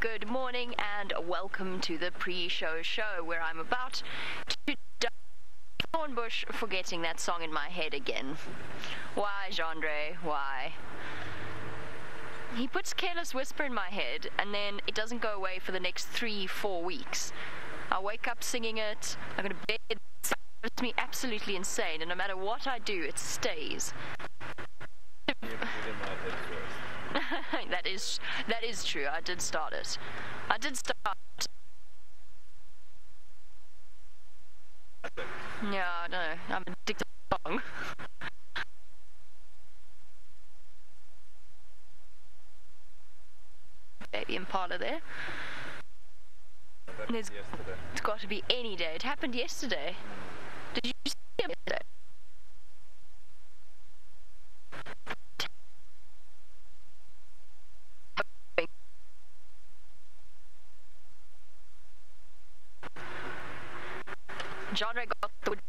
good morning and welcome to the pre-show show where I'm about to Thornbush for getting that song in my head again. Why, Jandre? Why? He puts Careless Whisper in my head and then it doesn't go away for the next 3-4 weeks. I wake up singing it, I go to bed, it drives me absolutely insane, and no matter what I do, it stays. That is true. I did start it. Yeah, I don't know. I'm addicted to the song. Baby Impala there. It's got to be any day. It happened yesterday. Did you see it yesterday? Jandre got the wood.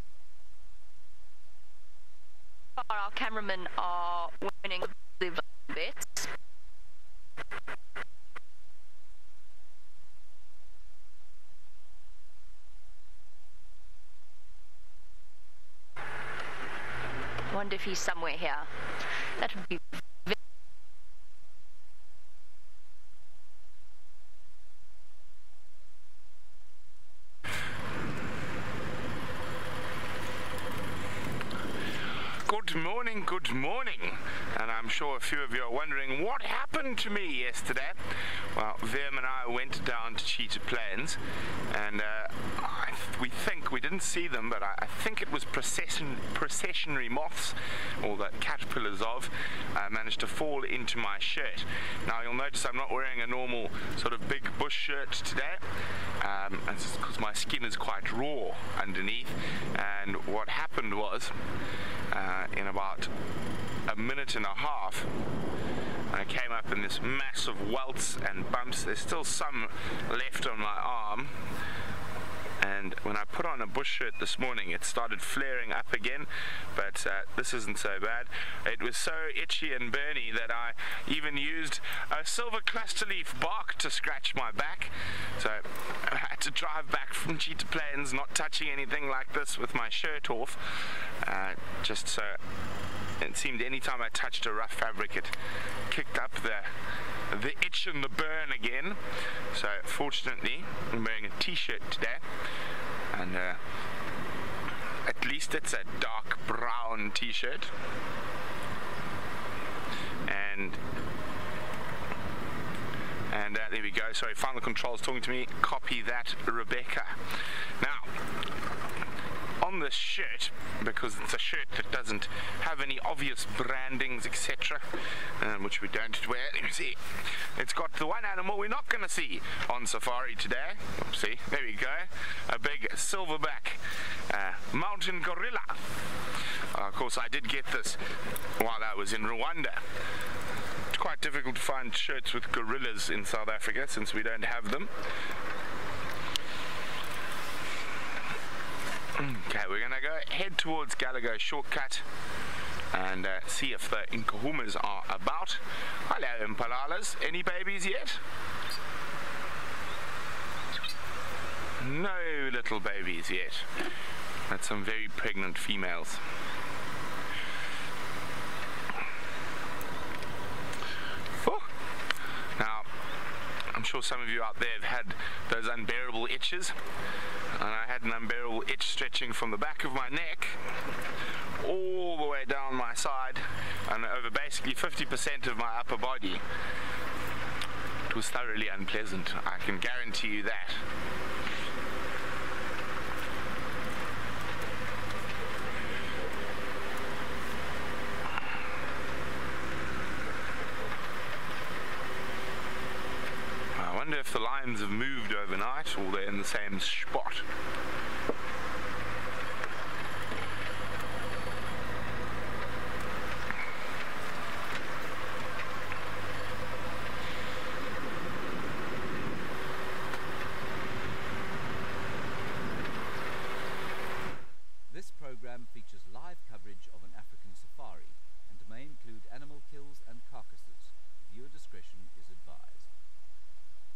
Our cameramen are winning the bets. Wonder if he's somewhere here. That would be very Good morning, and I'm sure a few of you are wondering what happened to me yesterday. Well, Verm and I went down to Cheetah Plains, and we didn't see them, but I think it was processionary moths, or the caterpillars of, managed to fall into my shirt. Now you'll notice I'm not wearing a normal sort of big bush shirt today, because my skin is quite raw underneath, and what happened was, in about a minute and a half, I came up in this massive welts and bumps. There's still some left on my arm, and when I put on a bush shirt this morning it started flaring up again, but this isn't so bad. It was so itchy and burny that I even used a silver cluster leaf bark to scratch my back, so I had to drive back from Cheetah Plains not touching anything like this with my shirt off, just so it seemed anytime I touched a rough fabric it kicked up the itch and the burn again. So fortunately I'm wearing a t-shirt today, and at least it's a dark brown t-shirt, and there we go. Sorry, Final Control's talking to me. Copy that, Rebecca. Now, on this shirt, because it's a shirt that doesn't have any obvious brandings, etc., which we don't wear, let me see, it's got the one animal we're not going to see on safari today. See, there we go, a big silverback mountain gorilla. Of course I did get this while I was in Rwanda. It's quite difficult to find shirts with gorillas in South Africa since we don't have them. Okay, we're going to head towards Galago Shortcut and see if the Nkuhumas are about. Hello, Impalalas. Any babies yet? No little babies yet. That's some very pregnant females. Oh. Now, I'm sure some of you out there have had those unbearable itches. And I had an unbearable itch stretching from the back of my neck all the way down my side and over basically 50% of my upper body. It was thoroughly unpleasant, I can guarantee you that. I wonder if the lions have moved overnight or they're in the same spot. This program features live coverage of an African safari and may include animal kills and carcasses. Viewer discretion is advised.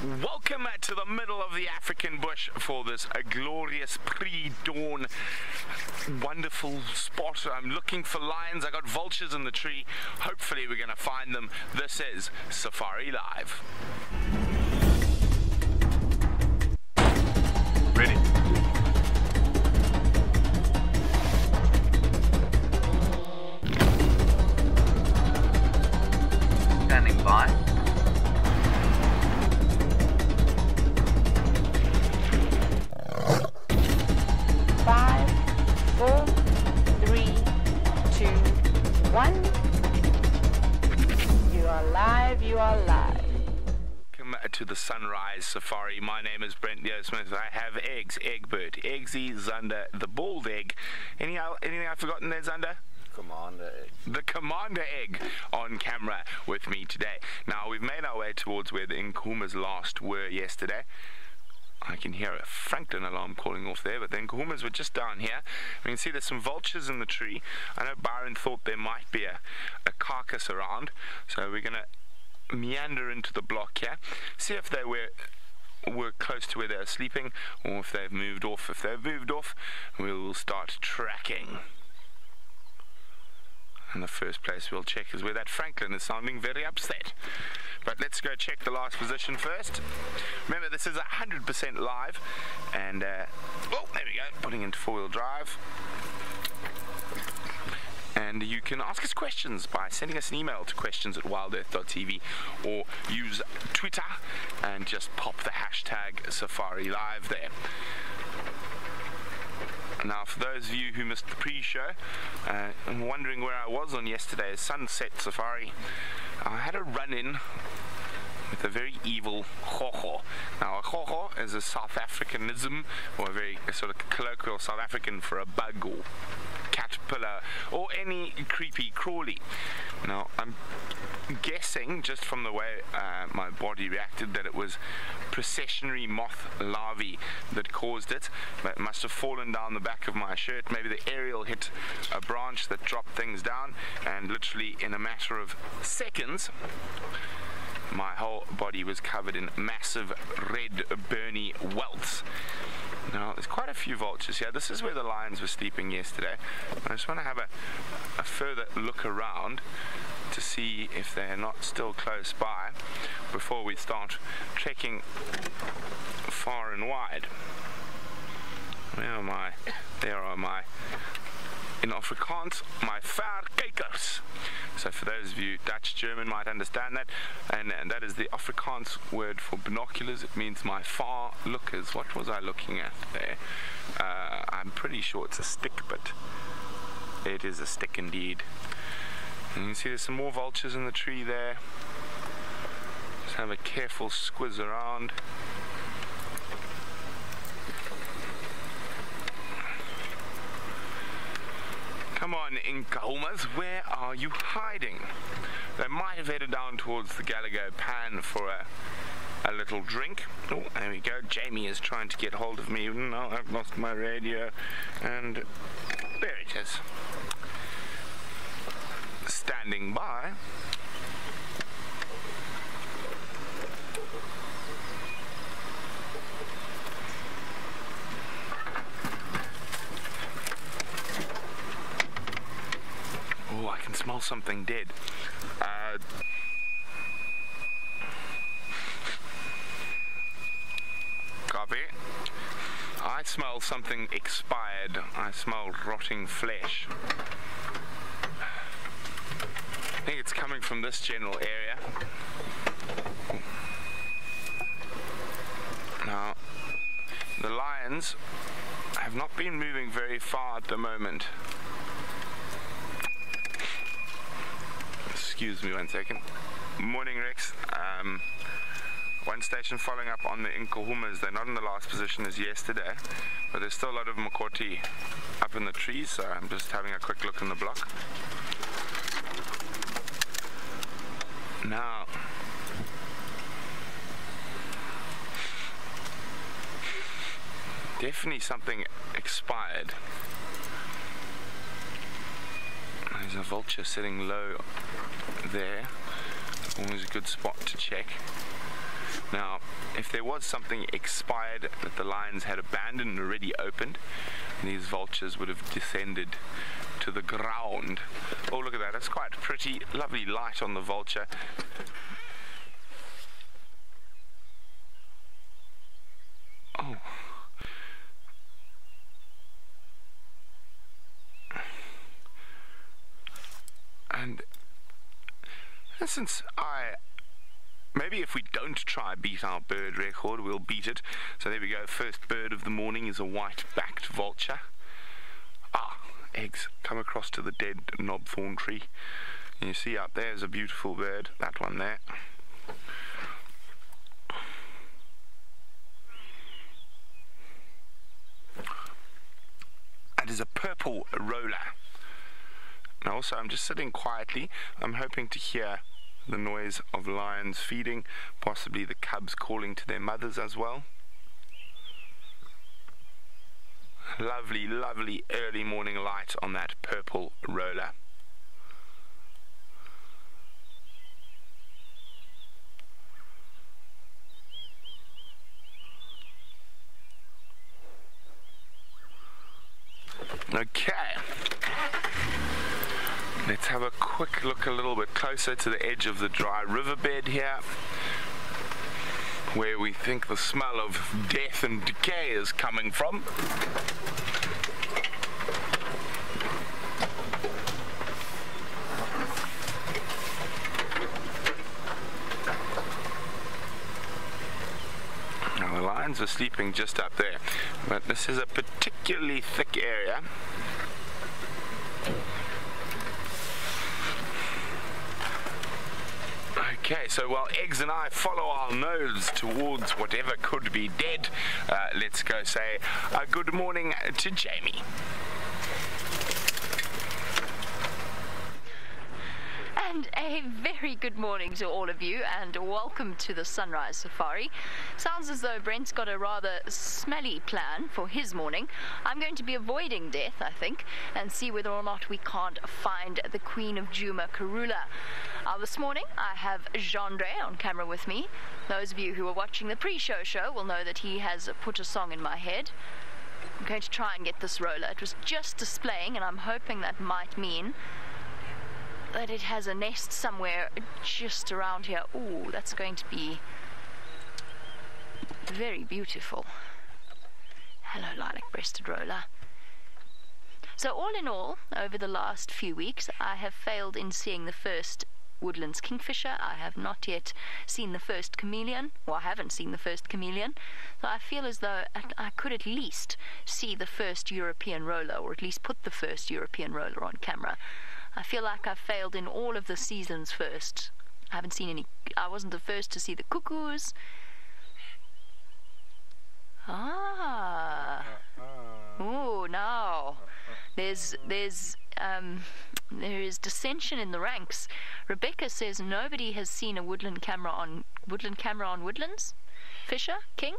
Welcome to the middle of the African bush for this glorious pre-dawn wonderful spot. I'm looking for lions. I got vultures in the tree. Hopefully we're going to find them. This is Safari Live. Ready? Standing by. 5, 4, 3, 2, 1. You are live, you are live. Welcome to the Sunrise Safari. My name is Brent Smith. I have eggs, Egbert, Eggsy, Zander, the bald egg. Anything I've forgotten there, Zander? Commander egg. The Commander Egg on camera with me today. Now, we've made our way towards where the Nkuhumas last were yesterday. I can hear a Franklin alarm calling off there, but the Nkuhumas were just down here. We can see there's some vultures in the tree. I know Byron thought there might be a carcass around, so we're going to meander into the block here, see if they were close to where they're sleeping, or if they've moved off. If they've moved off, we'll start tracking. And the first place we'll check is where that Franklin is sounding very upset. But let's go check the last position first. Remember, this is 100% live. And, oh, there we go, putting into four-wheel drive. And you can ask us questions by sending us an email to questions@wildearth.tv, or use Twitter and just pop the hashtag Safari Live there. Now, for those of you who missed the pre-show and wondering where I was on yesterday's Sunset Safari, I had a run-in with a very evil hoho. Now, a hoho is a South Africanism, or a sort of colloquial South African for a bug or caterpillar or any creepy crawly. Now, I'm guessing just from the way my body reacted that it was processionary moth larvae that caused it. But it must have fallen down the back of my shirt. Maybe the aerial hit a branch that dropped things down, and literally in a matter of seconds my whole body was covered in massive red burny welts. Now, there's quite a few vultures here. This is where the lions were sleeping yesterday. I just want to have a further look around to see if they're not still close by before we start trekking far and wide. Where am I? There am I. In Afrikaans, my verkykers. So for those of you Dutch, German might understand that, and that is the Afrikaans word for binoculars. It means my far lookers. What was I looking at there? I'm pretty sure it's a stick, but it is a stick indeed. And you can see there's some more vultures in the tree there. Just have a careful squiz around. Come on, Nkuhumas, where are you hiding? They might have headed down towards the Gallagher Pan for a little drink. Oh, there we go. Jamie is trying to get hold of me. No, I've lost my radio. And there it is. Standing by. Oh, I can smell something dead. Copy. I smell something expired. I smell rotting flesh. I think it's coming from this general area. Now, the lions have not been moving very far at the moment. Excuse me 1 second. Morning, Rex. One station following up on the Nkuhumas. They're not in the last position as yesterday, but there's still a lot of Makoti up in the trees, so I'm just having a quick look in the block. Now, definitely something expired. There's a vulture sitting low there. Always a good spot to check. Now, if there was something expired that the lions had abandoned and already opened, these vultures would have descended to the ground. Oh, look at that. That's quite pretty. Lovely light on the vulture. Oh. And since maybe if we don't try beat our bird record, we'll beat it. So there we go. First bird of the morning is a white-backed vulture. Eggs come across to the dead knobthorn tree. And you see up there is a beautiful bird. That one there. That is a purple roller. Now also, I'm just sitting quietly. I'm hoping to hear the noise of lions feeding, possibly the cubs calling to their mothers as well. Lovely, lovely early morning light on that purple roller. Okay. Let's have a quick look a little bit closer to the edge of the dry riverbed here, where we think the smell of death and decay is coming from. Now the lions are sleeping just up there, but this is a particularly thick area. Okay, so while Eggs and I follow our nose towards whatever could be dead, let's go say good morning to Jamie. And a very good morning to all of you, and welcome to the Sunrise Safari. Sounds as though Brent's got a rather smelly plan for his morning. I'm going to be avoiding death, I think, and see whether or not we can't find the Queen of Djuma, Karula. This morning I have Jean-Andre on camera with me. Those of you who are watching the pre-show show will know that he has put a song in my head. I'm going to try and get this roller. It was just displaying, and I'm hoping that might mean that it has a nest somewhere just around here. Ooh, that's going to be very beautiful. Hello, lilac-breasted roller. So all in all, over the last few weeks, I have failed in seeing the first woodlands kingfisher. I have not yet seen the first chameleon. Well, I haven't seen the first chameleon. So I feel as though I could at least see the first European roller, or at least put the first European roller on camera. I feel like I've failed in all of the seasons first. I haven't seen any. I wasn't the first to see the cuckoos. Oh, now there is dissension in the ranks. Rebecca says nobody has seen a woodland camera on woodlands. Fisher King.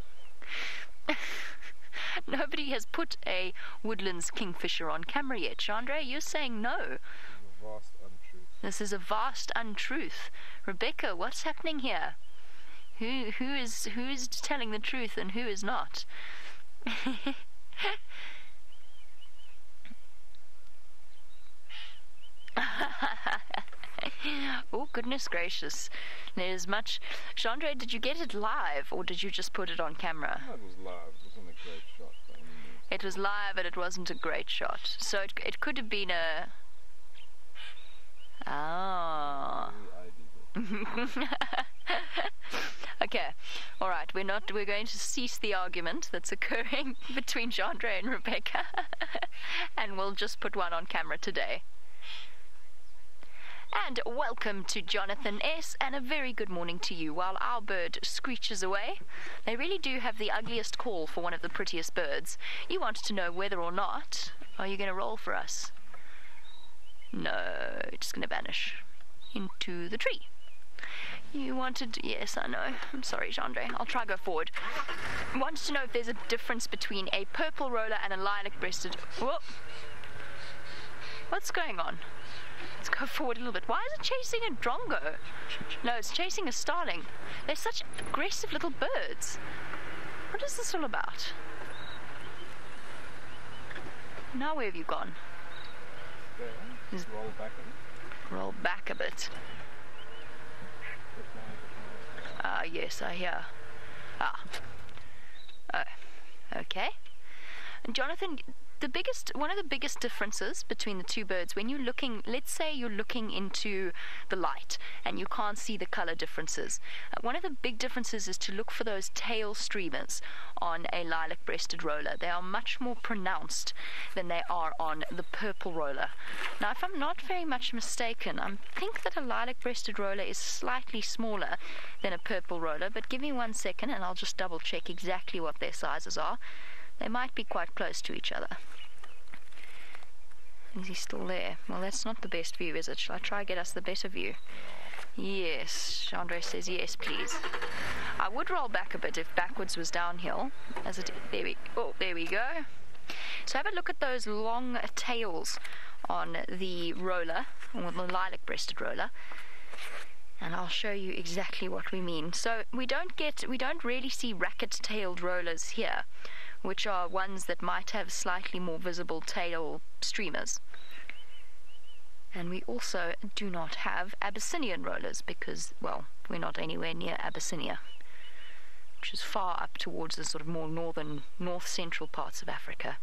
Nobody has put a woodlands kingfisher on camera yet. Chandra, you're saying no. Vast untruth. This is a vast untruth. Rebecca, what's happening here? Who is telling the truth and who is not? Oh, goodness gracious. There's much. Chandra, did you get it live, or did you just put it on camera? No, it was live. It wasn't a great shot. But it was live, but it wasn't a great shot. So it could have been a... Okay, alright, we're going to cease the argument that's occurring between Chandra and Rebecca, and we'll just put one on camera today. And welcome to Jonathan S., and a very good morning to you while our bird screeches away. They really do have the ugliest call for one of the prettiest birds. You want to know whether or not. Are you going to roll for us? No, it's just going to vanish into the tree. You wanted... Yes, I know. I'm sorry, Chandra. I'll try go forward. Wanted to know if there's a difference between a purple roller and a lilac-breasted... Whoa! What's going on? Let's go forward a little bit. Why is it chasing a drongo? No, it's chasing a starling. They're such aggressive little birds. What is this all about? Now where have you gone? There. Is- Roll back in. Roll back a bit. Ah, yes, I hear. Ah. Oh, okay. And Jonathan, one of the biggest differences between the two birds, when you're looking, let's say you're looking into the light and you can't see the color differences, one of the big differences is to look for those tail streamers on a lilac-breasted roller. They are much more pronounced than they are on the purple roller. Now, if I'm not very much mistaken, I think that a lilac-breasted roller is slightly smaller than a purple roller, but give me 1 second and I'll just double check exactly what their sizes are. They might be quite close to each other. Is he still there? Well, that's not the best view, is it? Shall I try to get us the better view? Yes, Chandra says yes, please. I would roll back a bit if backwards was downhill. There we go. So have a look at those long tails on the roller, or the lilac-breasted roller. And I'll show you exactly what we mean. So we don't really see racket-tailed rollers here, which are ones that might have slightly more visible tail streamers. And we also do not have Abyssinian rollers because, well, we're not anywhere near Abyssinia, which is far up towards the sort of more north-central parts of Africa.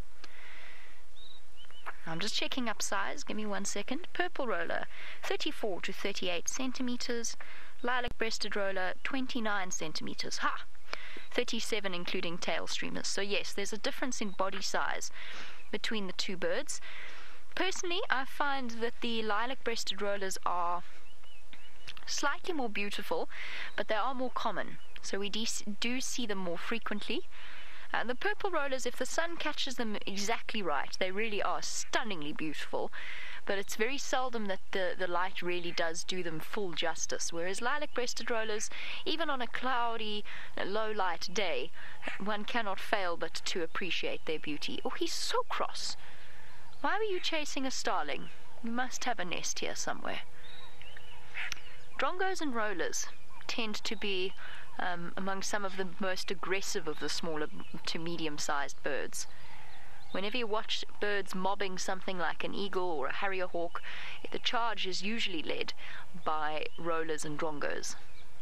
I'm just checking up size. Give me 1 second. Purple roller, 34 to 38 centimeters. Lilac-breasted roller, 29 centimeters. Ha! 37 including tail streamers. So yes, there's a difference in body size between the two birds. Personally, I find that the lilac-breasted rollers are slightly more beautiful, but they are more common. So we do see them more frequently. The purple rollers, if the sun catches them exactly right, they really are stunningly beautiful, but it's very seldom that the light really does do them full justice, whereas lilac-breasted rollers, even on a cloudy, low-light day, one cannot fail but to appreciate their beauty. Oh, he's so cross. Why were you chasing a starling? We must have a nest here somewhere. Drongos and rollers tend to be among some of the most aggressive of the smaller to medium-sized birds. Whenever you watch birds mobbing something like an eagle or a harrier hawk, the charge is usually led by rollers and drongos.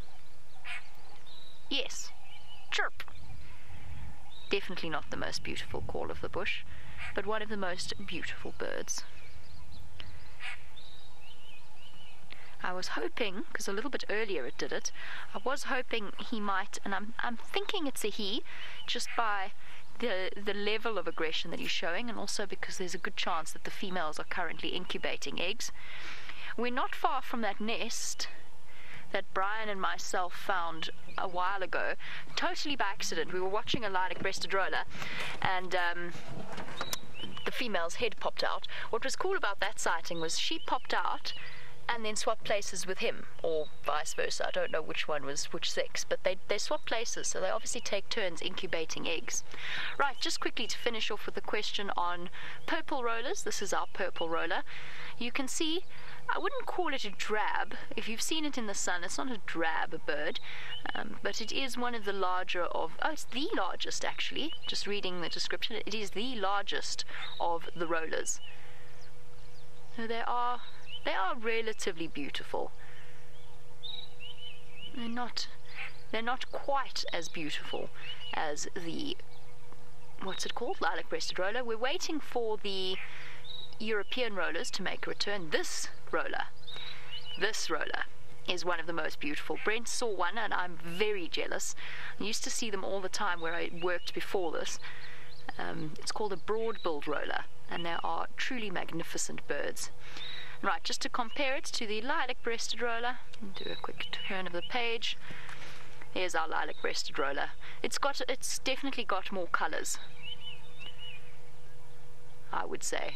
Yes, chirp. Definitely not the most beautiful call of the bush, but one of the most beautiful birds. I was hoping, because a little bit earlier it did it, I was hoping he might, and I'm thinking it's a he, just by the level of aggression that he's showing, and also because there's a good chance that the females are currently incubating eggs. We're not far from that nest that Brian and myself found a while ago, totally by accident. We were watching a lilac-breasted roller, and the female's head popped out. What was cool about that sighting was she popped out and then swapped places with him, or vice versa. I don't know which one was which sex, but they swap places, so they obviously take turns incubating eggs. Right, just quickly to finish off with the question on purple rollers. This is our purple roller. You can see, I wouldn't call it a drab. If you've seen it in the sun, it's not a drab bird, but it is one of the larger of, it's the largest actually, just reading the description, it is the largest of the rollers. So they are relatively beautiful. They're not quite as beautiful as the, what's it called, lilac-breasted roller. We're waiting for the European rollers to make a return. This roller is one of the most beautiful. Brent saw one and I'm very jealous. I used to see them all the time where I worked before this. It's called a broad-billed roller, and they are truly magnificent birds. Right, just to compare it to the lilac-breasted roller, do a quick turn of the page. Here's our lilac-breasted roller. It's definitely got more colors, I would say.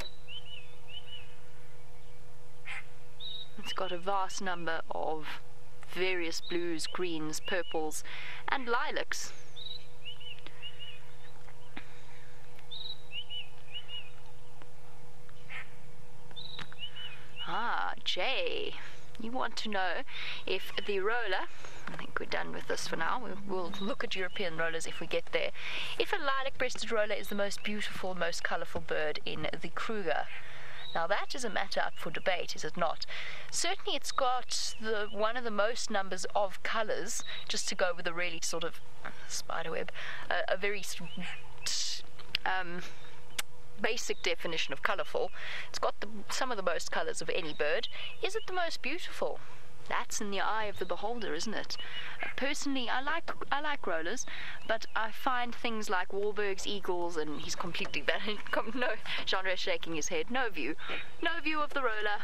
It's got a vast number of various blues, greens, purples, and lilacs. Ah, Jay. You want to know if the roller, I think we're done with this for now, we'll look at European rollers if we get there, if a lilac-breasted roller is the most beautiful, most colourful bird in the Kruger. Now that is a matter up for debate, is it not? Certainly it's got one of the most numbers of colours, just to go with a really sort of spiderweb, a very basic definition of colourful. It's got some of the most colours of any bird. Is it the most beautiful? That's in the eye of the beholder, isn't it? Personally, I like rollers, but I find things like Wahlberg's eagles, and he's completely valid. No, Jean-André shaking his head. No view of the roller.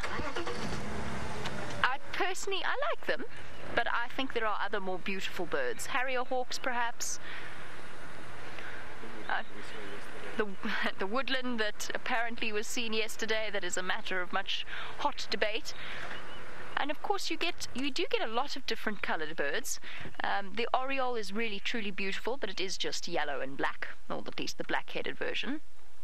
I like them, but I think there are other more beautiful birds. Harrier hawks, perhaps. The woodland that apparently was seen yesterday, that is a matter of much hot debate. And of course you do get a lot of different coloured birds. The oriole is really truly beautiful, but it is just yellow and black, or at least the black-headed version.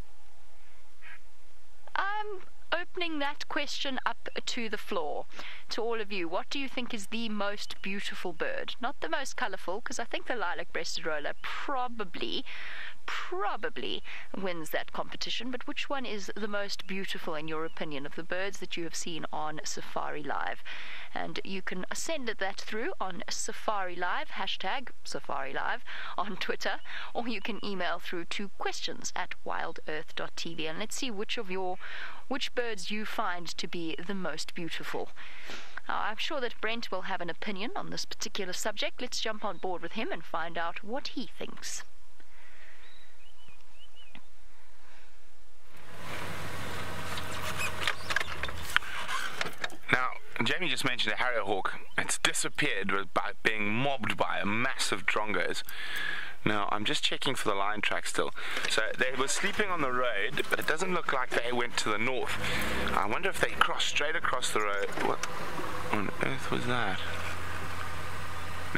I'm opening that question up to the floor, to all of you. What do you think is the most beautiful bird? Not the most colourful, because I think the lilac-breasted roller probably wins that competition, but which one is the most beautiful in your opinion of the birds that you have seen on Safari Live? And you can send that through on Safari Live, hashtag Safari Live on Twitter, or you can email through to questions@wildearth.tv, and let's see which birds you find to be the most beautiful. I'm sure that Brent will have an opinion on this particular subject. Let's jump on board with him and find out what he thinks. Now, Jamie just mentioned a harrier hawk. It's disappeared by being mobbed by a massive drongos. Now, I'm just checking for the line track still. So they were sleeping on the road, but it doesn't look like they went to the north. I wonder if they crossed straight across the road. What on earth was that? No.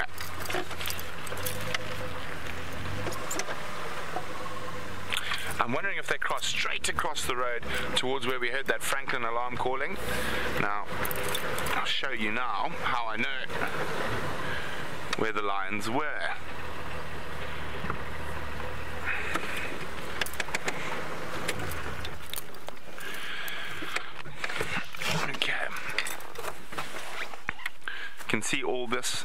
I'm wondering if they crossed straight across the road towards where we heard that Franklin alarm calling. Now, I'll show you now how I know where the lions were. Okay. You can see all this.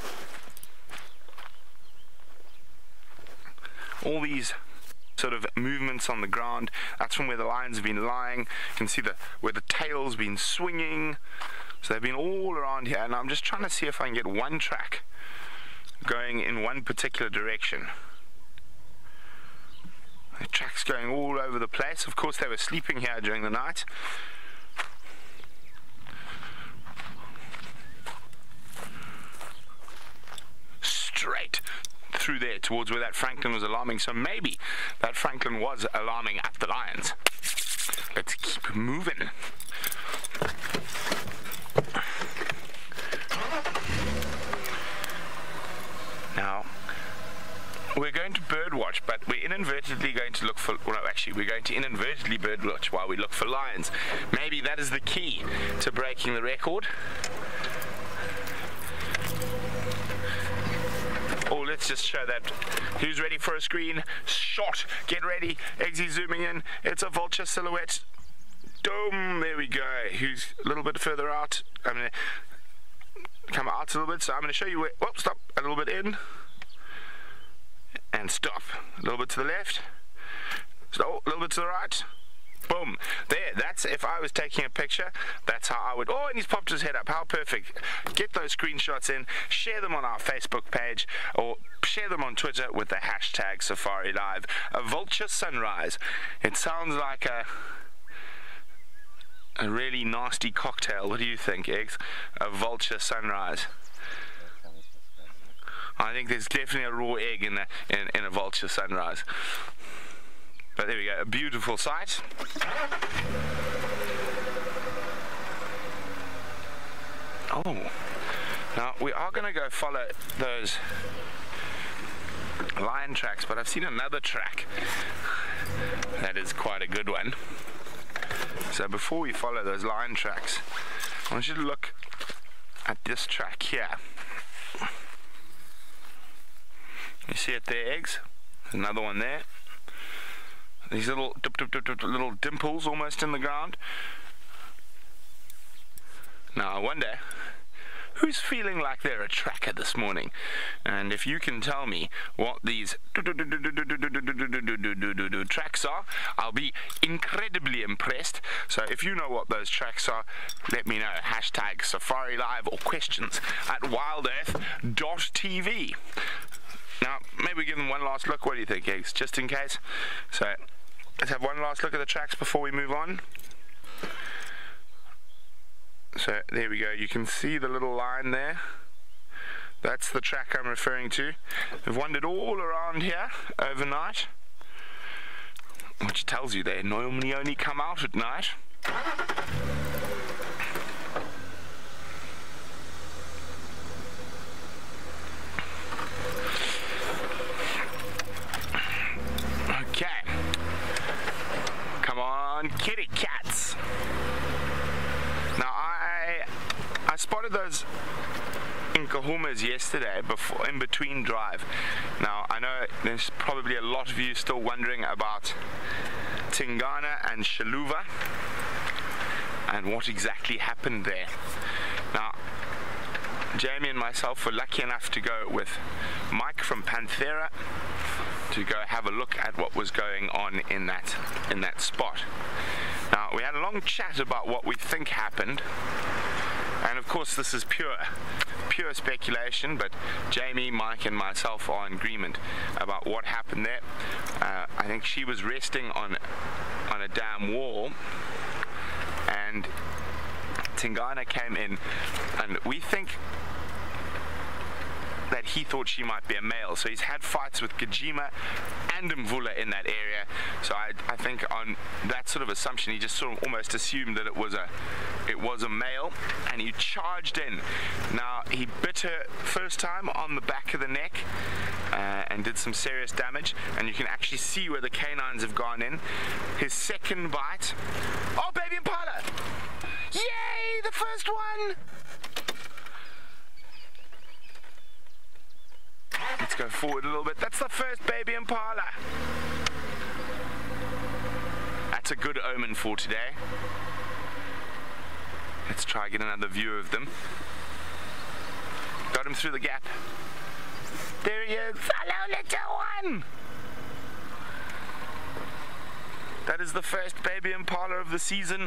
All these sort of movements on the ground. That's from where the lions have been lying. You can see where the tail's been swinging. So they've been all around here, and I'm just trying to see if I can get one track going in one particular direction. The track's going all over the place. Of course, they were sleeping here during the night. Straight through there towards where that Franklin was alarming. So maybe that Franklin was alarming at the lions. Let's keep moving. Now, we're going to birdwatch, but we're inadvertently going to look for, well, actually, we're going to inadvertently birdwatch while we look for lions. Maybe that is the key to breaking the record. Oh, let's just show that. Who's ready for a screen? Shot. Get ready. Eggsy zooming in. It's a vulture silhouette. Boom. There we go. Who's a little bit further out? I'm going to come out a little bit. So I'm going to show you where. Whoop, stop. A little bit in. And stop. A little bit to the left. So, a little bit to the right. Boom. There, that's, if I was taking a picture, that's how I would. Oh, and he's popped his head up. How perfect. Get those screenshots in, share them on our Facebook page, or share them on Twitter with the hashtag Safari Live. A vulture sunrise. It sounds like a really nasty cocktail. What do you think, Eggs? A vulture sunrise. I think there's definitely a raw egg in a vulture sunrise. But there we go, a beautiful sight. Oh, now we are going to go follow those lion tracks, but I've seen another track that is quite a good one. So before we follow those lion tracks, I want you to look at this track here. You see it there, eggs? There's another one there. These little little dimples almost in the ground. Now I wonder who's feeling like they're a tracker this morning, and if you can tell me what these tracks are, I'll be incredibly impressed. So if you know what those tracks are, let me know. Hashtag Safari Live or questions at wildearth.tv. Now, maybe give them one last look. What do you think, Eggs? Just in case. So, let's have one last look at the tracks before we move on. So, there we go. You can see the little line there. That's the track I'm referring to. We've wandered all around here overnight, which tells you they normally only come out at night. Okay, come on, kitty cats. Now I spotted those Nkuhumas yesterday before, in between drive. Now I know there's probably a lot of you still wondering about Tingana and Shaluva and what exactly happened there. Now Jamie and myself were lucky enough to go with Mike from Panthera to go have a look at what was going on in that spot. Now we had a long chat about what we think happened, and of course this is pure speculation, but Jamie, Mike and myself are in agreement about what happened there. I think she was resting on a damn wall, and Tingana came in, and we think that he thought she might be a male. So he's had fights with Gajima and Mvula in that area. So I think on that sort of assumption, he just sort of almost assumed that it was a male, and he charged in. Now he bit her first time on the back of the neck and did some serious damage, and you can actually see where the canines have gone in. His second bite, oh, baby Impala! Yay, the first one! Let's go forward a little bit. That's the first baby Impala. That's a good omen for today. Let's try and get another view of them. Got him through the gap. There he is. Hello, little one. That is the first baby Impala of the season.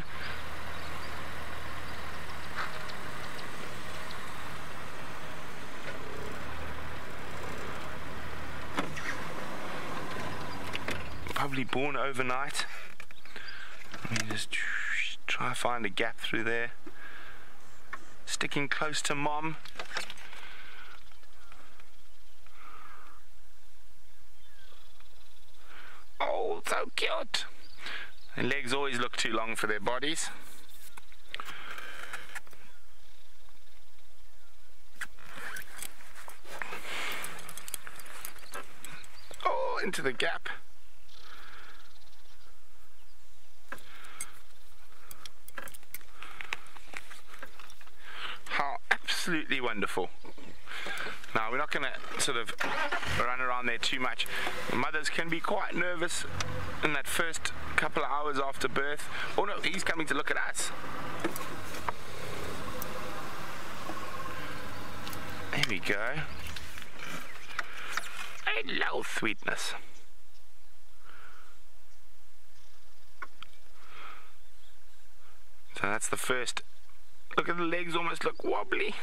Probably born overnight. Let me just try to find a gap through there. Sticking close to mom. Oh, so cute. Their legs always look too long for their bodies. Oh, into the gap. How absolutely wonderful. Now we're not going to sort of run around there too much. Mothers can be quite nervous in that first couple of hours after birth. Oh no, he's coming to look at us. There we go. Hello, sweetness. So that's the first. Look at the legs, almost look wobbly.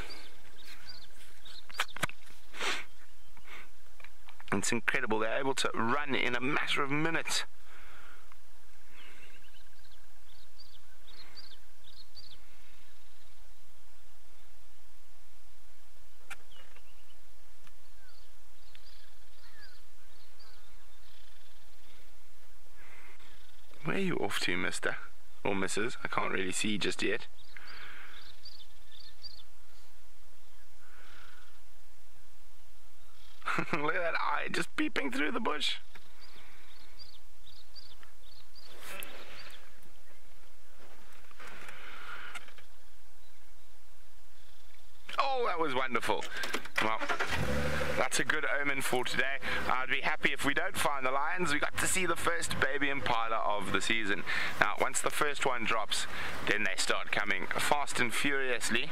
It's incredible. They're able to run in a matter of minutes. Where are you off to, mister? Or missus? I can't really see just yet. Look at that eye just peeping through the bush. was wonderful. Well, that's a good omen for today. I'd be happy if we don't find the lions. We got to see the first baby impala of the season. Now, once the first one drops, then they start coming fast and furiously.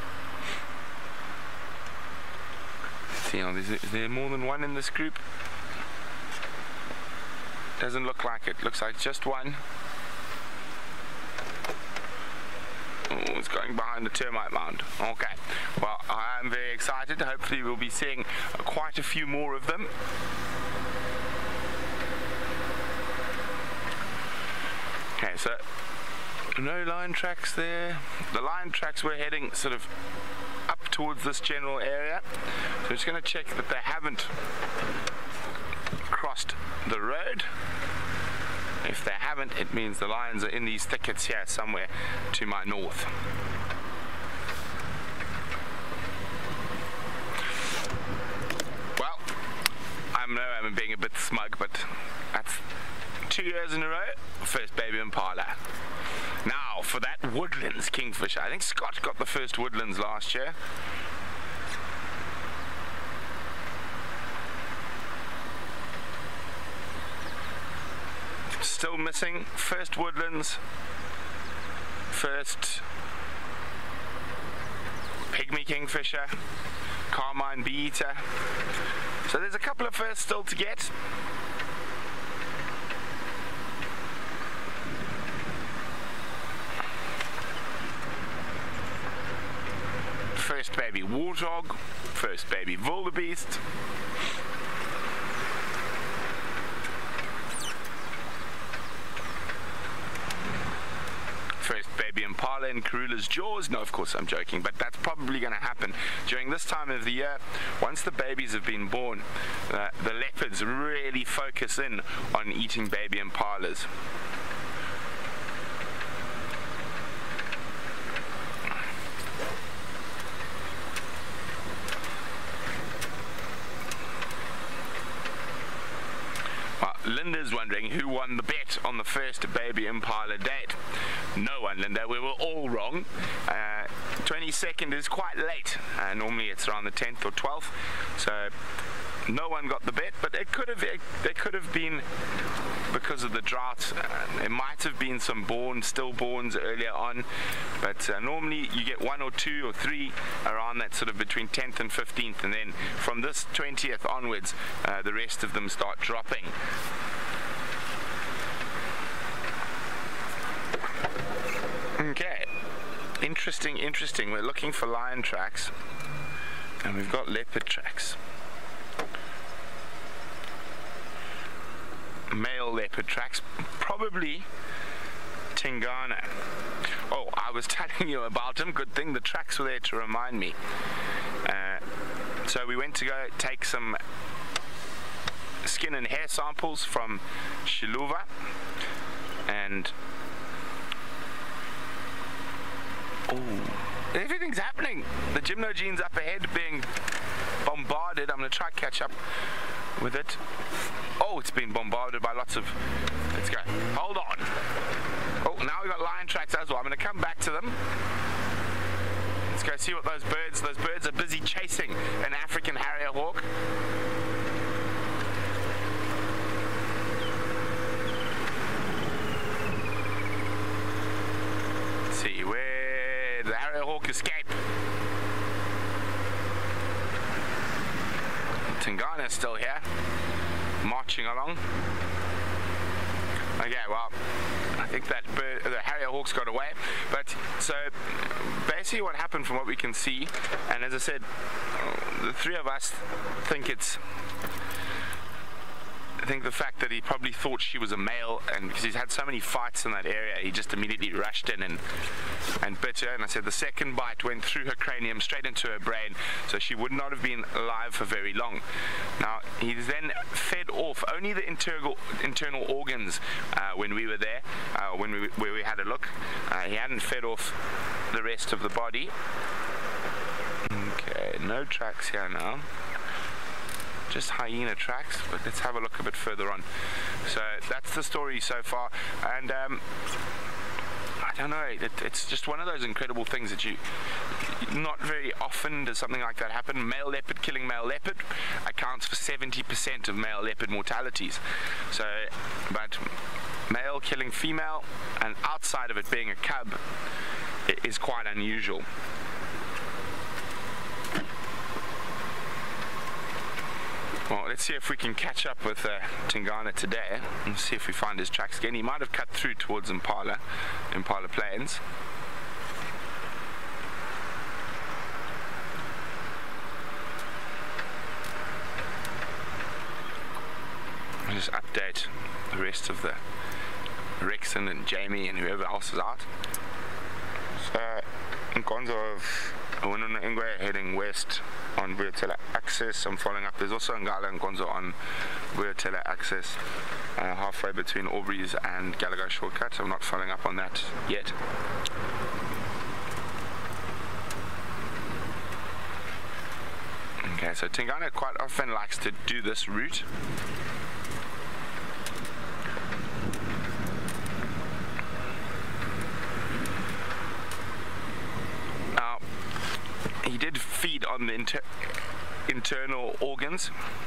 See, is there more than one in this group? Doesn't look like it. Looks like just one. Oh, it's going behind the termite mound. Okay. Well, I'm very excited. Hopefully we'll be seeing quite a few more of them. Okay, so no lion tracks there. The lion tracks were heading sort of up towards this general area. So I'm just going to check that they haven't crossed the road. If they haven't, it means the lions are in these thickets here somewhere to my north. Well, I know I'm being a bit smug, but that's 2 years in a row, first baby impala. Now for that Woodlands kingfisher. I think Scott got the first Woodlands last year. Still missing first Woodlands, first pygmy kingfisher, carmine bee eater. So there's a couple of firsts still to get. First baby warthog, first baby wildebeest. First baby impala in Karula's jaws. No, of course I'm joking, but that's probably going to happen during this time of the year. Once the babies have been born, the leopards really focus in on eating baby impalas. Linda's wondering who won the bet on the first baby impala date. No one, Linda. We were all wrong. 22nd is quite late. Normally it's around the 10th or 12th. So no one got the bet, but it could have been because of the drought. There might have been some stillborns earlier on, but normally you get 1 or 2 or 3 around that sort of between 10th and 15th, and then from this 20th onwards, the rest of them start dropping. Okay, interesting. We're looking for lion tracks, and we've got leopard tracks. Male leopard tracks, probably Tingana. Oh, I was telling you about him. Good thing the tracks were there to remind me. So we went to go take some skin and hair samples from Shiluva, and everything's happening. The Gymnogene's up ahead being bombarded. I'm going to try to catch up with it. Oh, it's been bombarded by lots of... Let's go. Hold on. Oh, now we've got lion tracks as well. I'm going to come back to them. Let's go see what those birds are busy chasing an African harrier hawk. Let's see where the harrier hawk escaped. Tingana's still here, marching along. Okay, well, I think that the harrier hawk's got away. But so basically what happened from what we can see, and as I said, the three of us think I think the fact that he probably thought she was a male, and because he's had so many fights in that area, he just immediately rushed in and bit her. And I said the second bite went through her cranium straight into her brain, so she would not have been alive for very long. Now he then fed off only the internal organs when we were there, where we had a look. He hadn't fed off the rest of the body. Okay, no tracks here now. Just hyena tracks, but let's have a look a bit further on. So that's the story so far, and I don't know, it's just one of those incredible things that not very often does something like that happen. Male leopard killing male leopard accounts for 70% of male leopard mortalities. So, but male killing female, and outside of it being a cub, it is quite unusual. Well, let's see if we can catch up with Tingana today and see if we find his tracks again. He might have cut through towards Impala Plains. I'll just update the rest of the Rexon and Jamie and whoever else is out. So, Nkonzo of Winona Ingwe heading west on Vuyatela Access. I'm following up. There's also Ngala and Nkonzo on Vuyatela Access, halfway between Aubrey's and Gallagher Shortcut. I'm not following up on that yet. Okay, so Tingana quite often likes to do this route. He did feed on the internal organs.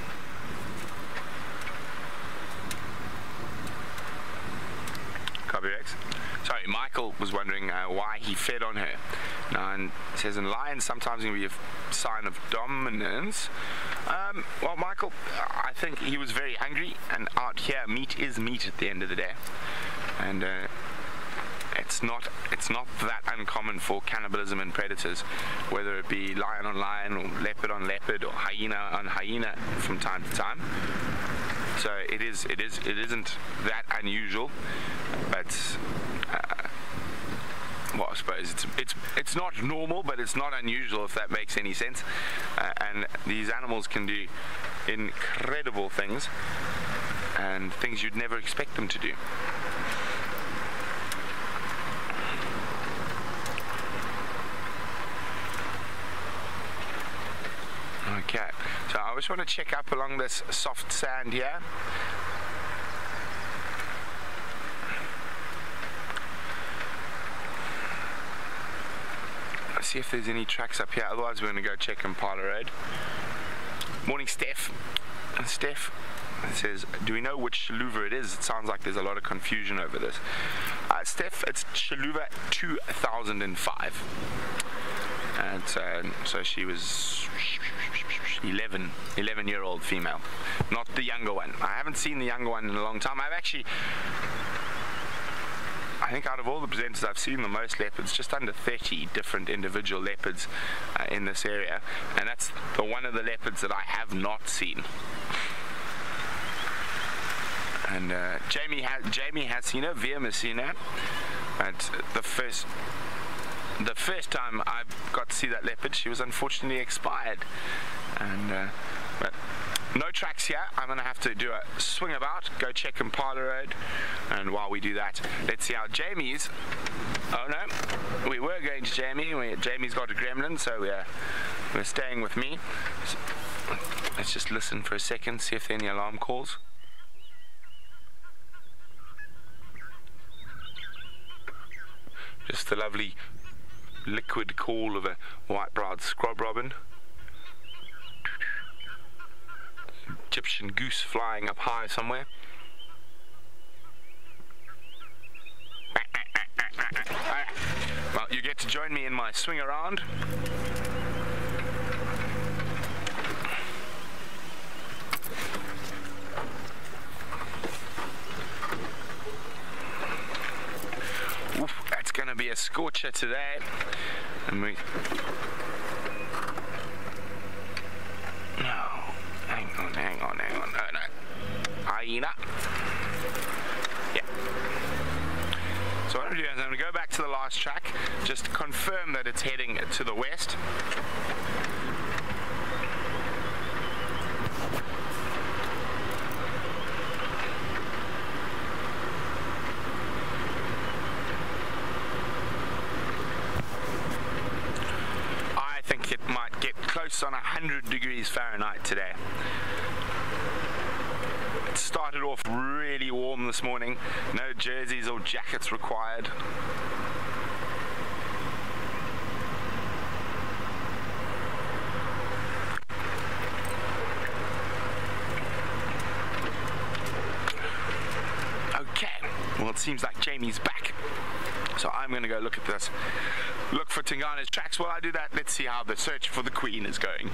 Copy Rex. Sorry, Michael was wondering why he fed on her. Now, and it says in lions sometimes it can be a sign of dominance. Well, Michael, I think he was very hungry, and out here, meat is meat at the end of the day. And it's not that uncommon for cannibalism and predators, whether it be lion on lion or leopard on leopard or hyena on hyena from time to time. So it isn't that unusual, but well, I suppose it's not normal, but it's not unusual, if that makes any sense. And these animals can do incredible things, and things you'd never expect them to do. Okay, so I just want to check up along this soft sand here. Let's see if there's any tracks up here, otherwise we're going to go check Impala Road. Morning, Steph. Steph says, do we know which Shaluva it is? It sounds like there's a lot of confusion over this. Steph, it's Shaluva 2005. And so she was 11-year-old female, not the younger one. I haven't seen the younger one in a long time. I think out of all the presenters I've seen the most leopards, just under 30 different individual leopards in this area, and that's one of the leopards that I have not seen. And Jamie has seen her, Viam has seen her, but the first time I got to see that leopard, she was unfortunately expired. And but no tracks here. I'm going to have to do a swing about, go check Impala Road, and while we do that, let's see how Jamie's. Oh no, we were going to Jamie. Jamie's got a gremlin, so we're staying with me. So, let's just listen for a second, see if there are any alarm calls. Just the lovely liquid call of a white-browed scrub robin. Egyptian goose flying up high somewhere. Well, you get to join me in my swing around. Oof, that's going to be a scorcher today. And we... No. Hang on. No. Hyena. Yeah. So what I'm going to do is I'm going to go back to the last track, just to confirm that it's heading to the west. I think it might get close on 100 degrees Fahrenheit today. It started off really warm this morning. No jerseys or jackets required. Okay, well, it seems like Jamie's back. So I'm going to go look at this. Look for Tingana's tracks. While I do that, let's see how the search for the Queen is going.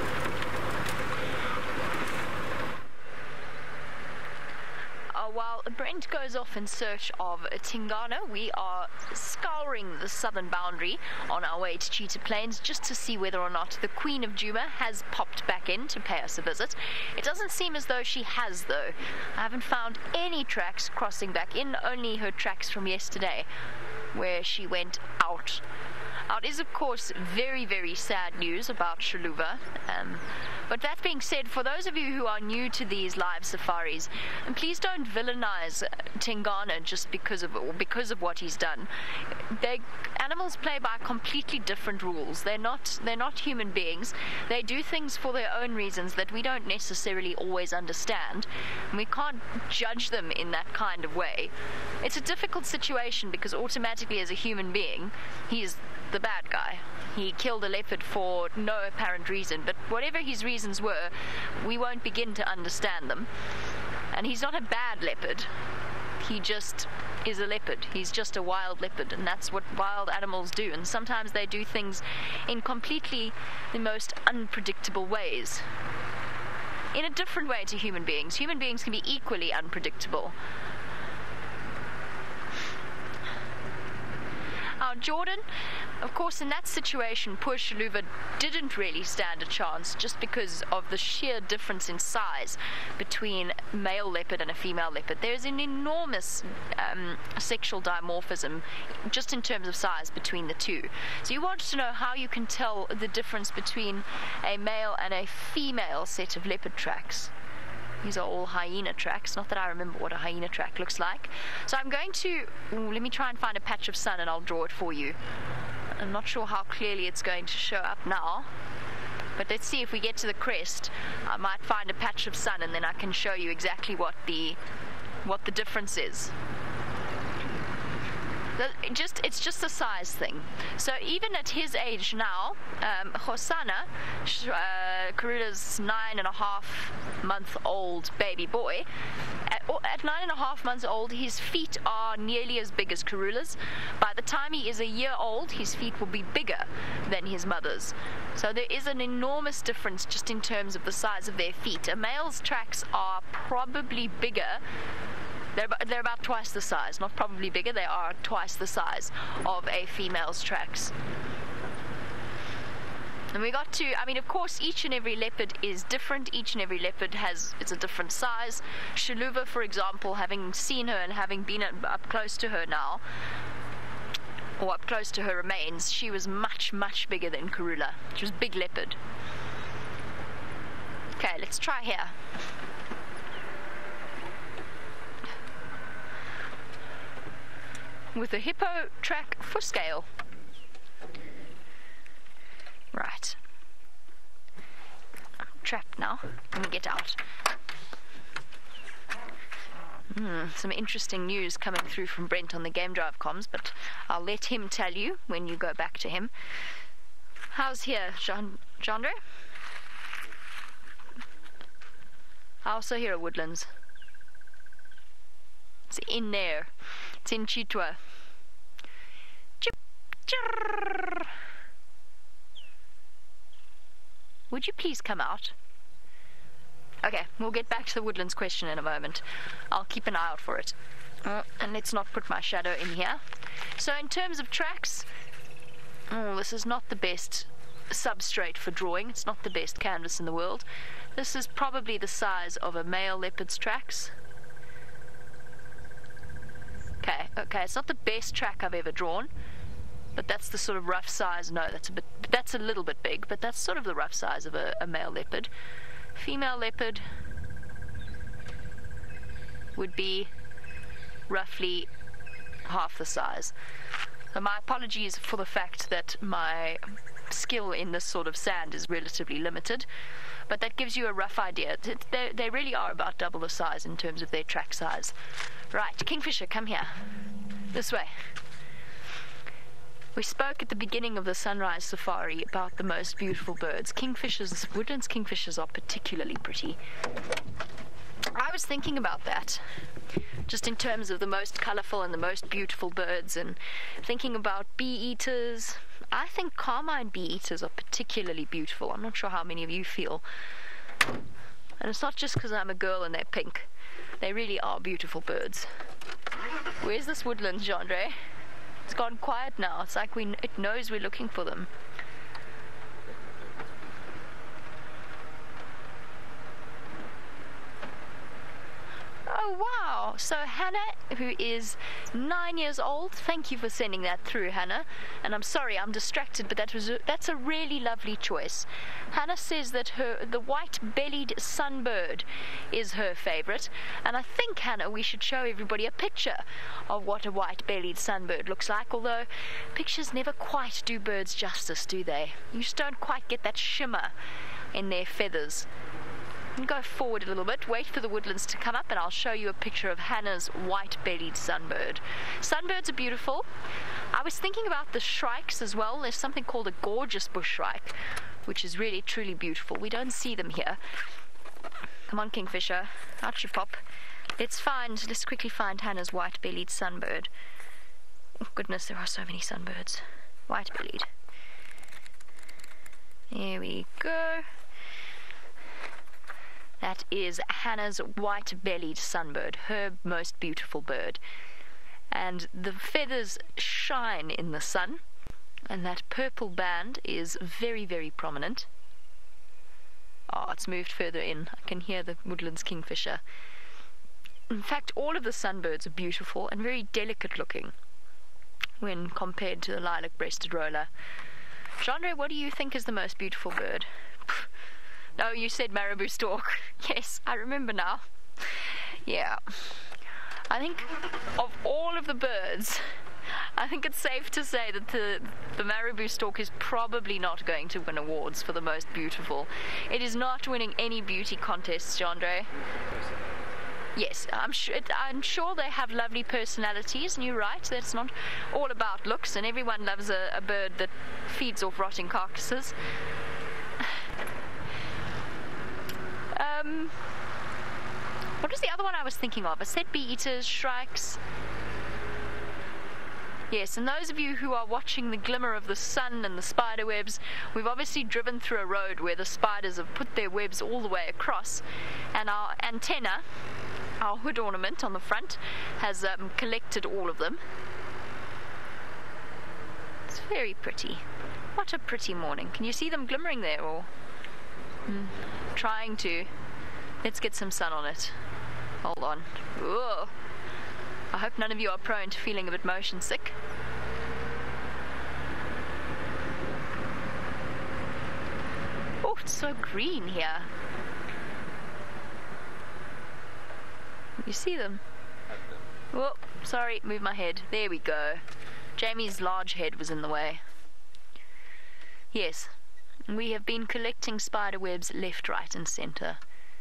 While Brent goes off in search of Tingana, we are scouring the southern boundary on our way to Cheetah Plains just to see whether or not the Queen of Djuma has popped back in to pay us a visit. It doesn't seem as though she has, though. I haven't found any tracks crossing back in, only her tracks from yesterday, where she went out. Now, it is, of course, very, very sad news about Shaluva. But that being said, for those of you who are new to these live safaris, and please don't villainize Tingana just because of what he's done. Animals play by completely different rules. They're not human beings. They do things for their own reasons that we don't necessarily always understand, and we can't judge them in that kind of way. It's a difficult situation because automatically, as a human being, he's the bad guy. He killed a leopard for no apparent reason, but whatever his reasons were, we won't begin to understand them. And he's not a bad leopard. He just is a leopard. He's just a wild leopard, and that's what wild animals do. And sometimes they do things in completely the most unpredictable ways. In a different way to human beings. Human beings can be equally unpredictable. Jordan, of course, in that situation, poor Shaluva didn't really stand a chance just because of the sheer difference in size between a male leopard and a female leopard. There's an enormous sexual dimorphism just in terms of size between the two. So you want to know how you can tell the difference between a male and a female set of leopard tracks. These are all hyena tracks. Not that I remember what a hyena track looks like. So I'm going to... let me try and find a patch of sun and I'll draw it for you. I'm not sure how clearly it's going to show up now. But let's see if we get to the crest. I might find a patch of sun and then I can show you exactly what the difference is. It's just a size thing. So even at his age now, Hosana, Karula's 9.5-month-old baby boy, at 9.5 months old, his feet are nearly as big as Karula's. By the time he is a year old, his feet will be bigger than his mother's. So there is an enormous difference just in terms of the size of their feet. A male's tracks are probably bigger. They're about twice the size, not probably bigger, they are twice the size of a female's tracks. And we got to, I mean, of course, each and every leopard is different. Each and every leopard it's a different size. Shaluva, for example, having seen her and having been up close to her now, or up close to her remains, she was much, much bigger than Karula. She was a big leopard. Okay, let's try here. With a hippo track for scale. Right. I'm trapped now. Let me get out. Some interesting news coming through from Brent on the Game Drive comms, but I'll let him tell you when you go back to him. How's here, Jandre? I also hear a Woodlands. It's in there. It's in Chitwa. Would you please come out? Okay, we'll get back to the Woodlands question in a moment. I'll keep an eye out for it. And let's not put my shadow in here. So in terms of tracks, this is not the best substrate for drawing. It's not the best canvas in the world. This is probably the size of a male leopard's tracks. Okay, it's not the best track I've ever drawn, but that's the sort of rough size. No, that's a little bit big, but that's sort of the rough size of a male leopard. Female leopard would be roughly half the size. So my apologies for the fact that my skill in this sort of sand is relatively limited, but that gives you a rough idea. They really are about double the size in terms of their track size. Right, Kingfisher, come here. This way. We spoke at the beginning of the Sunrise Safari about the most beautiful birds. Kingfishers, Woodlands kingfishers are particularly pretty. I was thinking about that, just in terms of the most colourful and the most beautiful birds, and thinking about bee-eaters. I think carmine bee-eaters are particularly beautiful. I'm not sure how many of you feel. And it's not just because I'm a girl and they're pink. They really are beautiful birds. Where's this woodlands, Jandre? It's gone quiet now. It's like it knows we're looking for them. Oh wow, so Hannah, who is 9 years old, thank you for sending that through, Hannah, and I'm sorry I'm distracted, but that's a really lovely choice. Hannah says that the white-bellied sunbird is her favorite, and I think, Hannah, we should show everybody a picture of what a white-bellied sunbird looks like, although pictures never quite do birds justice, do they? You just don't quite get that shimmer in their feathers. Go forward a little bit, wait for the woodlands to come up, and I'll show you a picture of Hannah's white-bellied sunbird. Sunbirds are beautiful. I was thinking about the shrikes as well. There's something called a gorgeous bush shrike, which is really, truly beautiful. We don't see them here. Come on, Kingfisher. Out you pop. Let's quickly find Hannah's white-bellied sunbird. Oh, goodness, there are so many sunbirds. White-bellied. There we go. That is Hannah's white-bellied sunbird, her most beautiful bird. And the feathers shine in the sun, and that purple band is very, very prominent. Oh, it's moved further in. I can hear the woodlands kingfisher. In fact, all of the sunbirds are beautiful and very delicate looking when compared to the lilac-breasted roller. Jandre, what do you think is the most beautiful bird? No, you said marabou stork. Yes, I remember now. Yeah. I think of all of the birds, I think it's safe to say that the marabou stork is probably not going to win awards for the most beautiful. It is not winning any beauty contests, Jandre. Yes, I'm sure they have lovely personalities, and you're right, that's not all about looks, and everyone loves a bird that feeds off rotting carcasses. What was the other one I was thinking of? I said bee-eaters, shrikes. Yes, and those of you who are watching the glimmer of the sun and the spider webs, we've obviously driven through a road where the spiders have put their webs all the way across, and our antenna, our hood ornament on the front, has collected all of them. It's very pretty. What a pretty morning. Can you see them glimmering there, or trying to? Let's get some sun on it. Hold on. Whoa. I hope none of you are prone to feeling a bit motion sick. Oh, it's so green here. You see them? Oh, sorry, move my head. There we go. Jamie's large head was in the way. Yes, we have been collecting spider webs left, right and centre.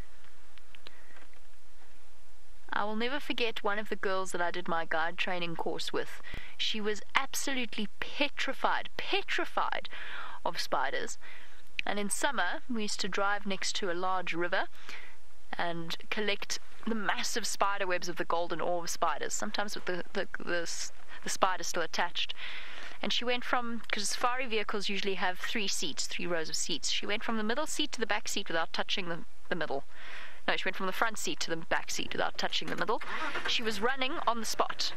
I will never forget one of the girls that I did my guide training course with. She was absolutely petrified of spiders. And in summer, we used to drive next to a large river and collect the massive spider webs of the golden orb spiders, sometimes with the spider still attached. And she went from, because safari vehicles usually have 3 rows of seats, she went from the middle seat to the back seat without touching the middle. No, she went from the front seat to the back seat without touching the middle. She was running on the spot,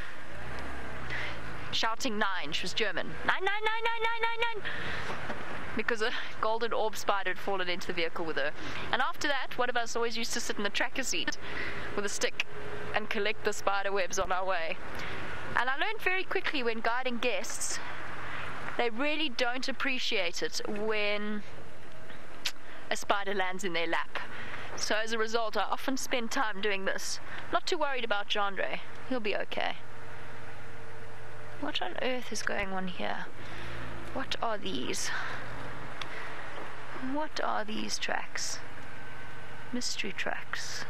shouting 9. She was German. 9, 9, 9, 9, 9, 9, 9. Because a golden orb spider had fallen into the vehicle with her. And after that, one of us always used to sit in the tracker seat with a stick and collect the spider webs on our way. And I learned very quickly when guiding guests, they really don't appreciate it when a spider lands in their lap. So as a result, I often spend time doing this. Not too worried about Jandre. He'll be okay. What on earth is going on here? What are these? What are these tracks? Mystery tracks.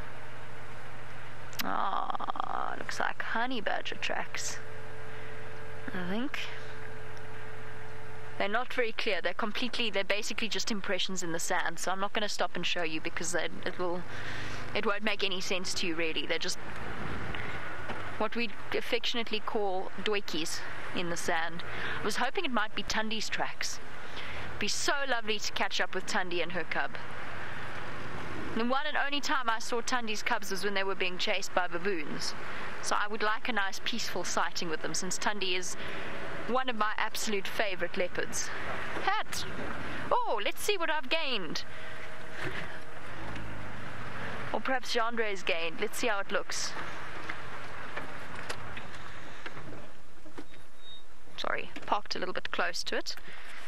Ah, looks like honey badger tracks. I think. They're not very clear. They're basically just impressions in the sand. So I'm not going to stop and show you because it won't make any sense to you really. They're just what we affectionately call doikies in the sand. I was hoping it might be Tundi's tracks. It'd be so lovely to catch up with Tundi and her cub. The one and only time I saw Tundi's cubs was when they were being chased by baboons. So I would like a nice peaceful sighting with them, since Tundi is one of my absolute favorite leopards. Hat! Oh, let's see what I've gained. Or perhaps Jandre's gained. Let's see how it looks. Sorry, parked a little bit close to it.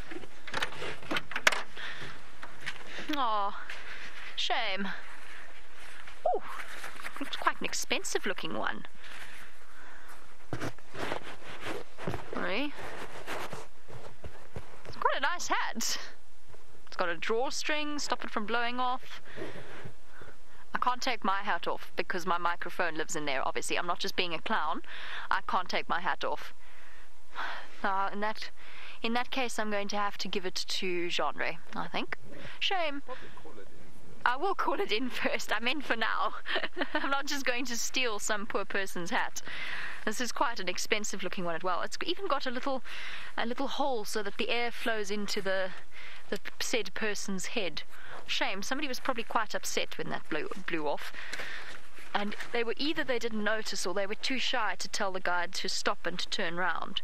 Oh, shame. Oh, looks quite an expensive looking one. Right. It's quite a nice hat. It's got a drawstring, stop it from blowing off. I can't take my hat off because my microphone lives in there, obviously. I'm not just being a clown. I can't take my hat off. In that case, I'm going to have to give it to Genre, I think. Shame. I will call it in first. I meant for now. I'm not just going to steal some poor person's hat. This is quite an expensive looking one as well. It's even got a little hole so that the air flows into the said person's head. Shame. Somebody was probably quite upset when that blew off. And they didn't notice or they were too shy to tell the guide to stop and to turn round.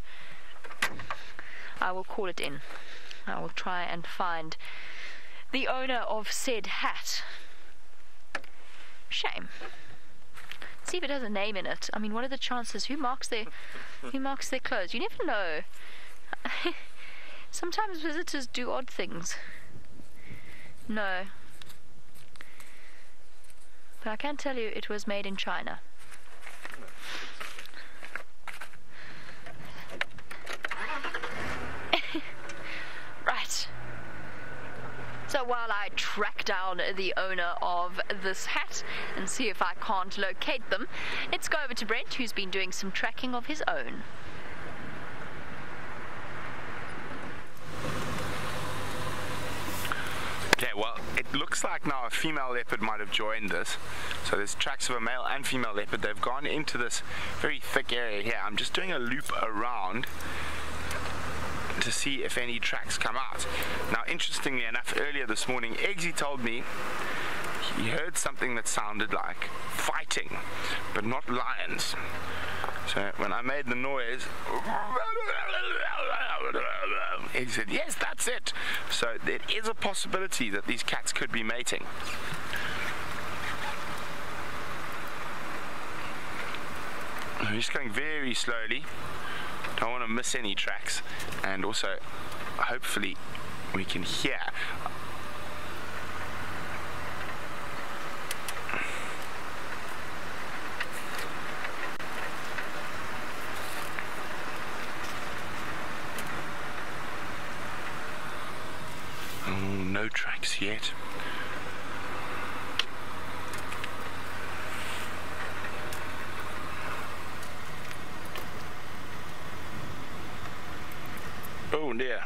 I will call it in. I will try and find the owner of said hat. Shame. See if it has a name in it. I mean, what are the chances? Who marks their clothes? You never know. Sometimes visitors do odd things. No. But I can tell you it was made in China. Right. So while I track down the owner of this hat and see if I can't locate them, let's go over to Brent, who's been doing some tracking of his own. Okay, well, it looks like now a female leopard might have joined this. So there's tracks of a male and female leopard. They've gone into this very thick area here. I'm just doing a loop around to see if any tracks come out. Now, interestingly enough, earlier this morning, Eggsy told me he heard something that sounded like fighting, but not lions. So when I made the noise, he said, yes, that's it. So there is a possibility that these cats could be mating. I'm just going very slowly. Don't want to miss any tracks. And also, hopefully, we can hear. No tracks yet. Oh dear.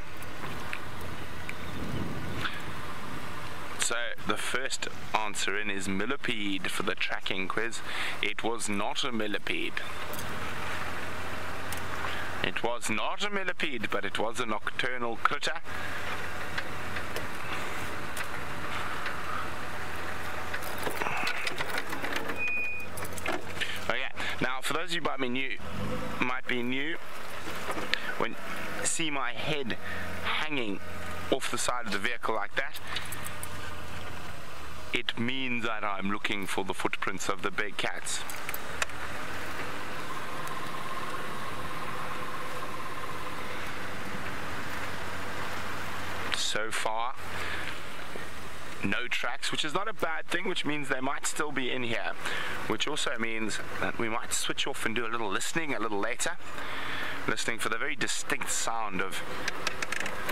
So the first answer in is millipede for the tracking quiz. It was not a millipede. It was not a millipede, but it was a nocturnal critter. Now, for those of you who might be new, when you see my head hanging off the side of the vehicle like that, it means that I'm looking for the footprints of the big cats. So far, no tracks, which is not a bad thing, which means they might still be in here, which also means that we might switch off and do a little listening a little later, listening for the very distinct sound of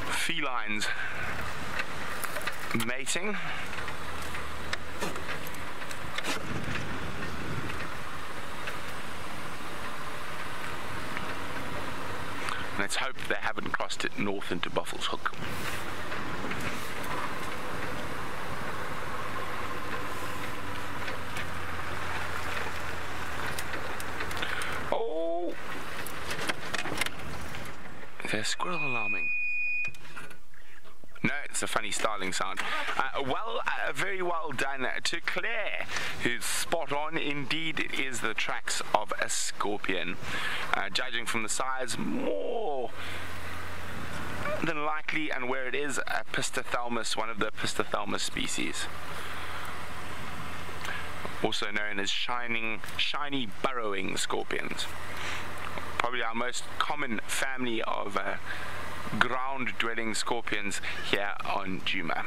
felines mating. Let's hope they haven't crossed it north into Buffels Hook. Oh! There's squirrel alarming. No, it's a funny startling sound. Very well done to Claire, who's spot on. Indeed, it is the tracks of a scorpion. Judging from the size, more than likely, and where it is, a Pistothalmus, one of the Pistothalmus species. Also known as shiny burrowing scorpions. Probably our most common family of ground-dwelling scorpions here on Djuma.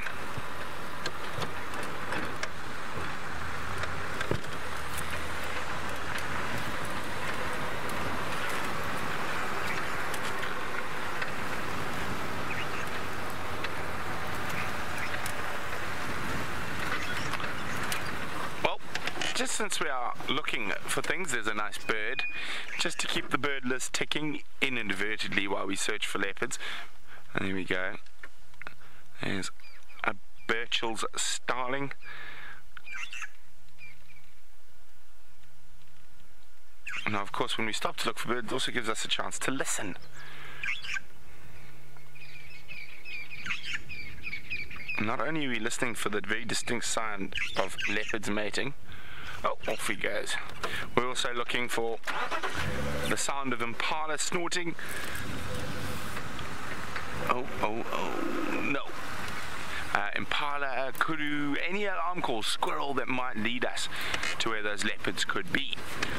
Just since we are looking for things, there's a nice bird, just to keep the bird list ticking inadvertently while we search for leopards. And there we go. There's a Burchell's starling. Now, of course, when we stop to look for birds, it also gives us a chance to listen. Not only are we listening for the very distinct sound of leopards mating, oh, off he goes. We're also looking for the sound of impala snorting. Oh, no. Impala, kudu, any alarm call, squirrel that might lead us to where those leopards could be.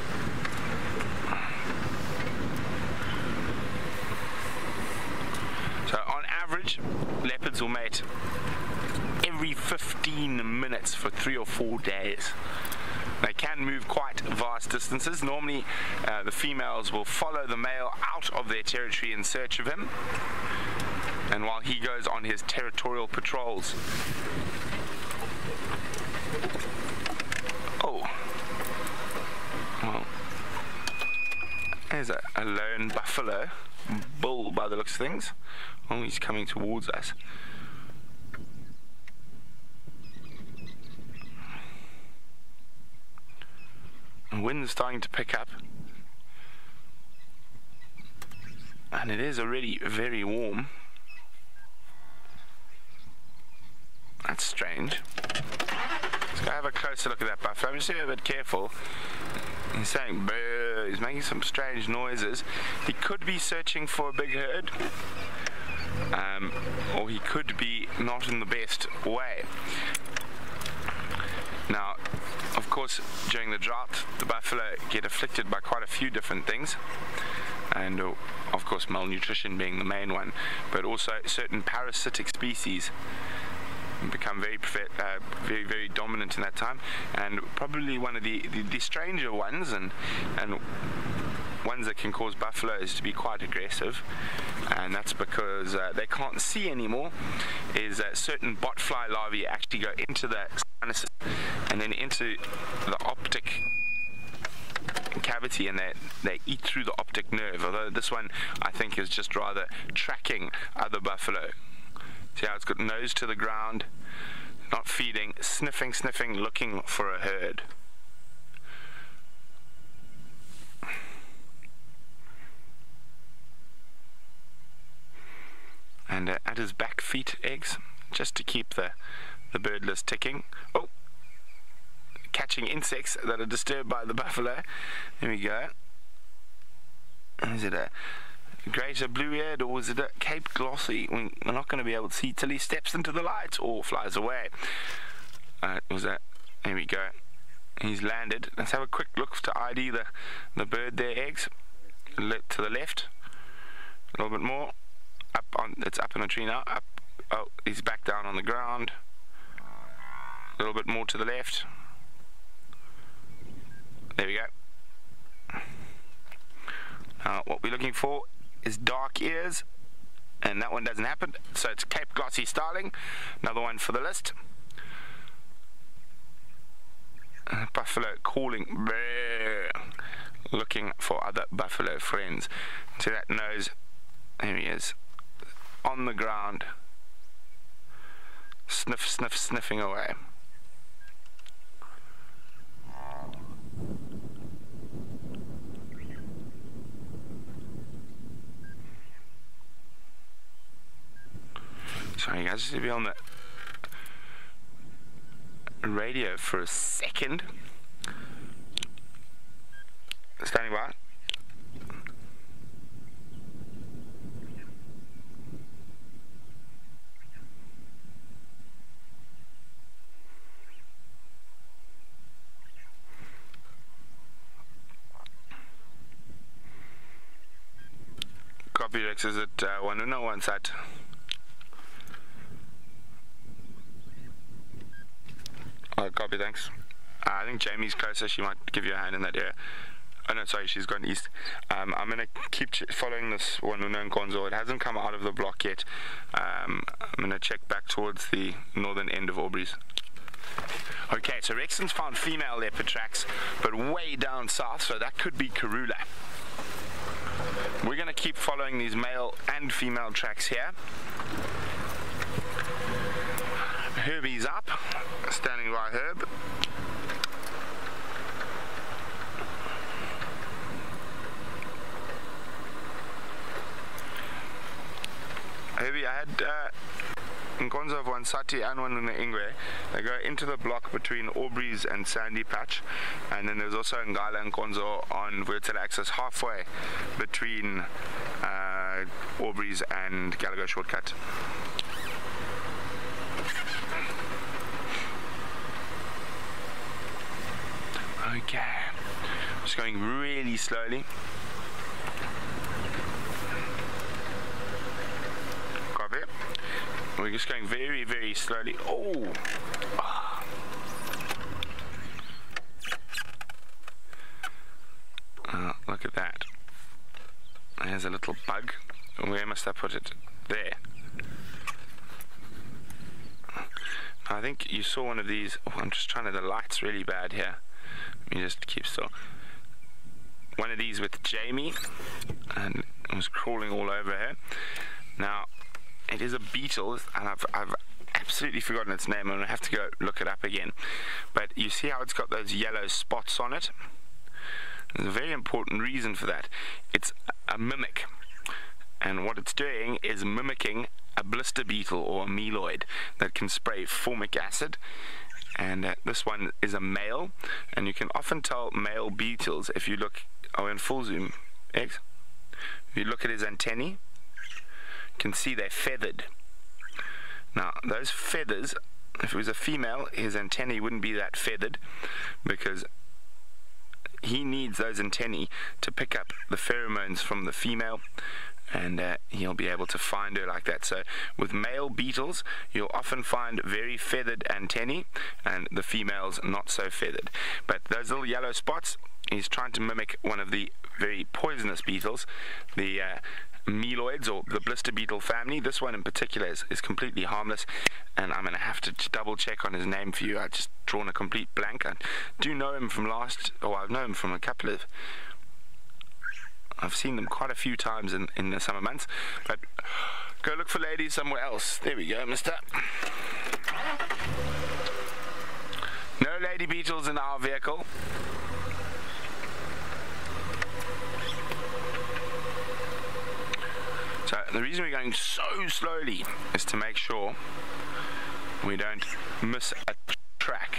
So on average, leopards will mate every 15 minutes for 3 or 4 days. They can move quite vast distances. Normally, the females will follow the male out of their territory in search of him, and while he goes on his territorial patrols. Oh. Well, there's a lone buffalo bull by the looks of things. Oh, he's coming towards us. The wind's starting to pick up, and it is already very warm. That's strange. Let's go have a closer look at that buffalo. I'm just a bit careful. He's saying boo. He's making some strange noises. He could be searching for a big herd, or he could be not in the best way. Now, of course, during the drought, the buffalo get afflicted by quite a few different things, and of course malnutrition being the main one, but also certain parasitic species become very dominant in that time, and probably one of the stranger ones and ones that can cause buffaloes to be quite aggressive, and that's because they can't see anymore, is certain botfly larvae actually go into the sinuses and then into the optic cavity, and they eat through the optic nerve, although this one I think is just rather tracking other buffalo. See how it's got nose to the ground, not feeding, sniffing, looking for a herd. And at his back feet, eggs, just to keep the bird list ticking. Oh, catching insects that are disturbed by the buffalo. There we go. Is it a greater blue-eared, or is it a Cape Glossy? We're not going to be able to see till he steps into the light or flies away. Was that? There we go. He's landed. Let's have a quick look to ID the bird there, eggs. To the left. A little bit more. Up on. It's up in the tree now. Up. Oh, he's back down on the ground. A little bit more to the left. There we go. Now, what we're looking for is dark ears and that one doesn't happen. So it's Cape Glossy Starling, another one for the list. Buffalo calling, looking for other buffalo friends. To that nose, there he is, on the ground, sniff, sniff, sniffing away. Sorry guys, just to be on the radio for a second. Standing by. Copy Rex is at Wanuna one side. Copy, thanks. I think Jamie's closer. She might give you a hand in that area. Oh no, sorry, she's gone east. I'm going to keep following this Wanuna Nkonzo. It hasn't come out of the block yet. I'm going to check back towards the northern end of Aubrey's. Okay, so Rexon's found female leopard tracks, but way down south, so that could be Karula. We're going to keep following these male and female tracks here. Herbie's up, standing by Herb. Herbie, I had Nkonzo of Wansati and one in the Ingwe. They go into the block between Aubrey's and Sandy Patch, and then there's also Ngala Nkonzo on vertical axis halfway between Aubrey's and Gallagher Shortcut. Okay, just going really slowly. Copy. We're just going very, very slowly. Oh! Look at that. There's a little bug. Where must I put it? There. I think you saw one of these. Oh, I'm just trying to, the light's really bad here. Let me just keep still. One of these with Jamie, and it was crawling all over her. Now, it is a beetle, and I've absolutely forgotten its name, and I have to go look it up again. But you see how it's got those yellow spots on it? There's a very important reason for that. It's a mimic, and what it's doing is mimicking a blister beetle or a meloid that can spray formic acid. And this one is a male, and you can often tell male beetles if you look. Oh, in full zoom, X. If you look at his antennae, you can see they're feathered. Now, those feathers, if it was a female, his antennae wouldn't be that feathered, because he needs those antennae to pick up the pheromones from the female, and he'll be able to find her like that. So with male beetles, you'll often find very feathered antennae, and the females not so feathered. But those little yellow spots, he's trying to mimic one of the very poisonous beetles, the meloids, or the blister beetle family. This one in particular is completely harmless, and I'm going to have to double check on his name for you. I've just drawn a complete blank. I do know him from I've known him from a couple of, I've seen them quite a few times in the summer months. But go look for ladies somewhere else. There we go, mister. No lady beetles in our vehicle. So the reason we're going so slowly is to make sure we don't miss a track.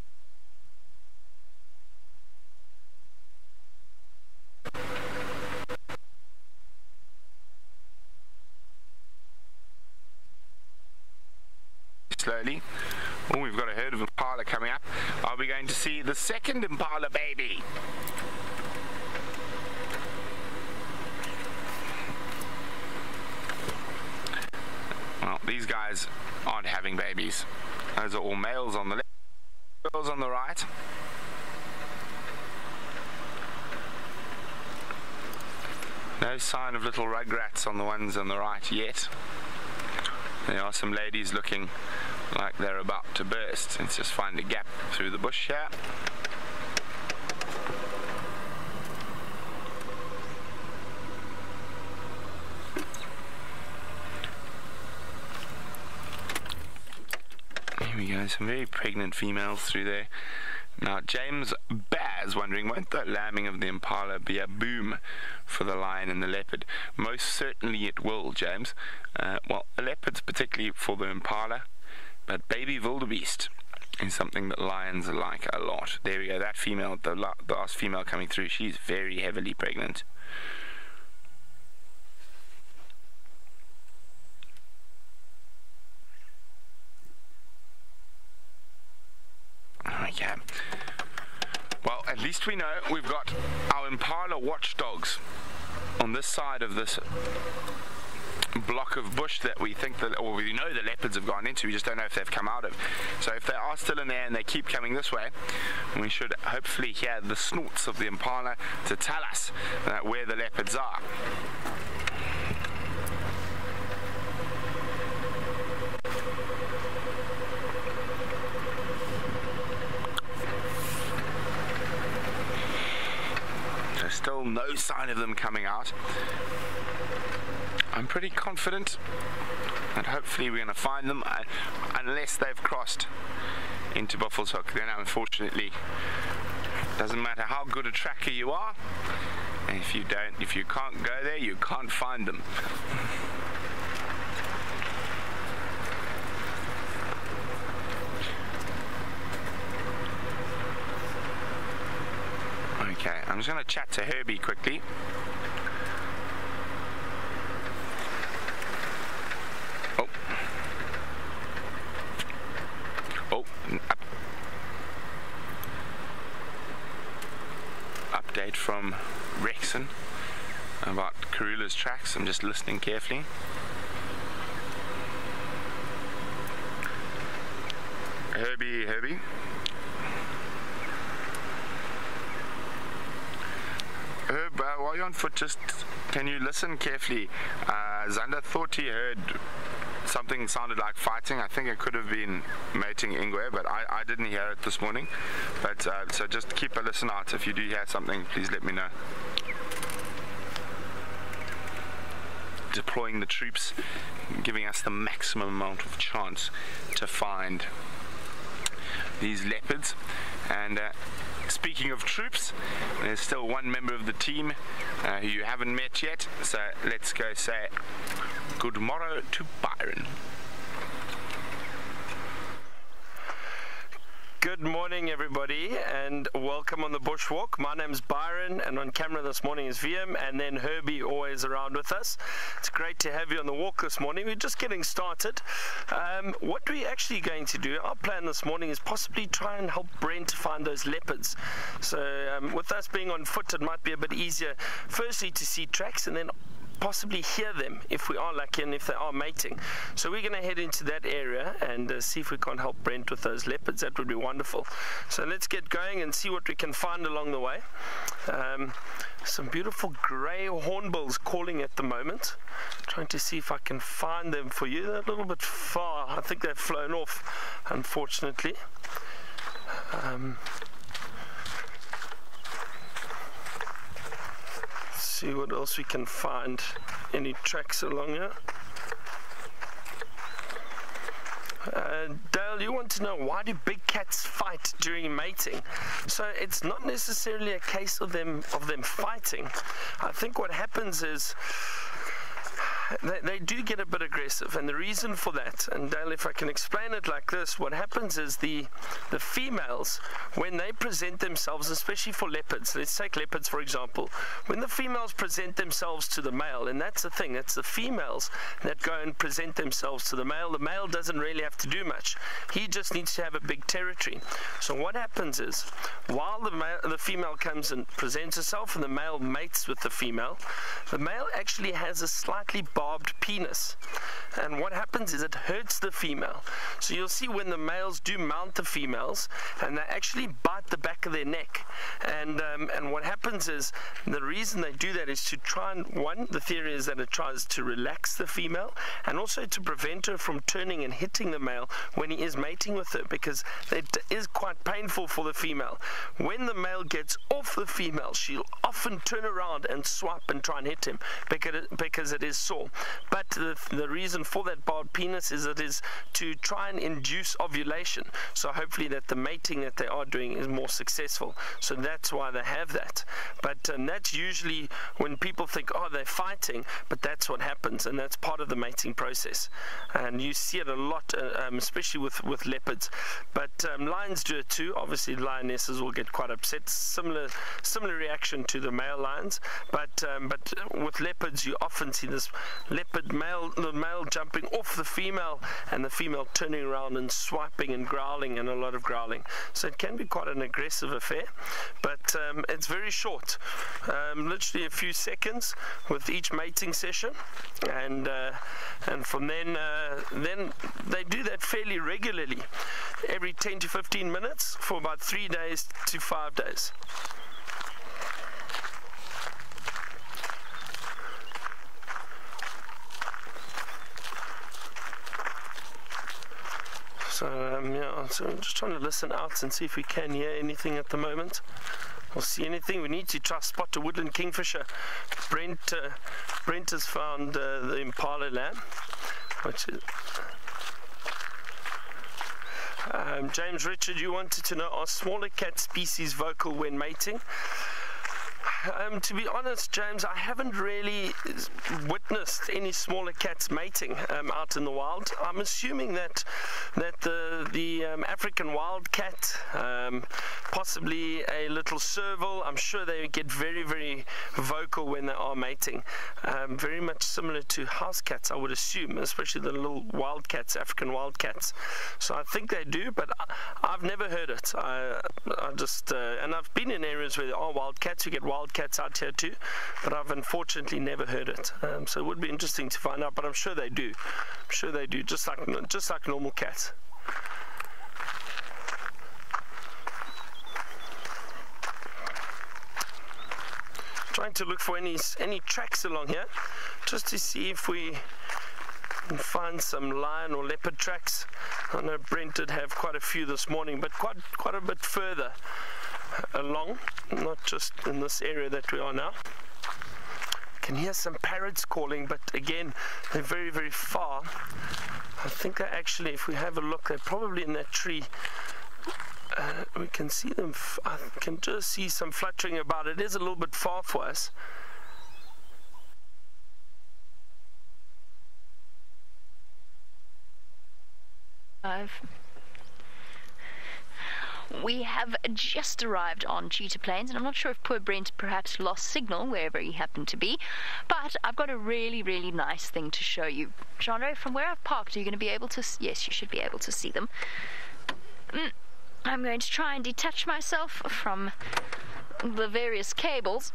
Slowly. Oh, we've got a herd of impala coming up. Are we going to see the second impala baby? Well, these guys aren't having babies. Those are all males on the left, girls on the right. No sign of little rugrats on the ones on the right yet. There are some ladies looking like they're about to burst. Let's just find a gap through the bush here. Here we go, some very pregnant females through there. Now, James Baz wondering, won't the lambing of the impala be a boom for the lion and the leopard? Most certainly it will, James. Well, leopards particularly for the impala, but baby wildebeest is something that lions like a lot. There we go, that female, the last female coming through, she's very heavily pregnant. Okay. Well, at least we know we've got our impala watchdogs on this side of this block of bush that we think that, or we know the leopards have gone into. We just don't know if they've come out of. So if they are still in there and they keep coming this way, we should hopefully hear the snorts of the impala to tell us where the leopards are. Still no sign of them coming out. I'm pretty confident that hopefully we're going to find them, unless they've crossed into Buffelshoek. Then unfortunately, doesn't matter how good a tracker you are, if you can't go there, you can't find them. Okay, I'm just going to chat to Herbie quickly. Update from Rexon about Karula's tracks. I'm just listening carefully. Herbie. Herb, while you're on foot, just can you listen carefully? Zander thought he heard something sounded like fighting. I think it could have been mating Ingwe, but I didn't hear it this morning. But so just keep a listen out. If you do hear something, please let me know. Deploying the troops, giving us the maximum amount of chance to find these leopards. And speaking of troops, there's still one member of the team who you haven't met yet, so let's go say good morrow to Byron. Good morning, everybody, and welcome on the Bushwalk. My name's Byron, and on camera this morning is VM, and then Herbie always around with us. It's great to have you on the walk this morning. We're just getting started. What we're actually going to do, our plan this morning is possibly try and help Brent find those leopards. So with us being on foot, it might be a bit easier, firstly to see tracks, and then possibly hear them if we are lucky and if they are mating. So we're going to head into that area and see if we can't help Brent with those leopards. That would be wonderful. So let's get going and see what we can find along the way. Some beautiful grey hornbills calling at the moment. Trying to see if I can find them for you. They're a little bit far. I think they've flown off, unfortunately. See what else we can find. Any tracks along here? Dale, you want to know, why do big cats fight during mating? So it's not necessarily a case of them fighting. I think what happens is they do get a bit aggressive, and the reason for that, and Dale, if I can explain it like this, what happens is the females, when they present themselves, especially for leopards, let's take leopards for example, when the females present themselves to the male, and that's the thing, it's the females that go and present themselves to the male doesn't really have to do much. He just needs to have a big territory. So what happens is, while the female comes and presents herself and the male mates with the male actually has a slightly barbed penis. And what happens is it hurts the female. So you'll see when the males do mount the females, and they actually bite the back of their neck. And what happens is, the reason they do that is to try and, one, the theory is that it tries to relax the female, and also to prevent her from turning and hitting the male when he is mating with her, because it is quite painful for the female. When the male gets off the female, she'll often turn around and swipe and try and hit him because it is sore. But the reason for that barbed penis is it is to try and induce ovulation, so hopefully that the mating that they are doing is more successful. So that's why they have that. But that's usually when people think, oh, they're fighting, but that's what happens, and that's part of the mating process. And you see it a lot, especially with leopards. But lions do it too. Obviously lionesses will get quite upset. Similar reaction to the male lions. But with leopards you often see this leopard male, the male jumping off the female, and the female turning around and swiping and growling, and a lot of growling. So it can be quite an aggressive affair, but it's very short, literally a few seconds with each mating session, and from then they do that fairly regularly, every 10 to 15 minutes for about 3 days to 5 days. So yeah, so I'm just trying to listen out and see if we can hear anything at the moment, or see anything. We need to try to spot a woodland kingfisher. Brent has found the impala lamb, which is James Richard, you wanted to know, are smaller cat species vocal when mating? To be honest, James, I haven't really witnessed any smaller cats mating out in the wild. I'm assuming that the African wildcat, possibly a little serval, I'm sure they get very, very vocal when they are mating. Very much similar to house cats, I would assume, especially the little wildcats, African wildcats. So I think they do, but I've never heard it. I just and I've been in areas where there are wildcats. You get wildcats out here too, but I've unfortunately never heard it. So it would be interesting to find out, but I'm sure they do. I'm sure they do, just like normal cats. Trying to look for any tracks along here, just to see if we can find some lion or leopard tracks. I know Brent did have quite a few this morning, but quite a bit further along, not just in this area that we are now. Can hear some parrots calling, but again, they're very, very far. I think they actually, if we have a look, they're probably in that tree. We can see them. I can just see some fluttering about. It is a little bit far for us. We have just arrived on Cheetah Plains, and I'm not sure if poor Brent perhaps lost signal wherever he happened to be, but I've got a really, really nice thing to show you. Genre, from where I've parked, are you going to be able to... Yes, you should be able to see them. I'm going to try and detach myself from the various cables.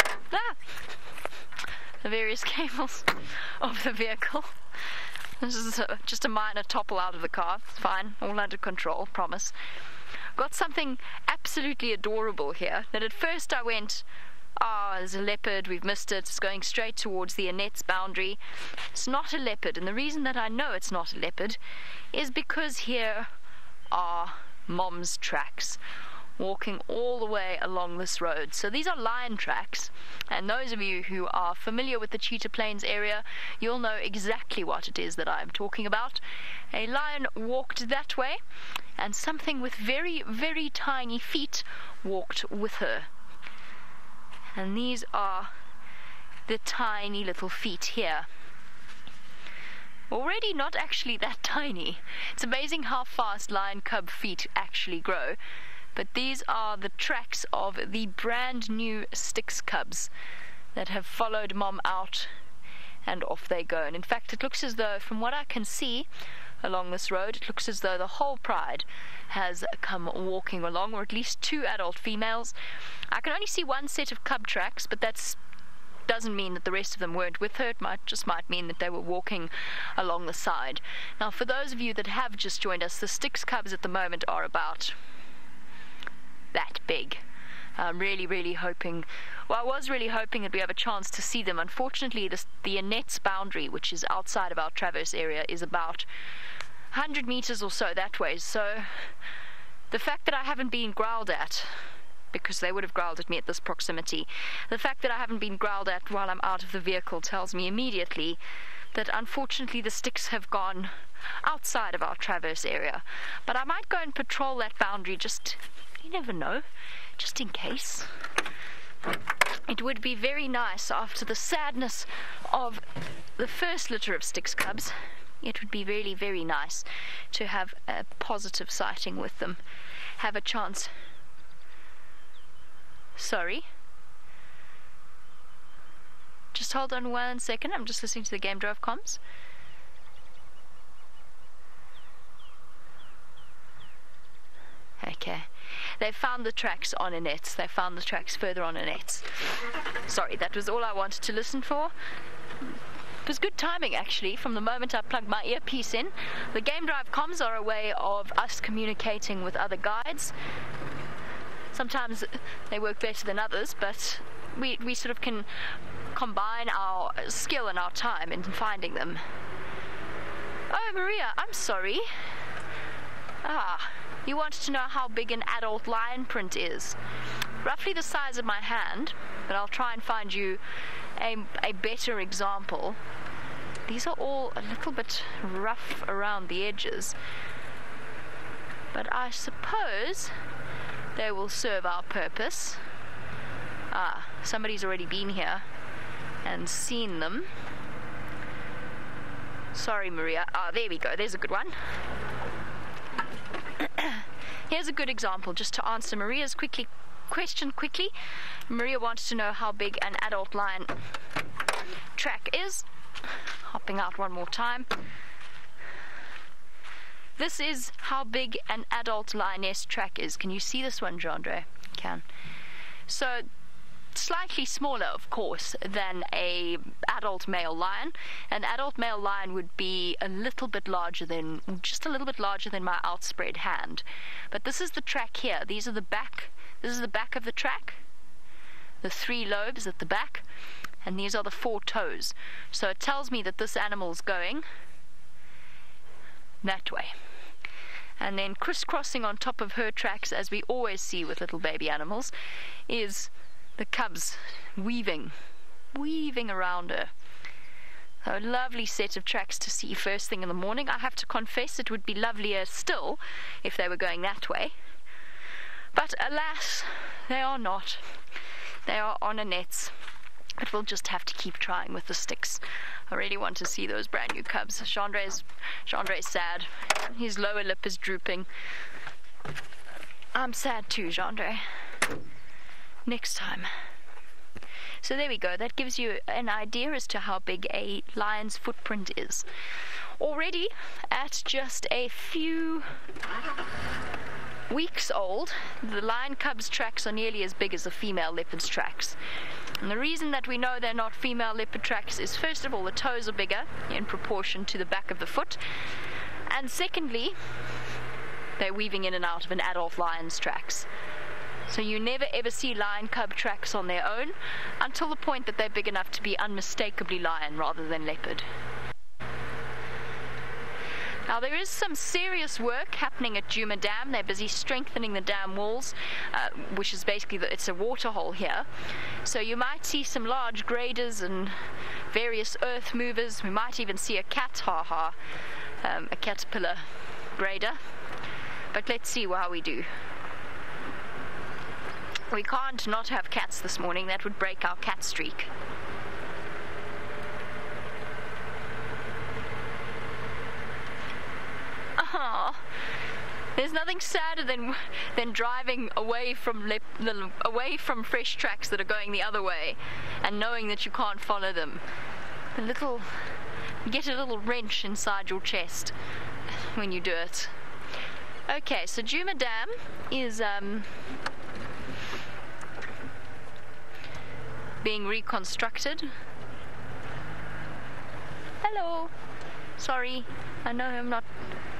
The various cables of the vehicle. This is just a minor topple out of the car. It's fine, all under control, promise. Got something absolutely adorable here, that at first I went, there's a leopard, we've missed it, it's going straight towards the Annette's boundary. It's not a leopard, and the reason that I know it's not a leopard is because here are Mom's tracks walking all the way along this road. So these are lion tracks, and those of you who are familiar with the Cheetah Plains area, you'll know exactly what it is that I'm talking about. A lion walked that way, and something with very, very tiny feet walked with her. And these are the tiny little feet here. Already not actually that tiny. It's amazing how fast lion cub feet actually grow. But these are the tracks of the brand new Styx cubs that have followed Mom out, and off they go. And in fact, it looks as though, from what I can see along this road, it looks as though the whole pride has come walking along, or at least 2 adult females. I can only see one set of cub tracks, but that's doesn't mean that the rest of them weren't with her. It just might mean that they were walking along the side. Now, for those of you that have just joined us, the Styx cubs at the moment are about that big. I'm really hoping, well, I was really hoping that we have a chance to see them. Unfortunately, the Annette's boundary, which is outside of our traverse area, is about 100 meters or so that way. So the fact that I haven't been growled at, because they would have growled at me at this proximity, the fact that I haven't been growled at while I'm out of the vehicle tells me immediately that unfortunately the Styx have gone outside of our traverse area. But I might go and patrol that boundary, just, you never know, just in case. It would be very nice after the sadness of the first litter of Styx cubs. It would be really very nice to have a positive sighting with them, have a chance. Sorry. Just hold on 1 second. I'm just listening to the Game Drive comms. Okay. They found the tracks on Annette's. They found the tracks further on Annette's. Sorry, that was all I wanted to listen for. It was good timing, actually, from the moment I plugged my earpiece in. The Game Drive comms are a way of us communicating with other guides. Sometimes they work better than others, but we sort of can combine our skill and our time in finding them. Oh, Maria, I'm sorry. You wanted to know how big an adult lion print is. Roughly the size of my hand, but I'll try and find you a better example. These are all a little bit rough around the edges, but I suppose they will serve our purpose. Somebody's already been here and seen them. Sorry, Maria. There we go. There's a good one. Here's a good example, just to answer Maria's question quickly. Maria wanted to know how big an adult lion track is. Hopping out one more time. This is how big an adult lioness track is. Can you see this one, Jandre? Can. So, slightly smaller, of course, than a adult male lion. An adult male lion would be a little bit larger than, just a little bit larger than my outspread hand. But this is the track here. These are the back. This is the back of the track. The 3 lobes at the back. And these are the 4 toes. So it tells me that this animal's going that way. And then crisscrossing on top of her tracks, as we always see with little baby animals, is the cubs weaving around her. A lovely set of tracks to see first thing in the morning. I have to confess it would be lovelier still if they were going that way. But alas, they are not. They are on Annette's. But we'll just have to keep trying with the Styx. I really want to see those brand new cubs. Chandre's sad. His lower lip is drooping. I'm sad too, Chandre. Next time. So there we go. That gives you an idea as to how big a lion's footprint is. Already at just a few weeks old, the lion cub's tracks are nearly as big as the female leopard's tracks. And the reason that we know they're not female leopard tracks is, first of all, the toes are bigger in proportion to the back of the foot. And secondly, they're weaving in and out of an adult lion's tracks. So you never ever see lion cub tracks on their own until the point that they're big enough to be unmistakably lion rather than leopard. Now there is some serious work happening at Djuma Dam. They're busy strengthening the dam walls, which is basically, it's a water hole here. So you might see some large graders and various earth movers. We might even see a cat, a caterpillar grader. But let's see how we do. We can't not have cats this morning. That would break our cat streak. There's nothing sadder than driving away from fresh tracks that are going the other way and knowing that you can't follow them. You get a little wrench inside your chest when you do it. Okay, so Djuma Dam is being reconstructed. Hello. Sorry, I know I'm not...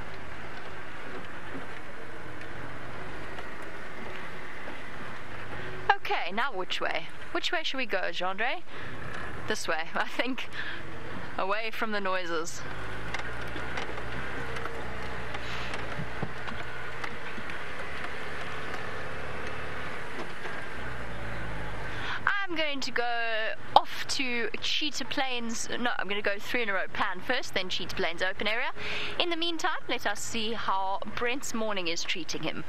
Okay, now which way? Which way should we go, Jeandre? This way, I think. Away from the noises. I'm going to go off to Cheetah Plains. No, I'm going to go 3 in a row plan first, then Cheetah Plains open area. In the meantime, let us see how Brent's morning is treating him.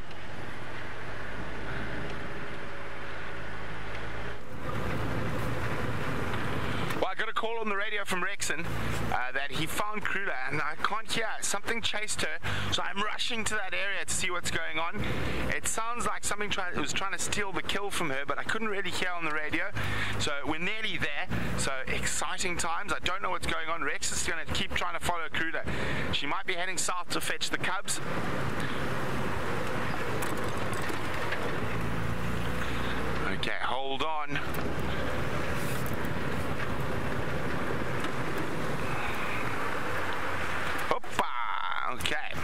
I got a call on the radio from Rexon that he found Krula, and I can't hear. Something chased her, so I'm rushing to that area to see what's going on. It sounds like something was trying to steal the kill from her, but I couldn't really hear on the radio. So we're nearly there. So exciting times. I don't know what's going on. Rex is going to keep trying to follow Krula. She might be heading south to fetch the cubs. Okay, hold on. Okay.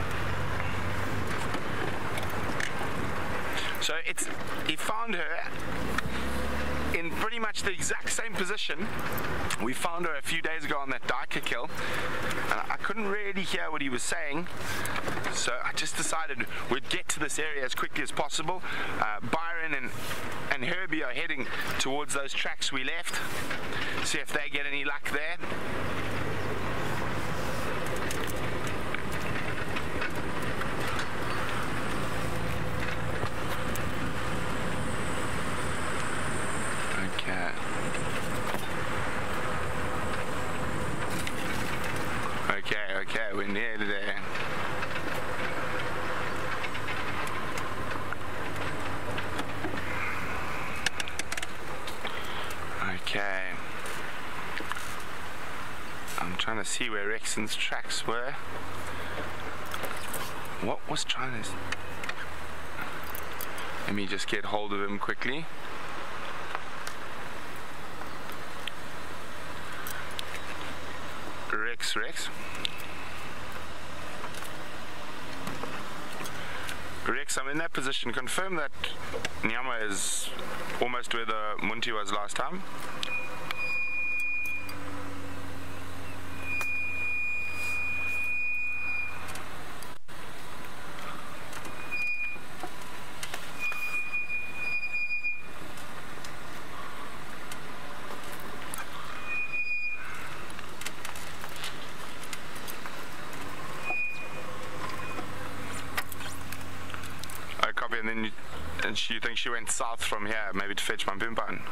So he found her in pretty much the exact same position. We found her a few days ago on that Diker kill. I couldn't really hear what he was saying, so I just decided we'd get to this area as quickly as possible. Byron and Herbie are heading towards those tracks we left. See if they get any luck there. Okay, we're nearly there. Okay. I'm trying to see where Rexon's tracks were. What was trying to... Let me just get hold of him quickly. Rex. Rex, I'm in that position. Confirm that Nyama is almost where the Munti was last time. And you think she went south from here, maybe to fetch my boom button?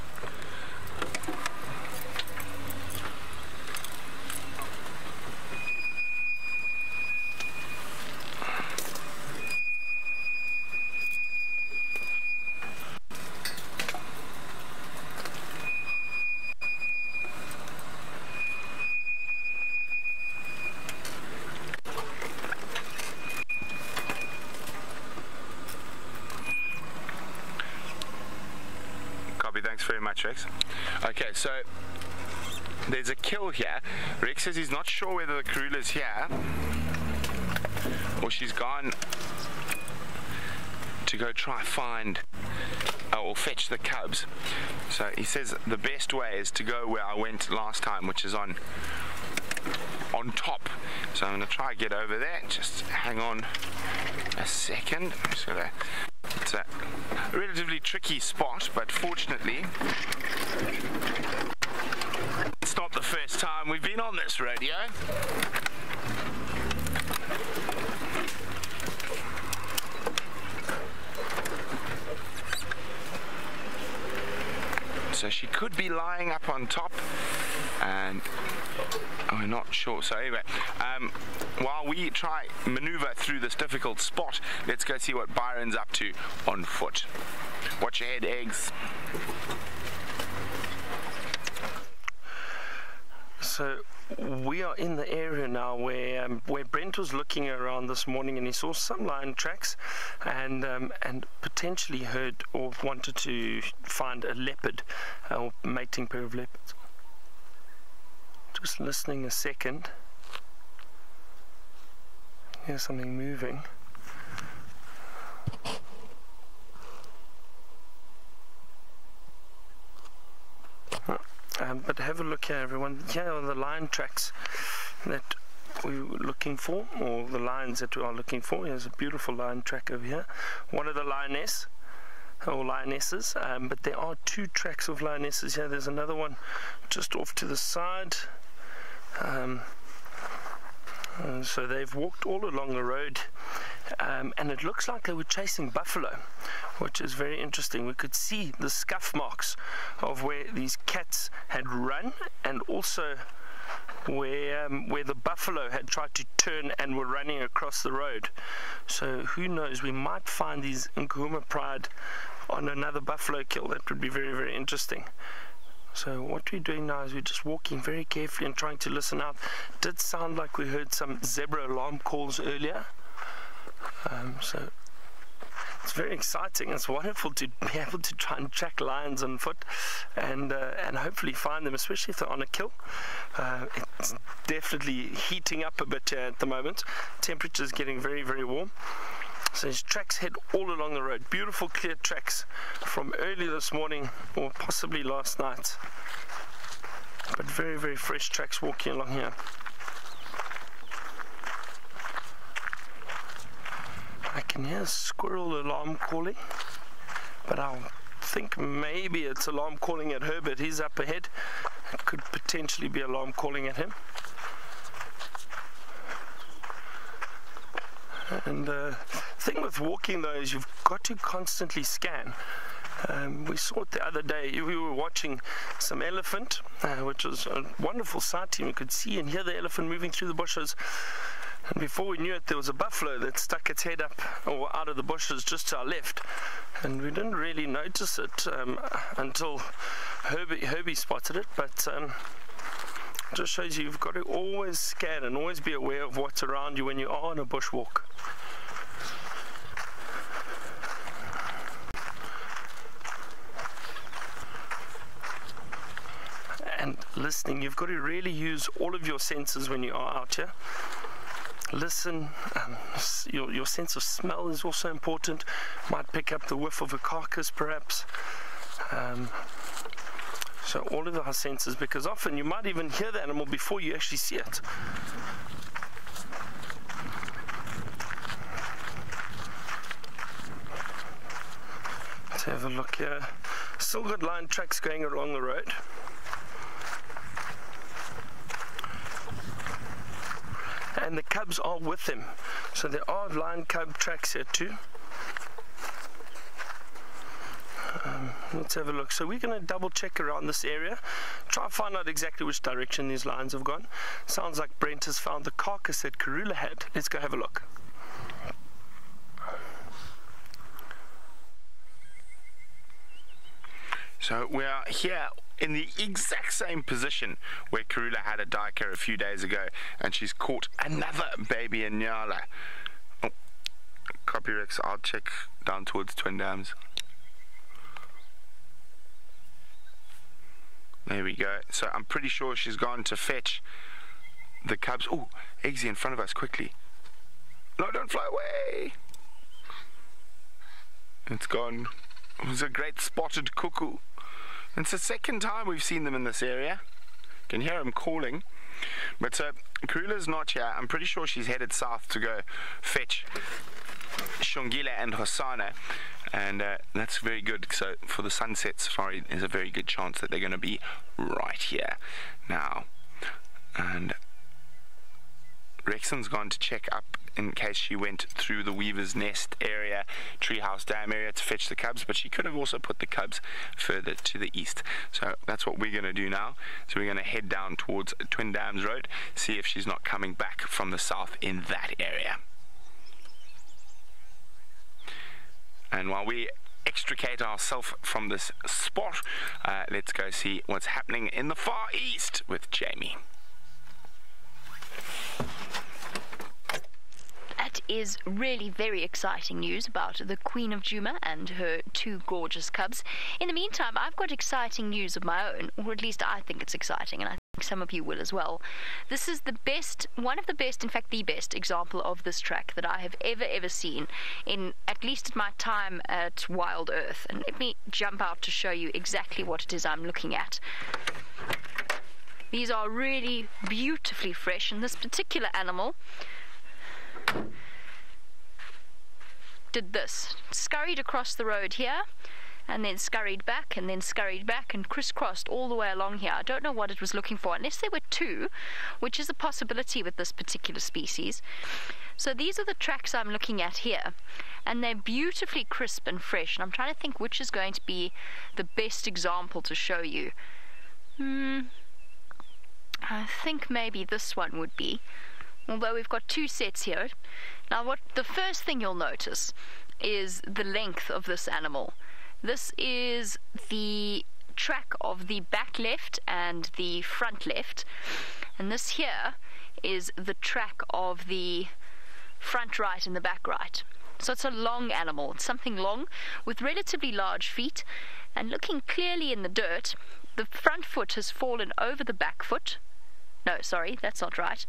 Thanks very much, Rex. Okay, so there's a kill here. Rex says he's not sure whether the Karula's here or she's gone to go try find or fetch the cubs. So he says the best way is to go where I went last time, which is on top. So I'm going to try to get over there. Just hang on a second. I'm just going to... It's a relatively tricky spot, but fortunately it's not the first time we've been on this rodeo. So she could be lying up on top, and we're not sure. So anyway, while we try maneuver through this difficult spot, let's go see what Byron's up to on foot. Watch your head, eggs. So we are in the area now where Brent was looking around this morning, and he saw some lion tracks, and potentially heard or wanted to find a leopard or mating pair of leopards. Just listening a second. Here's something moving. But have a look here, everyone. Here are the lion tracks that we were looking for, or the lions that we are looking for. Here's a beautiful lion track over here. One of the lionesses, but there are 2 tracks of lionesses here. There's another one just off to the side. So they've walked all along the road, and it looks like they were chasing buffalo, which is very interesting. We could see the scuff marks of where these cats had run, and also where the buffalo had tried to turn and were running across the road. So who knows, we might find these Nkuhuma Pride on another buffalo kill. That would be very, very interesting. So what we're doing now is we're just walking very carefully and trying to listen out. It did sound like we heard some zebra alarm calls earlier. So it's very exciting. It's wonderful to be able to try and track lions on foot and hopefully find them, especially if they're on a kill. It's definitely heating up a bit here at the moment. Temperature's getting very, very warm. So his tracks head all along the road. Beautiful clear tracks from early this morning or possibly last night. But very, very fresh tracks walking along here. I can hear a squirrel alarm calling, but I think maybe it's alarm calling at Herbert. He's up ahead. It could potentially be alarm calling at him. And the thing with walking though is you've got to constantly scan. We saw it the other day. We were watching some elephant, which was a wonderful sighting. We could see and hear the elephant moving through the bushes. And before we knew it, there was a buffalo that stuck its head up or out of the bushes just to our left. And we didn't really notice it until Herbie spotted it. But just shows you've got to always scan and always be aware of what's around you when you are on a bushwalk. And listening, you've got to really use all of your senses when you are out here. Listen, your sense of smell is also important. Might pick up the whiff of a carcass perhaps. So all of our senses, because often you might even hear the animal before you actually see it. Let's have a look here. Still got lion tracks going along the road. And the cubs are with him. So there are lion cub tracks here too. Let's have a look. So we're going to double check around this area, try and find out exactly which direction these lions have gone. Sounds like Brent has found the carcass that Karula had. Let's go have a look. So we are here in the exact same position where Karula had a duiker a few days ago, and she's caught another baby Inyala. Oh, copy Rex, I'll check down towards Twin Dams. There we go. So I'm pretty sure she's gone to fetch the cubs. Oh, Eggsy in front of us, quickly. No, don't fly away. It's gone. It was a great spotted cuckoo. It's the second time we've seen them in this area. You can hear them calling. But Karula's not here. I'm pretty sure she's headed south to go fetch Shongile and Hosana. And that's very good. So for the sunset safari, there's a very good chance that they're going to be right here now. And Rexon's gone to check up in case she went through the Weaver's Nest area, Treehouse Dam area to fetch the cubs, but she could have also put the cubs further to the east. So that's what we're going to do now. So we're going to head down towards Twin Dams Road, see if she's not coming back from the south in that area. And while we extricate ourselves from this spot, let's go see what's happening in the far east with Jamie. is really very exciting news about the Queen of Djuma and her 2 gorgeous cubs. In the meantime, I've got exciting news of my own, or at least I think it's exciting, and I think some of you will as well. This is the best, one of the best, in fact the best example of this track that I have ever seen, in at least my time at Wild Earth. And let me jump out to show you exactly what it is I'm looking at. These are really beautifully fresh, and this particular animal did this. Scurried across the road here, and then scurried back, and then scurried back, and crisscrossed all the way along here. I don't know what it was looking for, unless there were 2, which is a possibility with this particular species. So these are the tracks I'm looking at here, and they're beautifully crisp and fresh, and I'm trying to think which is going to be the best example to show you. I think maybe this one would be, although we've got 2 sets here. Now, what the first thing you'll notice is the length of this animal. This is the track of the back left and the front left, and this here is the track of the front right and the back right. So it's a long animal. It's something long with relatively large feet, and looking clearly in the dirt, the front foot has fallen over the back foot. No, sorry, that's not right.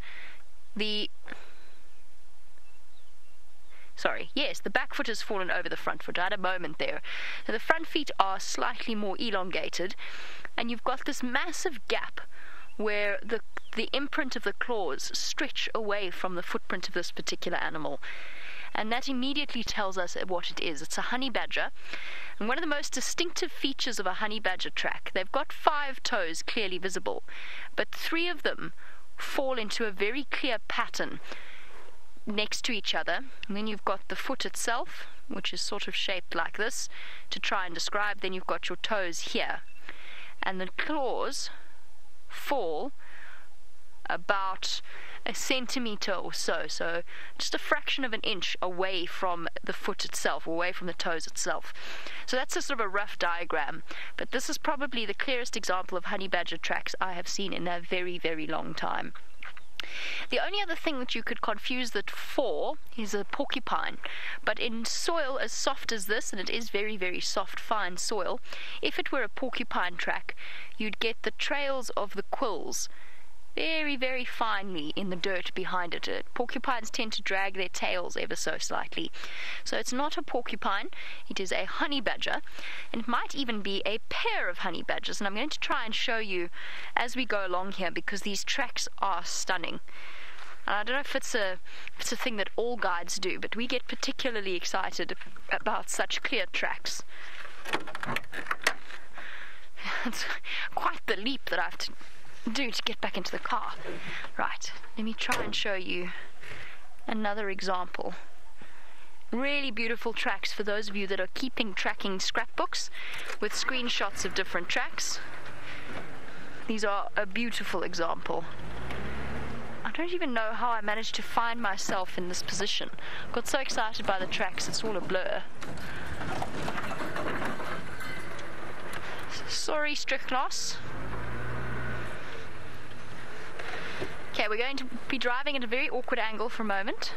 Yes, the back foot has fallen over the front foot. I had a moment there. So the front feet are slightly more elongated, and you've got this massive gap where the imprint of the claws stretch away from the footprint of this particular animal. And that immediately tells us what it is. It's a honey badger, and one of the most distinctive features of a honey badger track, they've got 5 toes clearly visible, but 3 of them fall into a very clear pattern next to each other. And then you've got the foot itself, which is sort of shaped like this to try and describe. Then you've got your toes here, and the claws fall about a centimeter or so, so just a fraction of an inch away from the foot itself, away from the toes itself. So that's a sort of a rough diagram, but this is probably the clearest example of honey badger tracks I have seen in a very long time. The only other thing that you could confuse that for is a porcupine, but in soil as soft as this, and it is very soft, fine soil, if it were a porcupine track, you'd get the trails of the quills very finely in the dirt behind it. Porcupines tend to drag their tails ever so slightly. So it's not a porcupine, it is a honey badger, and it might even be a pair of honey badgers, and I'm going to try and show you as we go along here, because these tracks are stunning. And I don't know if it's a thing that all guides do, but we get particularly excited about such clear tracks. It's quite the leap that I have to do to get back into the car. Right, let me try and show you another example. Really beautiful tracks for those of you that are keeping tracking scrapbooks with screenshots of different tracks. These are a beautiful example. I don't even know how I managed to find myself in this position. I got so excited by the tracks, it's all a blur. Sorry, Strickloss. Okay, we're going to be driving at a very awkward angle for a moment.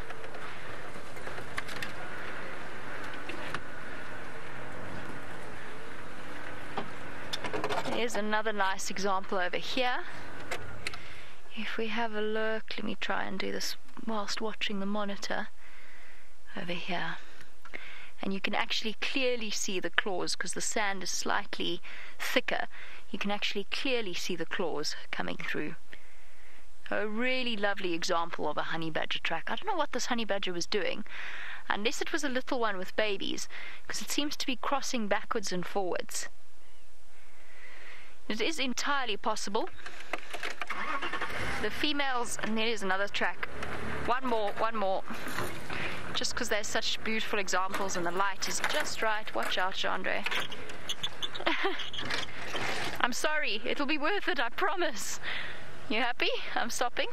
There's another nice example over here. If we have a look, let me try and do this whilst watching the monitor. Over here. And you can actually clearly see the claws because the sand is slightly thicker. You can actually clearly see the claws coming through. A really lovely example of a honey badger track. I don't know what this honey badger was doing, unless it was a little one with babies, because it seems to be crossing backwards and forwards. It is entirely possible. The females, and there is another track. One more. Just because there's such beautiful examples and the light is just right. Watch out, Chandra. I'm sorry, it'll be worth it, I promise. You happy? I'm stopping.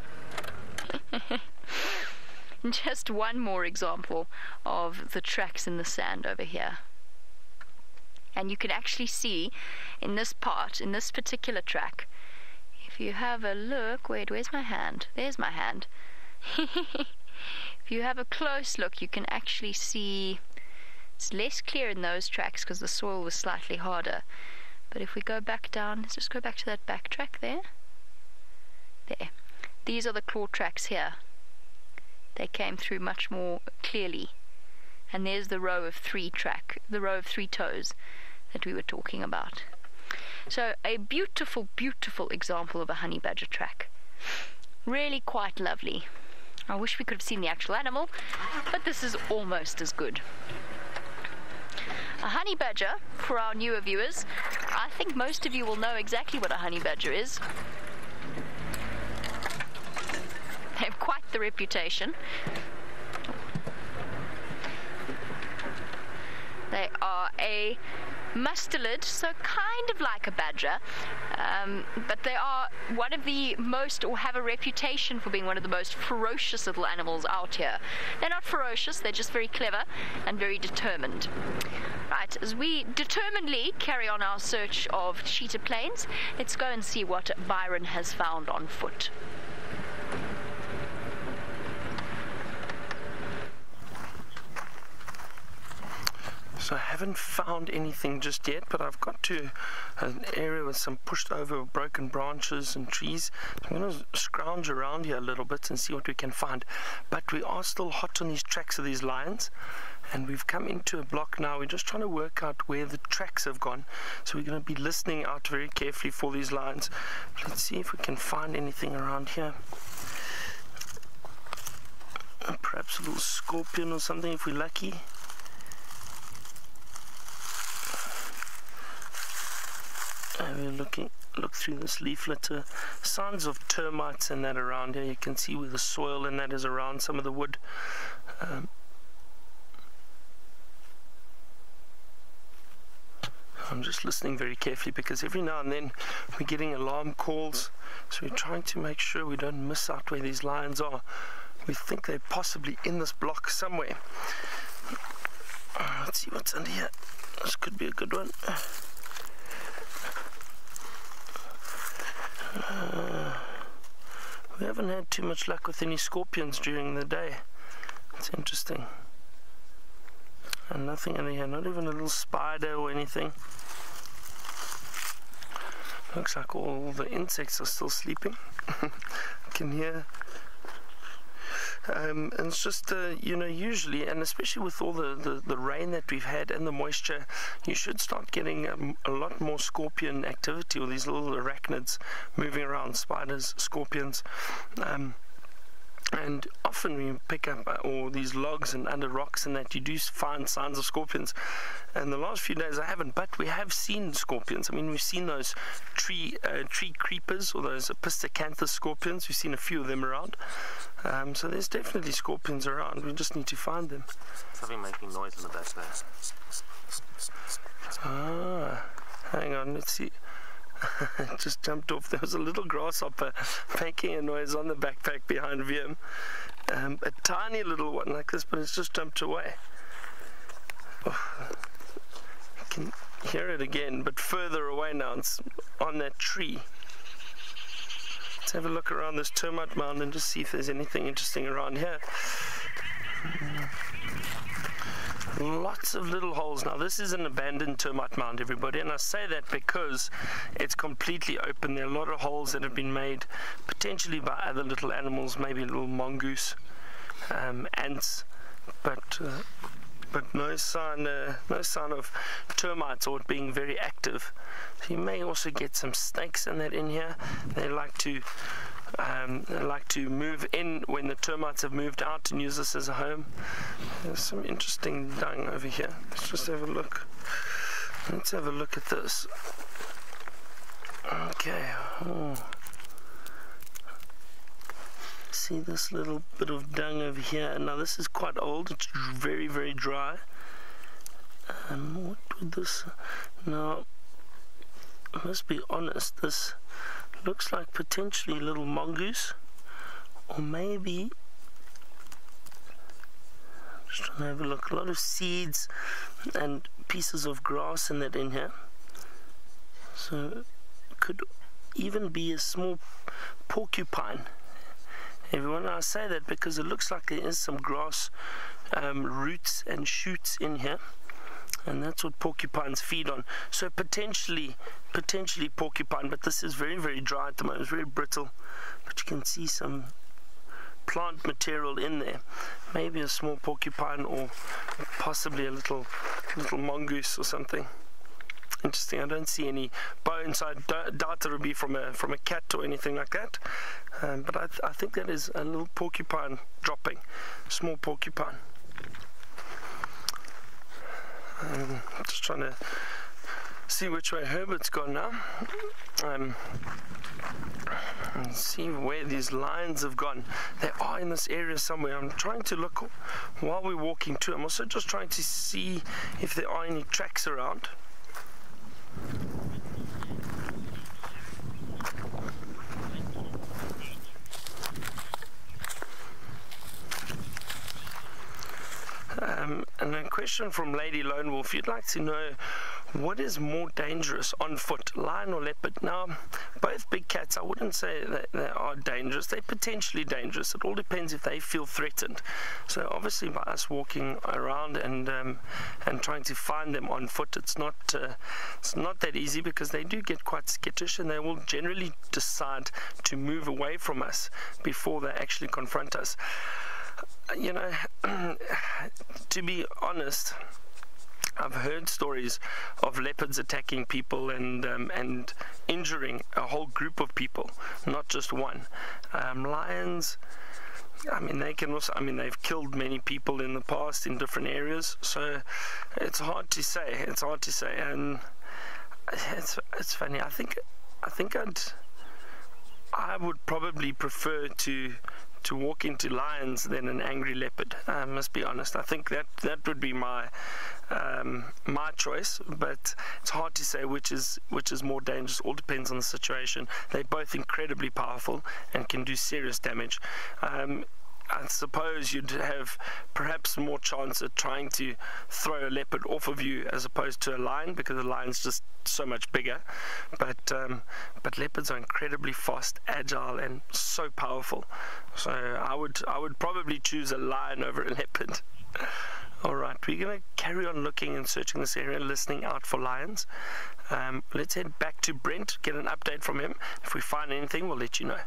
Just one more example of the tracks in the sand over here. And you can actually see in this part, in this particular track, if you have a look, where's my hand? There's my hand. If if you have a close look, you can actually see it's less clear in those tracks because the soil was slightly harder. But if we go back down, let's just go back to that back track there. There. These are the claw tracks here. They came through much more clearly. And there's the row of 3 toes that we were talking about. So a beautiful, beautiful example of a honey badger track. Really quite lovely. I wish we could have seen the actual animal, but this is almost as good. A honey badger, for our newer viewers, I think most of you will know exactly what a honey badger is. They have quite the reputation. They are a mustelid, so kind of like a badger, but they are one of the most, or have a reputation for being one of the most ferocious little animals out here. They're not ferocious, they're just very clever and very determined. Right, as we determinedly carry on our search of cheetah plains, let's go and see what Byron has found on foot. So I haven't found anything just yet, but I've got to an area with some pushed over broken branches and trees. So I'm going to scrounge around here a little bit and see what we can find. But we are still hot on these tracks of these lions, and we've come into a block now. We're just trying to work out where the tracks have gone. So we're going to be listening out very carefully for these lions. Let's see if we can find anything around here. Perhaps a little scorpion or something if we're lucky. We're look through this leaflet. Signs of termites and that around here. You can see where the soil and that is around some of the wood. I'm just listening very carefully because every now and then we're getting alarm calls, so we're trying to make sure we don't miss out where these lions are. We think they're possibly in this block somewhere. Let's see what's under here. This could be a good one. We haven't had too much luck with any scorpions during the day. It's interesting. And nothing in here, not even a little spider or anything. Looks like all the insects are still sleeping. I can hear. And it's just, you know, usually, and especially with all the rain that we've had and the moisture, you should start getting a lot more scorpion activity, or these little arachnids moving around, spiders, scorpions. And often when you pick up all these logs and under rocks and that, you do find signs of scorpions. And the last few days I haven't, but we have seen scorpions. I mean, we've seen those tree creepers, or those Pistacanthus scorpions. We've seen a few of them around. So there's definitely scorpions around. We just need to find them. Something making noise in the back there. Ah, hang on, let's see. It just jumped off. There was a little grasshopper making a noise on the backpack behind VM. A tiny little one like this, but it's just jumped away. Oh, I can hear it again, but further away now. It's on that tree. Let's have a look around this termite mound and just see if there's anything interesting around here. Lots of little holes. Now this is an abandoned termite mound, everybody, and I say that because it's completely open. There are a lot of holes that have been made potentially by other little animals, maybe a little mongoose, ants, but no sign of termites or it being very active. So you may also get some snakes and that in here. They like to move in when the termites have moved out and use this as a home. There's some interesting dung over here. Let's just have a look. Let's have a look at this. Okay. Oh. See this little bit of dung over here. Now this is quite old. It's very, very dry. What would this... Now, I must be honest, this looks like potentially a little mongoose, or maybe, just trying to have a look, a lot of seeds and pieces of grass and that in here. So it could even be a small porcupine everyone. I say that because it looks like there is some grass roots and shoots in here, and that's what porcupines feed on. So potentially porcupine, but this is very, very dry at the moment. It's very brittle, but you can see some plant material in there. Maybe a small porcupine, or possibly a little mongoose or something. Interesting. I don't see any bones. I doubt it would be from a cat or anything like that. But I think that is a little porcupine dropping, small porcupine. Just trying to see which way Herbert's gone now. And see where these lions have gone. They are in this area somewhere. I'm trying to look while we're walking too. I'm also just trying to see if there are any tracks around. And a question from Lady Lone Wolf. You'd like to know, what is more dangerous on foot, lion or leopard? Now, both big cats, I wouldn't say that they are dangerous. They're potentially dangerous. It all depends if they feel threatened. So obviously by us walking around and trying to find them on foot, it's not that easy, because they do get quite skittish, and they will generally decide to move away from us before they actually confront us. You know, to be honest, I've heard stories of leopards attacking people and injuring a whole group of people, not just one. Lions, I mean, they can also, I mean, they've killed many people in the past in different areas, so it's hard to say. It's hard to say, and it's funny. I think I would probably prefer to walk into lions than an angry leopard. I must be honest. I think that would be my choice, but it's hard to say which is more dangerous. All depends on the situation. They're both incredibly powerful and can do serious damage. I suppose you'd have perhaps more chance at trying to throw a leopard off of you as opposed to a lion, because a lion's just so much bigger. But leopards are incredibly fast, agile, and so powerful. So I would probably choose a lion over a leopard. All right, we're going to carry on looking and searching this area, listening out for lions. Let's head back to Brent, get an update from him. If we find anything, we'll let you know.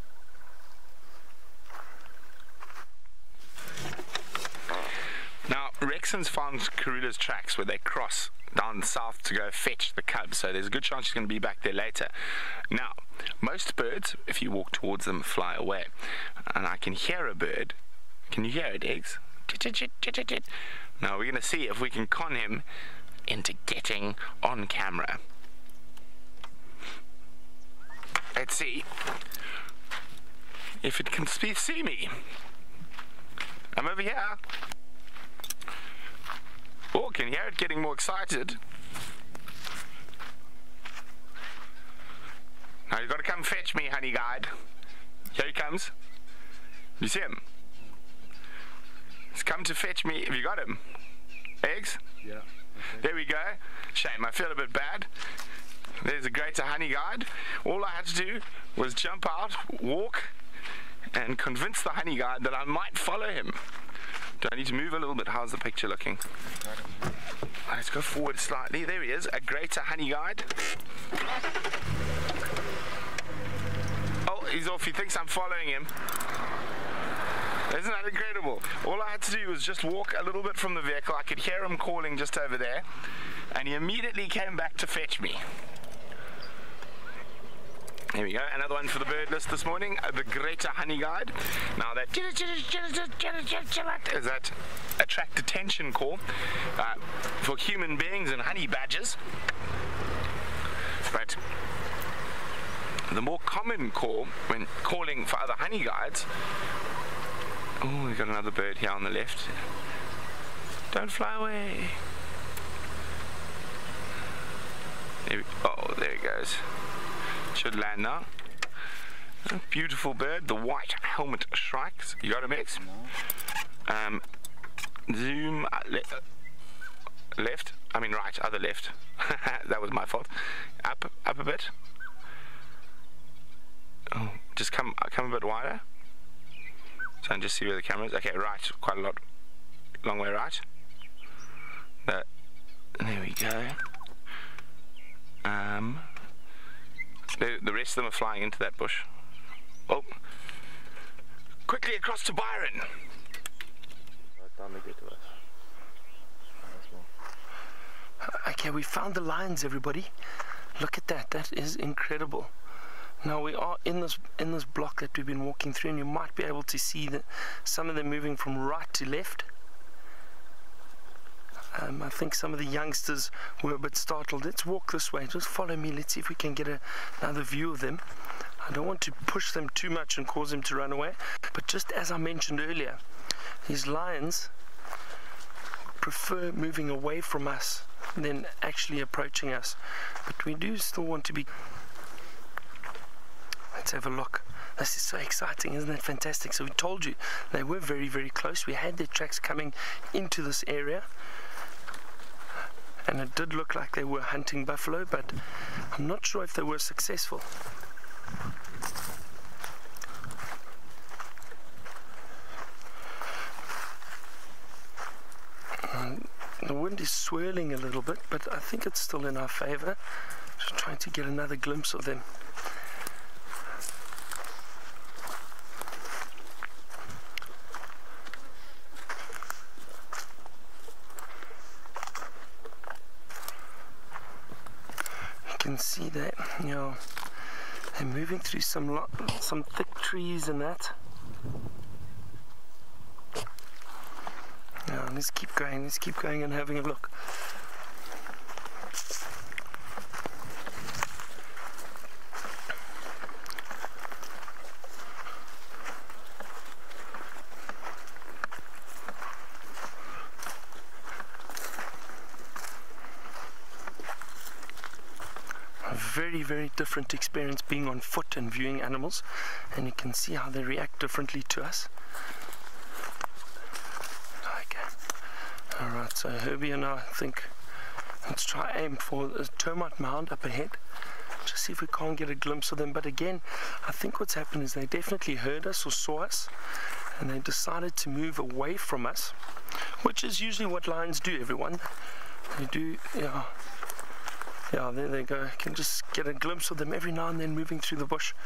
Now, Rexon's found Karula's tracks where they cross down south to go fetch the cubs, so there's a good chance she's going to be back there later. Now, most birds, if you walk towards them, fly away. And I can hear a bird. Can you hear it, Eggs? Now, we're going to see if we can con him into getting on camera. Let's see if it can see me. I'm over here. Oh, can you hear it getting more excited? Now you've got to come fetch me, honey guide. Here he comes. You see him? He's come to fetch me. Have you got him? Eggs? Yeah. Okay. There we go. Shame, I feel a bit bad. There's a greater honey guide. All I had to do was jump out, walk, and convince the honey guide that I might follow him. Do I need to move a little bit? How's the picture looking? Let's go forward slightly. There he is, a greater honey guide. Oh, he's off. He thinks I'm following him. Isn't that incredible? All I had to do was just walk a little bit from the vehicle. I could hear him calling just over there, and he immediately came back to fetch me. Here we go, another one for the bird list this morning, the greater honey guide. Now that is that attract attention call for human beings and honey badgers. But the more common call when calling for other honey guides. Oh, we've got another bird here on the left. Don't fly away. Oh, there he goes. Should land now. A beautiful bird, the white helmet shrikes. You got him, X? Zoom left. I mean right, other left. That was my fault. Up a bit. Oh, just come a bit wider. So just see where the camera is. Okay, right, quite a lot, long way right. There we go. The rest of them are flying into that bush. Oh, quickly across to Byron. Right down they get to us. Okay, we found the lions, everybody. Look at that. That is incredible. Now we are in this block that we've been walking through, and you might be able to see that some of them moving from right to left. I think some of the youngsters were a bit startled. Let's walk this way. Just follow me. Let's see if we can get another view of them. I don't want to push them too much and cause them to run away. But just as I mentioned earlier, these lions prefer moving away from us than actually approaching us. But we do still want to be... Let's have a look. This is so exciting, isn't that fantastic? So we told you they were very, very close. We had their tracks coming into this area, and it did look like they were hunting buffalo, but I'm not sure if they were successful. The wind is swirling a little bit, but I think it's still in our favor. Just trying to get another glimpse of them. You can see that, you know, they're moving through some thick trees and that. Now, let's keep going and having a look. A very, very different experience being on foot and viewing animals, and you can see how they react differently to us. Alright, so Herbie and I think let's try aim for a termite mound up ahead. Just see if we can't get a glimpse of them. But again, I think what's happened is they definitely heard us or saw us, and they decided to move away from us, which is usually what lions do, everyone. They do, yeah, there they go. You can just get a glimpse of them every now and then moving through the bush.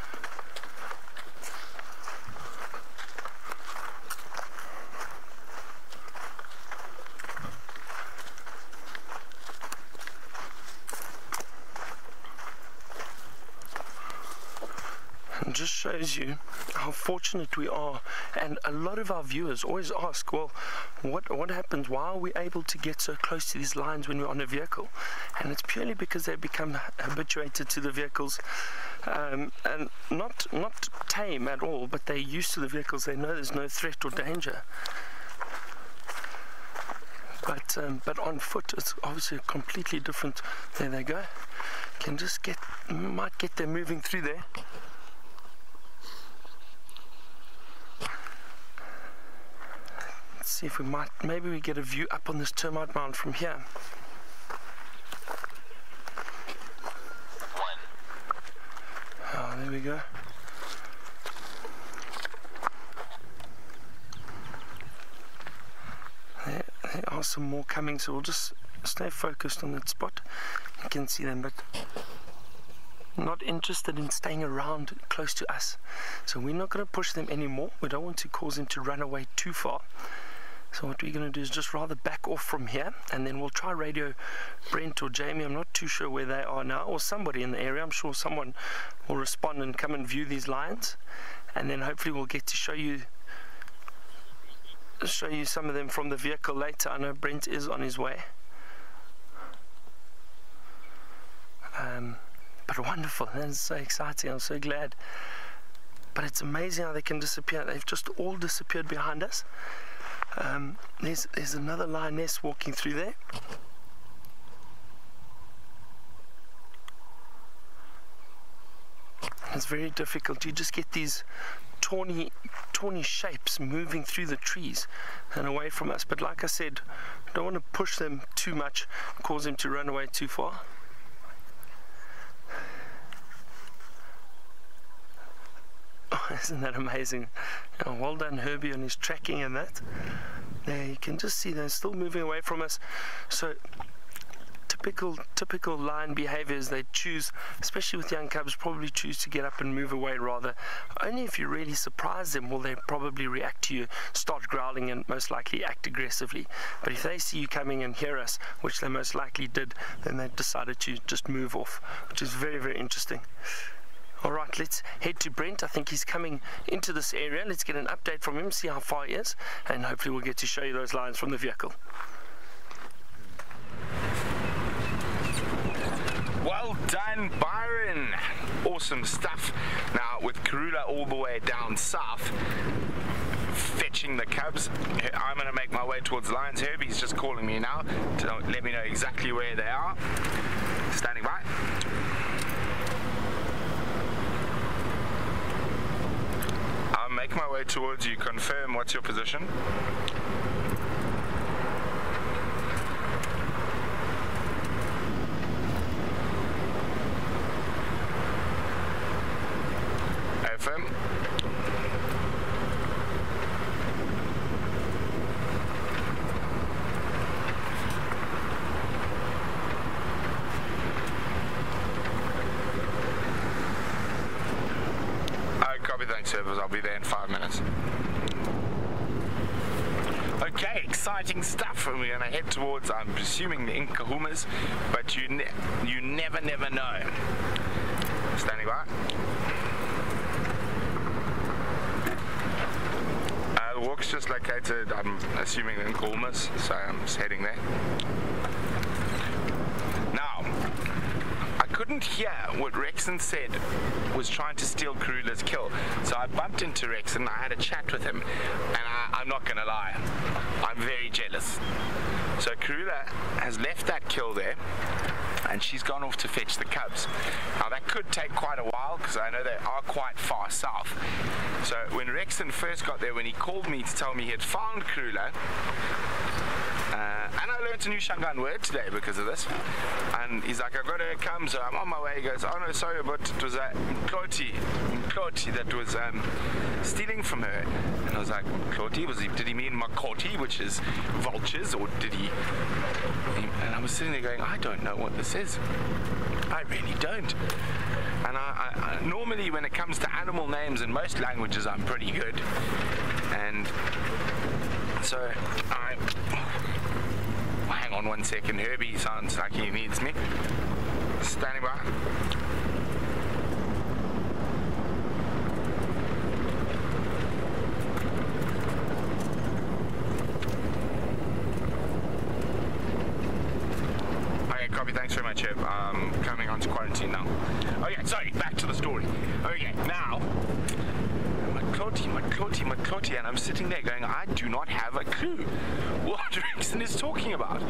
Just shows you how fortunate we are, and a lot of our viewers always ask, well, what happens, why are we able to get so close to these lions when we're on a vehicle? And it's purely because they've become habituated to the vehicles, and not tame at all, but they're used to the vehicles. They know there's no threat or danger. But on foot it's obviously completely different. There they go. Can just might get them moving through there. See if we maybe we get a view up on this termite mound from here. Oh, there we go. There are some more coming, so we'll just stay focused on that spot. You can see them, but not interested in staying around close to us. So we're not going to push them anymore. We don't want to cause them to run away too far. So what we're going to do is just rather back off from here, and then we'll try radio Brent or Jamie. I'm not too sure where they are now, or somebody in the area. I'm sure someone will respond and come and view these lions, and then hopefully we'll get to show you some of them from the vehicle later. I know Brent is on his way. But wonderful, that's so exciting. I'm so glad. But it's amazing how they can disappear. They've just all disappeared behind us. There's another lioness walking through there. It's very difficult. You just get these tawny shapes moving through the trees and away from us. But like I said, I don't want to push them too much, cause them to run away too far. Isn't that amazing? Oh, well done, Herbie, on his tracking and that. There, you can just see they're still moving away from us. So typical lion behaviors, they choose, especially with young cubs, probably choose to get up and move away rather. Only if you really surprise them will they probably react to you, start growling, and most likely act aggressively. But if they see you coming and hear us, which they most likely did, then they decided to just move off, which is very, very interesting. All right, let's head to Brent. I think he's coming into this area. Let's get an update from him, see how far he is, and hopefully we'll get to show you those lions from the vehicle. Well done, Byron. Awesome stuff. Now, with Karula all the way down south, fetching the cubs, I'm going to make my way towards the lions. Herbie's just calling me now to let me know exactly where they are. Standing by. I'll make my way towards you. Confirm what's your position. FM. Copy, thanks, servers. I'll be there in 5 minutes. Okay, exciting stuff, and we're going to head towards, I'm assuming, the Nkahumas, but you never know. Standing by. The walk's just located, I'm assuming, in Nkahumas, so I'm just heading there. Now, I couldn't hear what Rexon said was trying to steal Karula's kill, so I bumped into Rexon. I had a chat with him, and I'm not going to lie, I'm very jealous. So Karula has left that kill there, and she's gone off to fetch the cubs. Now that could take quite a while, because I know they are quite far south. So when Rexon first got there, when he called me to tell me he had found Karula, and I learned a new Shangaan word today because of this. And he's like, I've got to come, so I'm on my way. He goes, oh no, sorry, but it was Mkloti that was stealing from her. And I was like, Mkloti? Did he mean Makoti, which is vultures, or did he? And I was sitting there going, I don't know what this is. I really don't. And I normally, when it comes to animal names in most languages, I'm pretty good. And so hang on 1 second, Herbie sounds like he needs me. Standing by. Okay, copy, thanks very much, Herb. I'm coming on to quarantine now. Okay, sorry, back to the story. Okay, now, Mkloti, and I'm sitting there going, I do not have a clue what Rexon is talking about.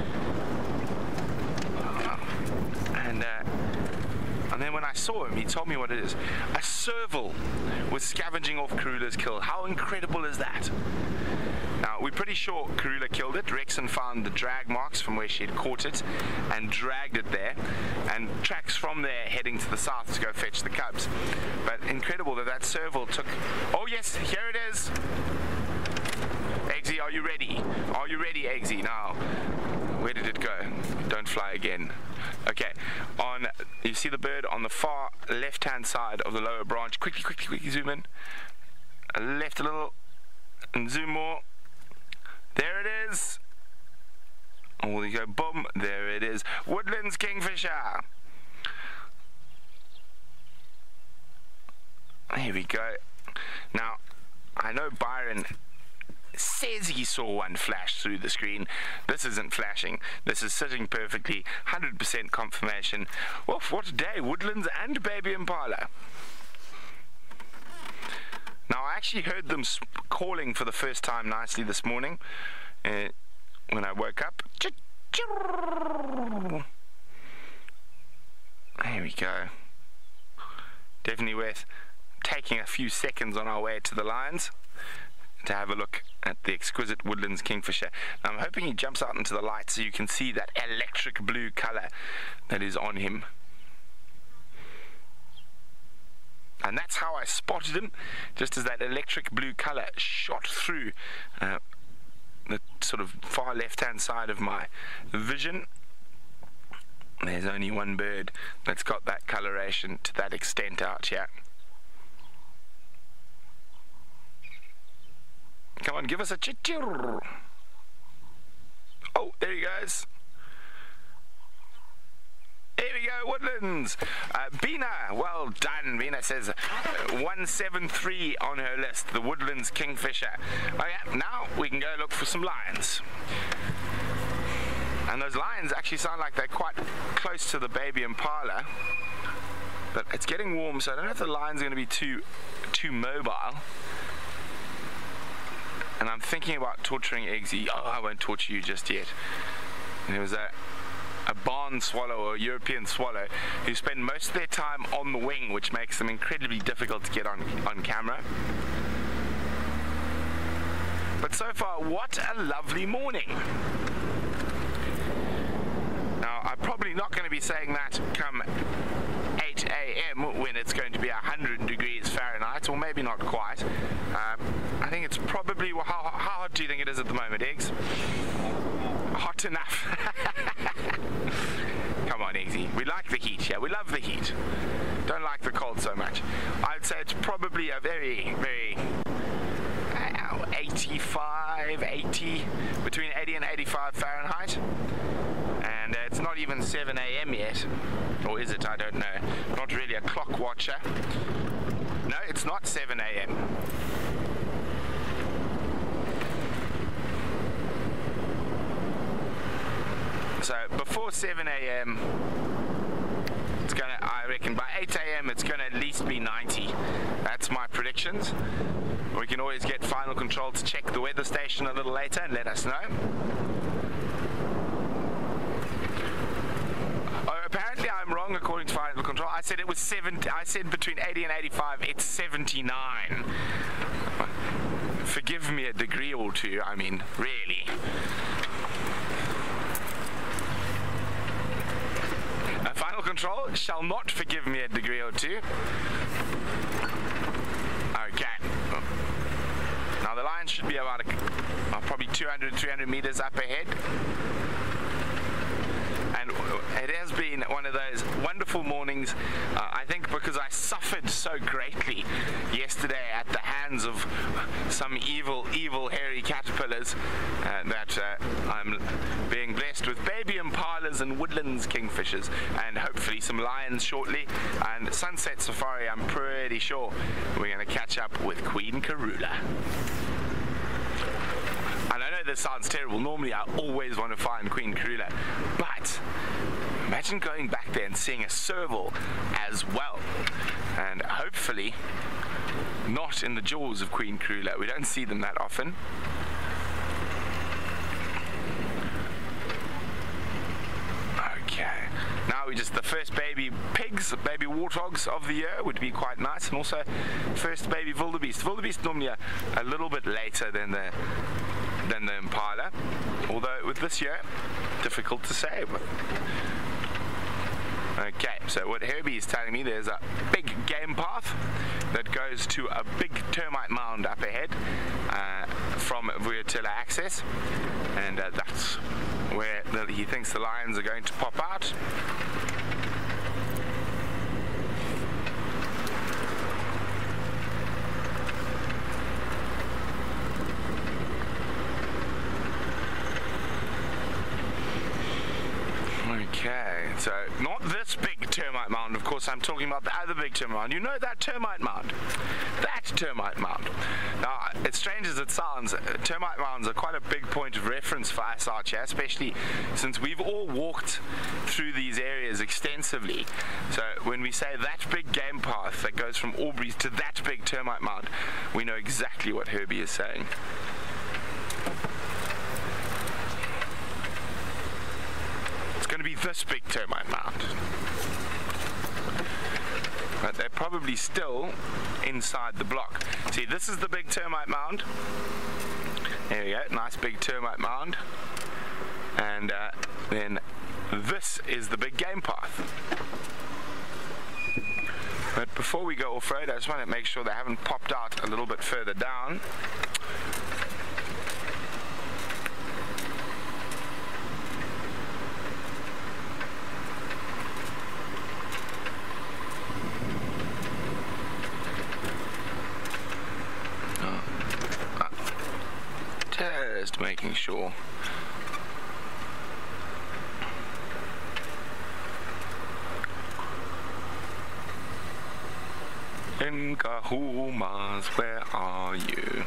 And then when I saw him, he told me what it is. A serval was scavenging off Karula's kill. How incredible is that? Now, we're pretty sure Karula killed it. Rexon found the drag marks from where she had caught it and dragged it there, and tracks from there heading to the south to go fetch the cubs. But incredible that serval took... Oh yes, here it is! Eggsy, are you ready? Are you ready, Eggsy? Now, where did it go? Don't fly again. Okay, you see the bird on the far left-hand side of the lower branch. Quickly zoom in. Left a little, and zoom more. There it is. Oh, you go, boom, there it is. Woodlands Kingfisher. Here we go. Now, I know Byron says he saw one flash through the screen. This isn't flashing. This is sitting perfectly. 100% confirmation. Woof, what a day. Woodlands and Baby Impala. Now, I actually heard them calling for the first time nicely this morning when I woke up. There we go. Definitely worth taking a few seconds on our way to the lions to have a look at the exquisite Woodlands Kingfisher. Now, I'm hoping he jumps out into the light so you can see that electric blue color that is on him. And that's how I spotted him, just as that electric blue colour shot through the sort of far left-hand side of my vision. There's only one bird that's got that coloration to that extent out here. Come on, give us a chit-chir. Oh, there he goes. Here we go, Woodlands. Bina, well done. Bina says 173 on her list, the Woodlands Kingfisher. Okay, now we can go look for some lions. And those lions actually sound like they're quite close to the baby impala. But it's getting warm, so I don't know if the lions are going to be too mobile. And I'm thinking about torturing Eggsy. Oh, I won't torture you just yet. And there was a barn swallow or a European swallow who spend most of their time on the wing, which makes them incredibly difficult to get on camera. But so far, what a lovely morning. Now, I'm probably not going to be saying that come 8 a.m. when it's going to be 100 degrees Fahrenheit, or maybe not quite. I think it's probably, well, how hot do you think it is at the moment, Eggs? Hot enough. Come on, Eggsy. We like the heat, yeah? We love the heat. Don't like the cold so much. I'd say it's probably a very, very 80, between 80 and 85 Fahrenheit. And it's not even 7 a.m. yet. Or is it? I don't know. Not really a clock watcher. No, it's not 7 a.m. So before 7 a.m. it's gonna, I reckon by 8 a.m. it's gonna at least be 90. That's my predictions. We can always get Final Control to check the weather station a little later and let us know. Oh, apparently I'm wrong according to Final Control. I said it was 70. I said between 80 and 85. It's 79. Forgive me a degree or two. I mean, really. Final Control shall not forgive me a degree or two. Okay. Now the lion should be about probably 200-300 meters up ahead. And it has been one of those wonderful mornings, I think because I suffered so greatly yesterday at the hands of some evil hairy caterpillars, that I'm being blessed with baby impalas and Woodlands kingfishers, and hopefully some lions shortly, and Sunset Safari. I'm pretty sure we're going to catch up with Queen Karula. And I know this sounds terrible. Normally I always want to find Queen Karula, but imagine going back there and seeing a serval as well, and hopefully not in the jaws of Queen Karula. We don't see them that often. Okay, now we just, the first baby pigs, baby warthogs of the year would be quite nice, and also first baby wildebeest. Wildebeest normally a little bit later than the impala, although with this year, difficult to say. But okay, so what Herbie is telling me, there's a big game path that goes to a big termite mound up ahead from Vuyatilla access, and that's where he thinks the lions are going to pop out. Okay, so not this big termite mound, of course. I'm talking about the other big termite mound. You know that termite mound? That termite mound. Now, as strange as it sounds, termite mounds are quite a big point of reference for us out here, especially since we've all walked through these areas extensively. So when we say that big game path that goes from Aubrey's to that big termite mound, we know exactly what Herbie is saying. Going to be this big termite mound, but they're probably still inside the block. See, this is the big termite mound. There we go, nice big termite mound, and then this is the big game path. But But before we go off-road, I just want to make sure they haven't popped out a little bit further down. Just making sure. In Kahumas, where are you?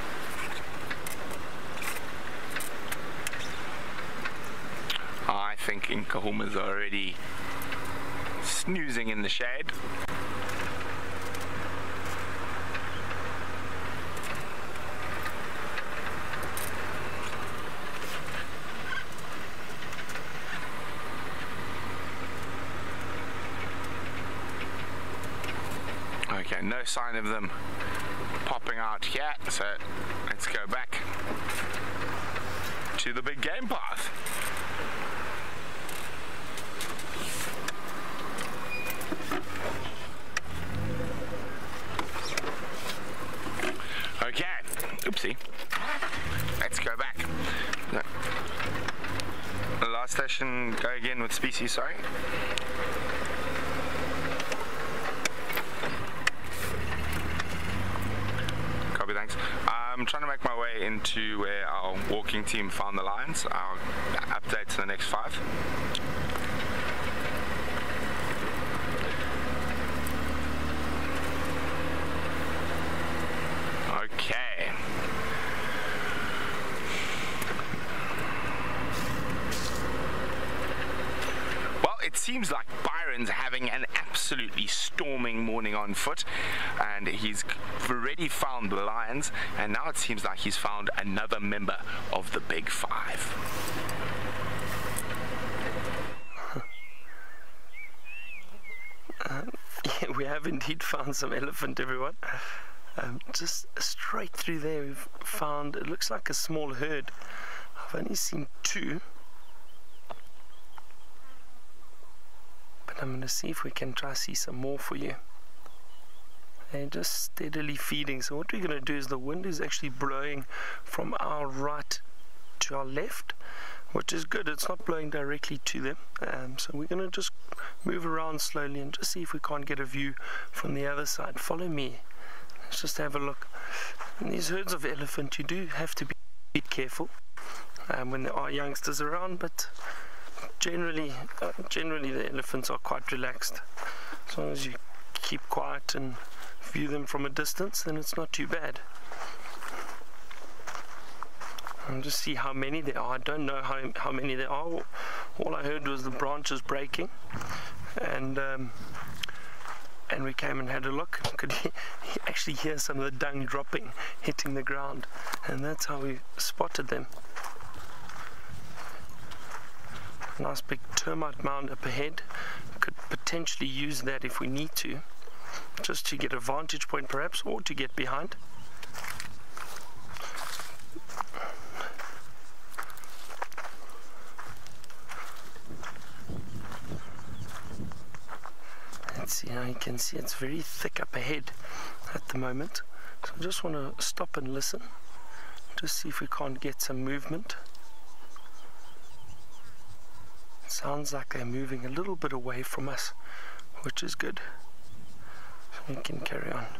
I think in Kahuma's already snoozing in the shade. Okay, no sign of them popping out yet, so let's go back to the big game path. Okay, oopsie. Let's go back. No. The last station, go again with species, sorry. Thanks. I'm trying to make my way into where our walking team found the lions. I'll update to the next 5. Okay. Well, it seems like Byron's having an absolutely storming morning on foot, and he's already found the lions, and now it seems like he's found another member of the Big Five. Yeah, we have indeed found some elephant, everyone. Just straight through there we've found, it looks like a small herd. I've only seen 2. But I'm going to see if we can try to see some more for you. They're just steadily feeding. So what we're going to do is the wind is actually blowing from our right to our left, which is good. It's not blowing directly to them. So we're going to just move around slowly and just see if we can't get a view from the other side. Follow me. Let's just have a look. In these herds of elephant, you do have to be careful when there are youngsters around, but generally the elephants are quite relaxed. As long as you keep quiet and view them from a distance, then it's not too bad. I'll just see how many there are. I don't know how many there are. All I heard was the branches breaking, and we came and had a look. Could actually hear some of the dung dropping, hitting the ground, and that's how we spotted them. Nice big termite mound up ahead. Could potentially use that if we need to, just to get a vantage point perhaps, or to get behind. Let's see, now you can see it's very thick up ahead at the moment. So I just want to stop and listen, just see if we can't get some movement. It sounds like they're moving a little bit away from us, which is good. So we can carry on.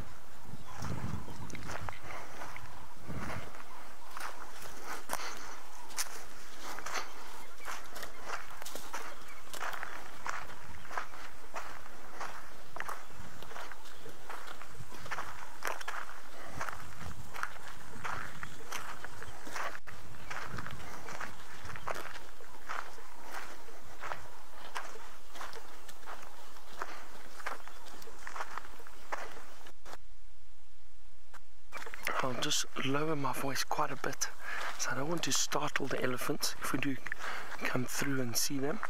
I'll just lower my voice quite a bit, so I don't want to startle the elephants if we do come through and see them.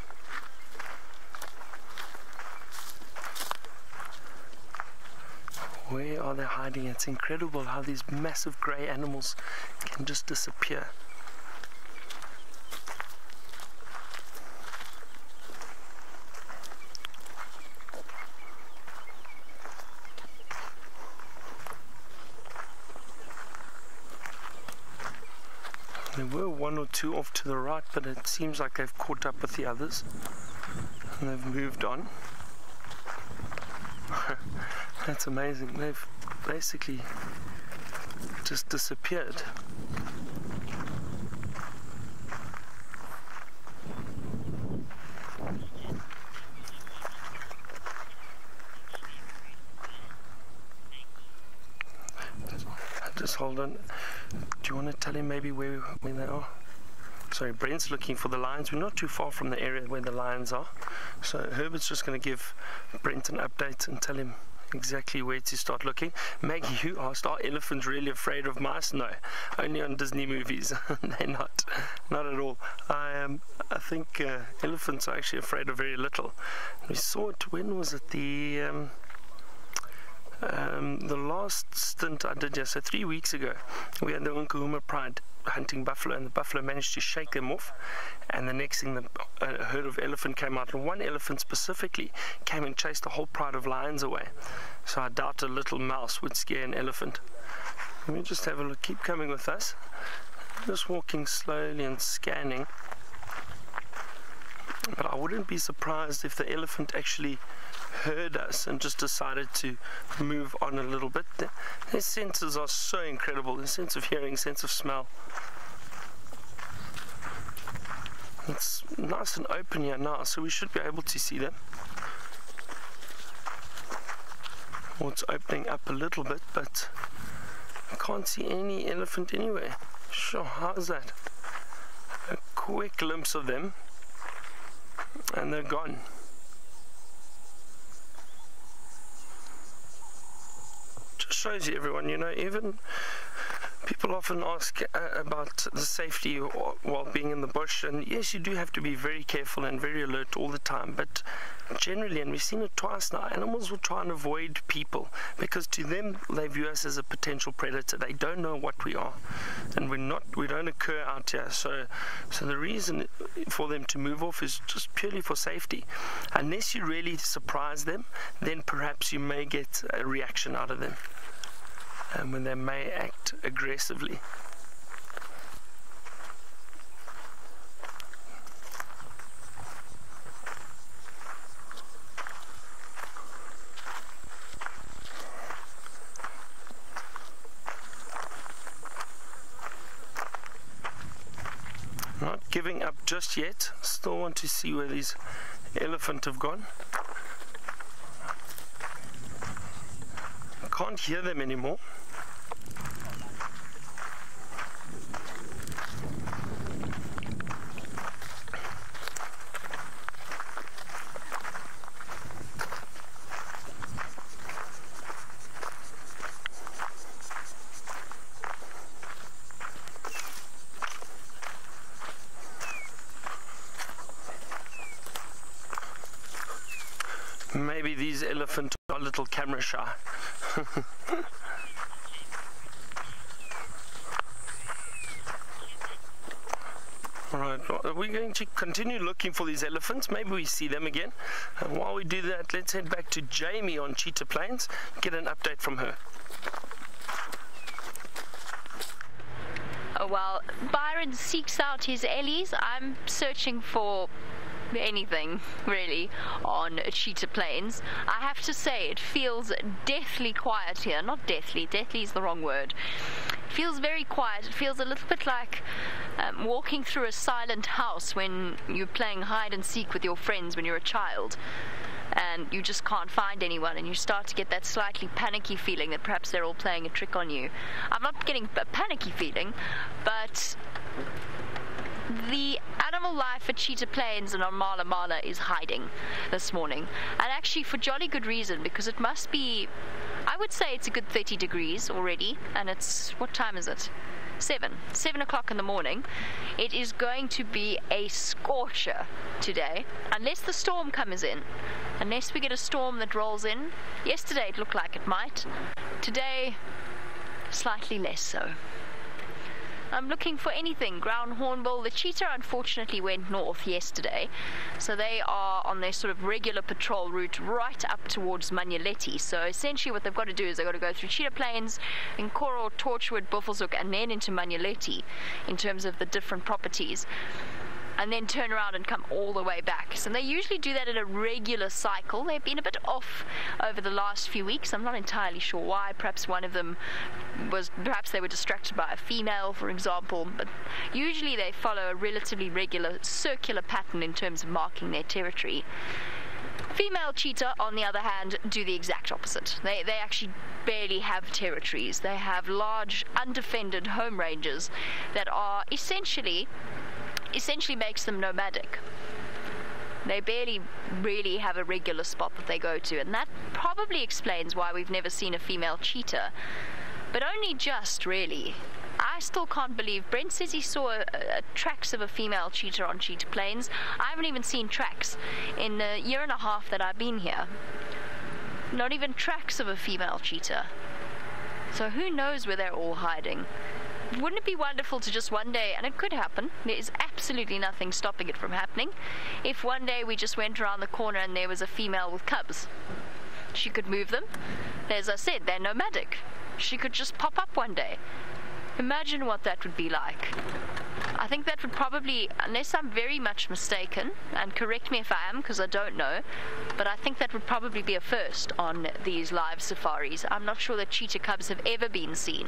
Where are they hiding? It's incredible how these massive grey animals can just disappear. There were one or two off to the right, but it seems like they've caught up with the others and they've moved on. That's amazing. They've basically just disappeared. Just hold on. Do you want to tell him maybe where they are? Sorry, Brent's looking for the lions. We're not too far from the area where the lions are. So Herbert's just going to give Brent an update and tell him exactly where to start looking. Maggie, you asked, are elephants really afraid of mice? No, only on Disney movies. They're not at all. I think elephants are actually afraid of very little. We saw it, when was it? The last stint I did, so 3 weeks ago, we had the Nkuhuma Pride hunting buffalo, and the buffalo managed to shake them off, and the next thing, a herd of elephant came out, and one elephant specifically came and chased the whole pride of lions away. So I doubt a little mouse would scare an elephant. Let me just have a look. Keep coming with us. Just walking slowly and scanning. But I wouldn't be surprised if the elephant actually heard us and just decided to move on a little bit. Their senses are so incredible. Their sense of hearing, sense of smell. It's nice and open here now, so we should be able to see them. Well, it's opening up a little bit, but I can't see any elephant anywhere. Sure, how's that? A quick glimpse of them, and they're gone. Just shows you, everyone, even people often ask about the safety while being in the bush, and yes, you do have to be very careful and very alert all the time, but generally, and we've seen it twice now, animals will try and avoid people because to them they view us as a potential predator. They don't know what we are, and we don't occur out here, so the reason for them to move off is just purely for safety. Unless you really surprise them, then perhaps you may get a reaction out of them, and when they may act aggressively. Not giving up just yet. Still want to see where these elephant have gone. I can't hear them anymore. Maybe these elephants are a little camera shy. Alright, we're going to continue looking for these elephants. Maybe we see them again. And while we do that, let's head back to Jamie on Cheetah Plains, get an update from her. While Byron seeks out his Ellies, I'm searching for anything really on Cheetah Plains. I have to say it feels deathly quiet here. Not deathly is the wrong word. It feels very quiet. It feels a little bit like walking through a silent house when you're playing hide and seek with your friends when you're a child and you just can't find anyone, and you start to get that slightly panicky feeling that perhaps they're all playing a trick on you. I'm not getting a panicky feeling, but the animal life at Cheetah Plains and on Mala Mala is hiding this morning, and actually for jolly good reason, because it must be, I would say it's a good 30 degrees already, and it's, what time is it? 7 o'clock in the morning. It is going to be a scorcher today, unless the storm comes in, unless we get a storm that rolls in. Yesterday it looked like it might, today slightly less so. I'm looking for anything. Ground hornbill. The cheetah unfortunately went north yesterday, so they are on their sort of regular patrol route right up towards Manyeleti. So essentially what they've got to do is they've got to go through Cheetah Plains, Nkoro, Torchwood, Buffelshoek, and then into Manyeleti in terms of the different properties, and then turn around and come all the way back. So they usually do that in a regular cycle. They've been a bit off over the last few weeks. I'm not entirely sure why. Perhaps one of them was, perhaps they were distracted by a female, for example. But usually they follow a relatively regular circular pattern in terms of marking their territory. Female cheetah, on the other hand, do the exact opposite. They actually barely have territories. They have large, undefended home ranges that are essentially makes them nomadic. They barely really have a regular spot that they go to, and that probably explains why we've never seen a female cheetah. But only just, really. I still can't believe. Brent says he saw tracks of a female cheetah on Cheetah Plains. I haven't even seen tracks in the year and a half that I've been here. Not even tracks of a female cheetah. So who knows where they're all hiding. Wouldn't it be wonderful to just one day, and it could happen, there is absolutely nothing stopping it from happening, if one day we just went around the corner and there was a female with cubs. She could move them. As I said, they're nomadic. She could just pop up one day. Imagine what that would be like. I think that would probably, unless I'm very much mistaken, and correct me if I am because I don't know, but I think that would probably be a first on these live safaris. I'm not sure that cheetah cubs have ever been seen.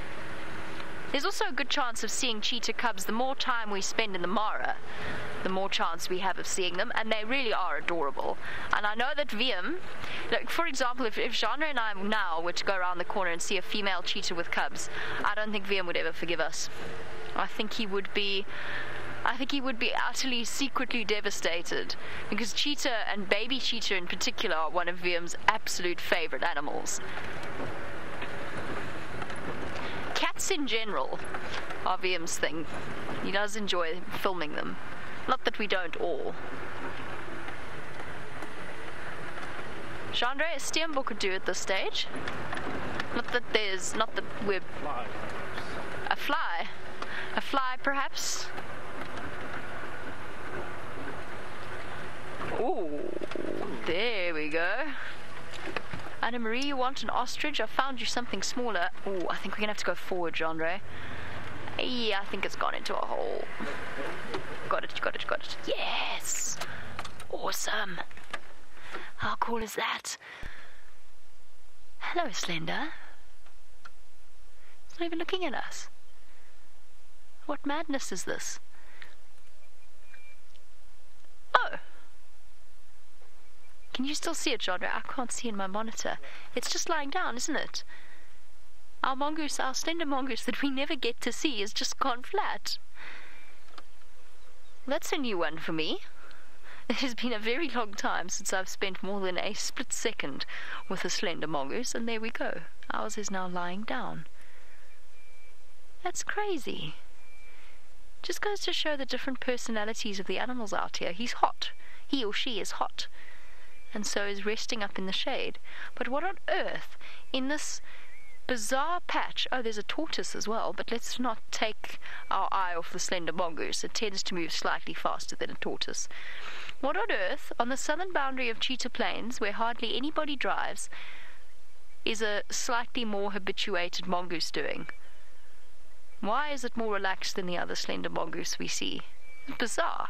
There's also a good chance of seeing cheetah cubs. The more time we spend in the Mara, the more chance we have of seeing them, and they really are adorable. And I know that VM, like for example, if Genre and I now were to go around the corner and see a female cheetah with cubs, I don't think VM would ever forgive us. I think he would be utterly, secretly devastated, because cheetah, and baby cheetah in particular, are one of VM's absolute favorite animals. Cats in general are VM's thing. He does enjoy filming them. Not that we don't all. Genre, a Steenbok could do at this stage. Not that we're... A fly. A fly, perhaps. Ooh, there we go. Anna Marie, you want an ostrich? I found you something smaller. Oh, I think we're gonna have to go forward, Genre. Yeah, I think it's gone into a hole. Got it. Yes! Awesome. How cool is that? Hello, Slender. It's not even looking at us. What madness is this? Oh! Can you still see it, Genre? I can't see in my monitor. It's just lying down, isn't it? Our mongoose, our slender mongoose that we never get to see, is just gone flat. That's a new one for me. It has been a very long time since I've spent more than a split second with a slender mongoose, and there we go. Ours is now lying down. That's crazy. Just goes to show the different personalities of the animals out here. He's hot. He or she is hot. And so is resting up in the shade. But what on earth, in this bizarre patch... Oh, there's a tortoise as well, but let's not take our eye off the slender mongoose. It tends to move slightly faster than a tortoise. What on earth, on the southern boundary of Cheetah Plains, where hardly anybody drives, is a slightly more habituated mongoose doing? Why is it more relaxed than the other slender mongoose we see? It's bizarre.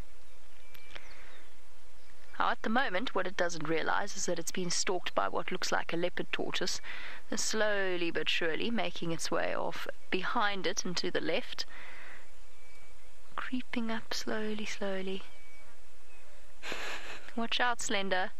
Now, at the moment, what it doesn't realize is that it's been stalked by what looks like a leopard tortoise, and slowly but surely making its way off behind it and to the left, creeping up slowly, slowly. Watch out, Slender.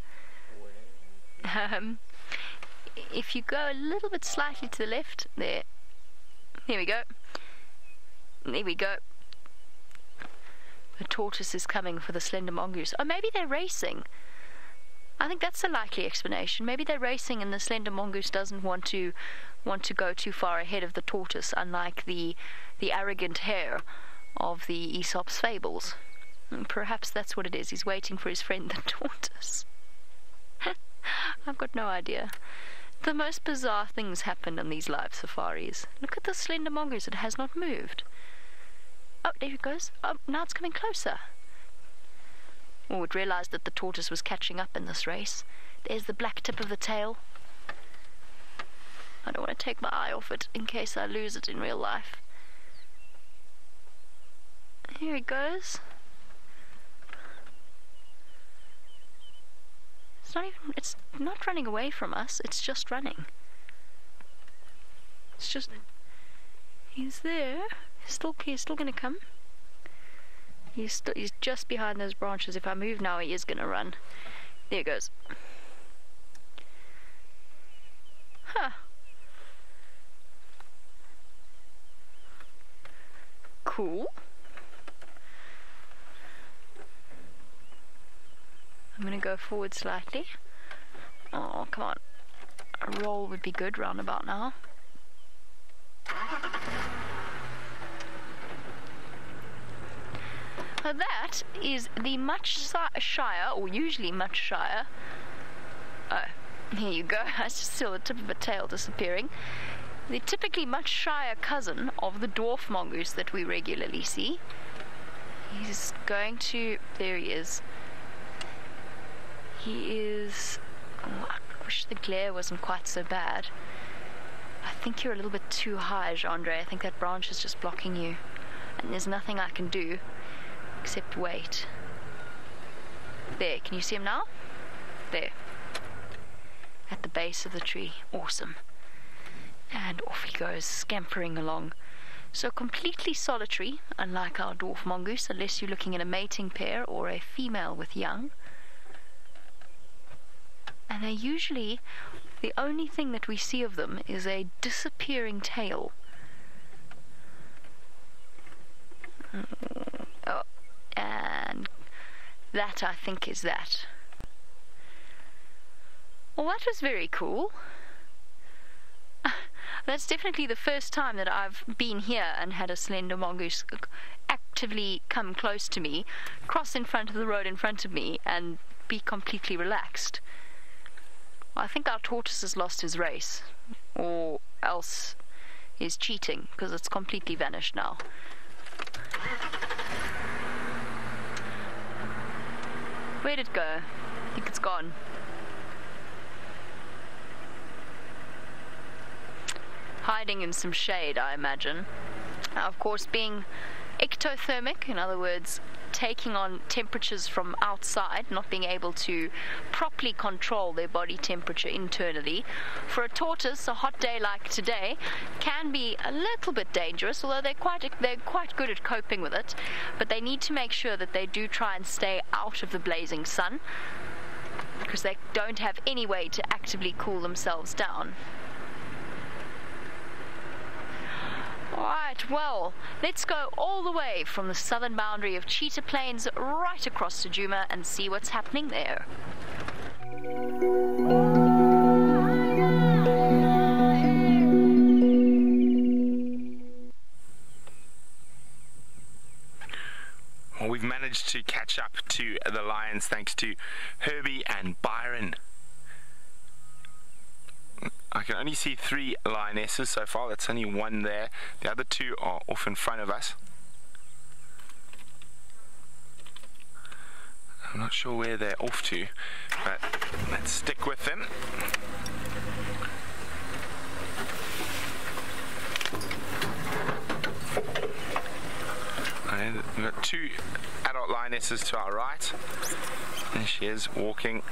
If you go a little bit slightly to the left, there we go. There we go. The tortoise is coming for the slender mongoose. Oh, maybe they're racing. I think that's a likely explanation. Maybe they're racing and the slender mongoose doesn't want to go too far ahead of the tortoise, unlike the arrogant hare of the Aesop's fables. And perhaps that's what it is. He's waiting for his friend the tortoise. I've got no idea. The most bizarre things happen in these live safaris. Look at the slender mongoose, it has not moved. Oh, there it goes. Oh, now it's coming closer. Oh, it realized that the tortoise was catching up in this race. There's the black tip of the tail. I don't want to take my eye off it in case I lose it in real life. Here it goes. It's not running away from us, it's just running. It's just, he's there. He's still gonna come. He's just behind those branches. If I move now, he is gonna run. There he goes. Huh. Cool. I'm gonna go forward slightly. Oh, come on. A roll would be good round about now. Now that is the much shyer, or usually much shyer. Oh, here you go. I just saw the tip of a tail disappearing. The typically much shyer cousin of the dwarf mongoose that we regularly see. He's going to... There he is. He is... Oh, I wish the glare wasn't quite so bad. I think you're a little bit too high, Gendre. I think that branch is just blocking you. And there's nothing I can do except wait. There, can you see him now? There. At the base of the tree. Awesome. And off he goes, scampering along. So completely solitary, unlike our dwarf mongoose, unless you're looking at a mating pair or a female with young. And they usually, the only thing that we see of them is a disappearing tail. Oh, and that I think is that. Well, that was very cool. That's definitely the first time that I've been here and had a slender mongoose actively come close to me, cross in front of the road in front of me, and be completely relaxed. I think our tortoise has lost his race, or else is cheating, because it's completely vanished now. Where'd it go? I think it's gone. Hiding in some shade, I imagine. Now, of course, being ectothermic, in other words, taking on temperatures from outside, not being able to properly control their body temperature internally. For a tortoise, a hot day like today can be a little bit dangerous, although they're quite good at coping with it. But they need to make sure that they do try and stay out of the blazing sun, because they don't have any way to actively cool themselves down. Alright, well, let's go all the way from the southern boundary of Cheetah Plains right across to Djuma and see what's happening there. Well, we've managed to catch up to the lions thanks to Herbie and Byron. I can only see 3 lionesses so far. That's only one there. The other 2 are off in front of us. I'm not sure where they're off to, but let's stick with them. And we've got 2 adult lionesses to our right. There she is, walking.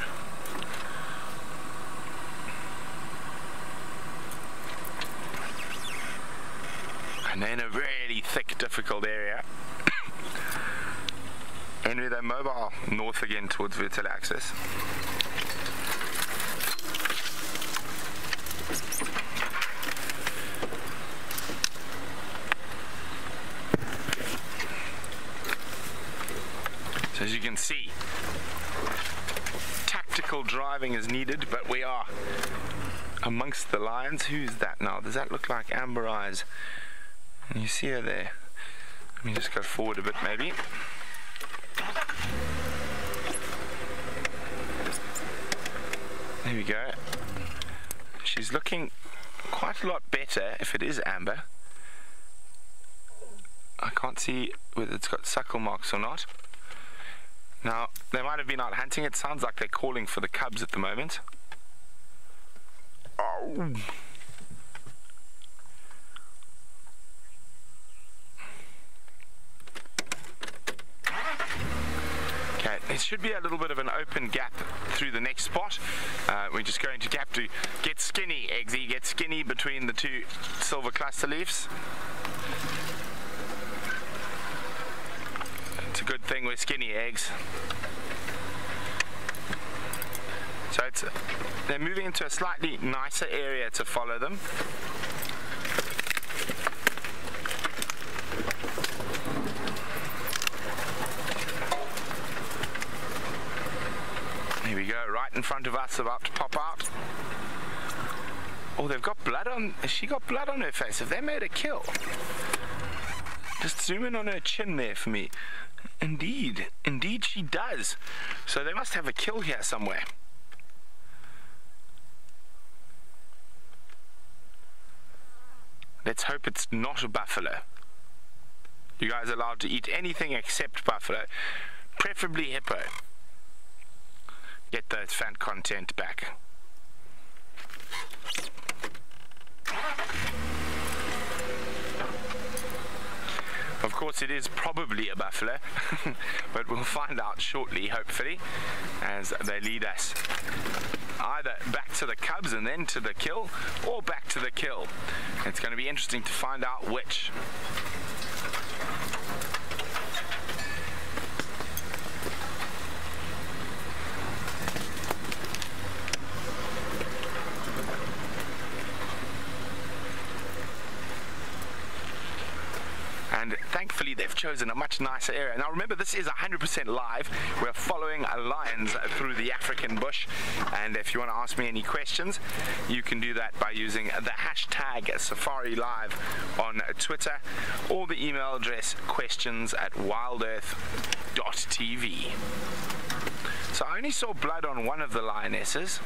And they're in a really thick, difficult area. Anyway, they're mobile north again towards Vertel Axis. So as you can see, tactical driving is needed, but we are amongst the lions. Who's that now? Does that look like Amber Eyes? And you see her there. Let me just go forward a bit maybe. There we go. she's looking quite a lot better if it is amber. I can't see whether it's got suckle marks or not. Now, they might have been out hunting. It sounds like they're calling for the cubs at the moment. Oh. Okay, there should be a little bit of an open gap through the next spot. We're just going to have to get skinny, Eggsy. Get skinny between the two silver cluster leaves. It's a good thing we're skinny, Eggs. So they're moving into a slightly nicer area to follow them. Here we go, right in front of us, about to pop out. Oh, they've got blood on. Has she got blood on her face? Have they made a kill? Just zoom in on her chin there for me. Indeed she does. So they must have a kill here somewhere. Let's hope it's not a buffalo. You guys are allowed to eat anything except buffalo, preferably hippo. Get that fan content back. Of course it is probably a buffalo, but we'll find out shortly, hopefully, as they lead us either back to the cubs and then to the kill, or back to the kill. It's going to be interesting to find out which. And thankfully they've chosen a much nicer area. Now remember, this is 100% live. We're following lions through the African bush, and if you want to ask me any questions, you can do that by using the hashtag Safari Live on Twitter, or the email address questions@wildearth.tv. So I only saw blood on one of the lionesses.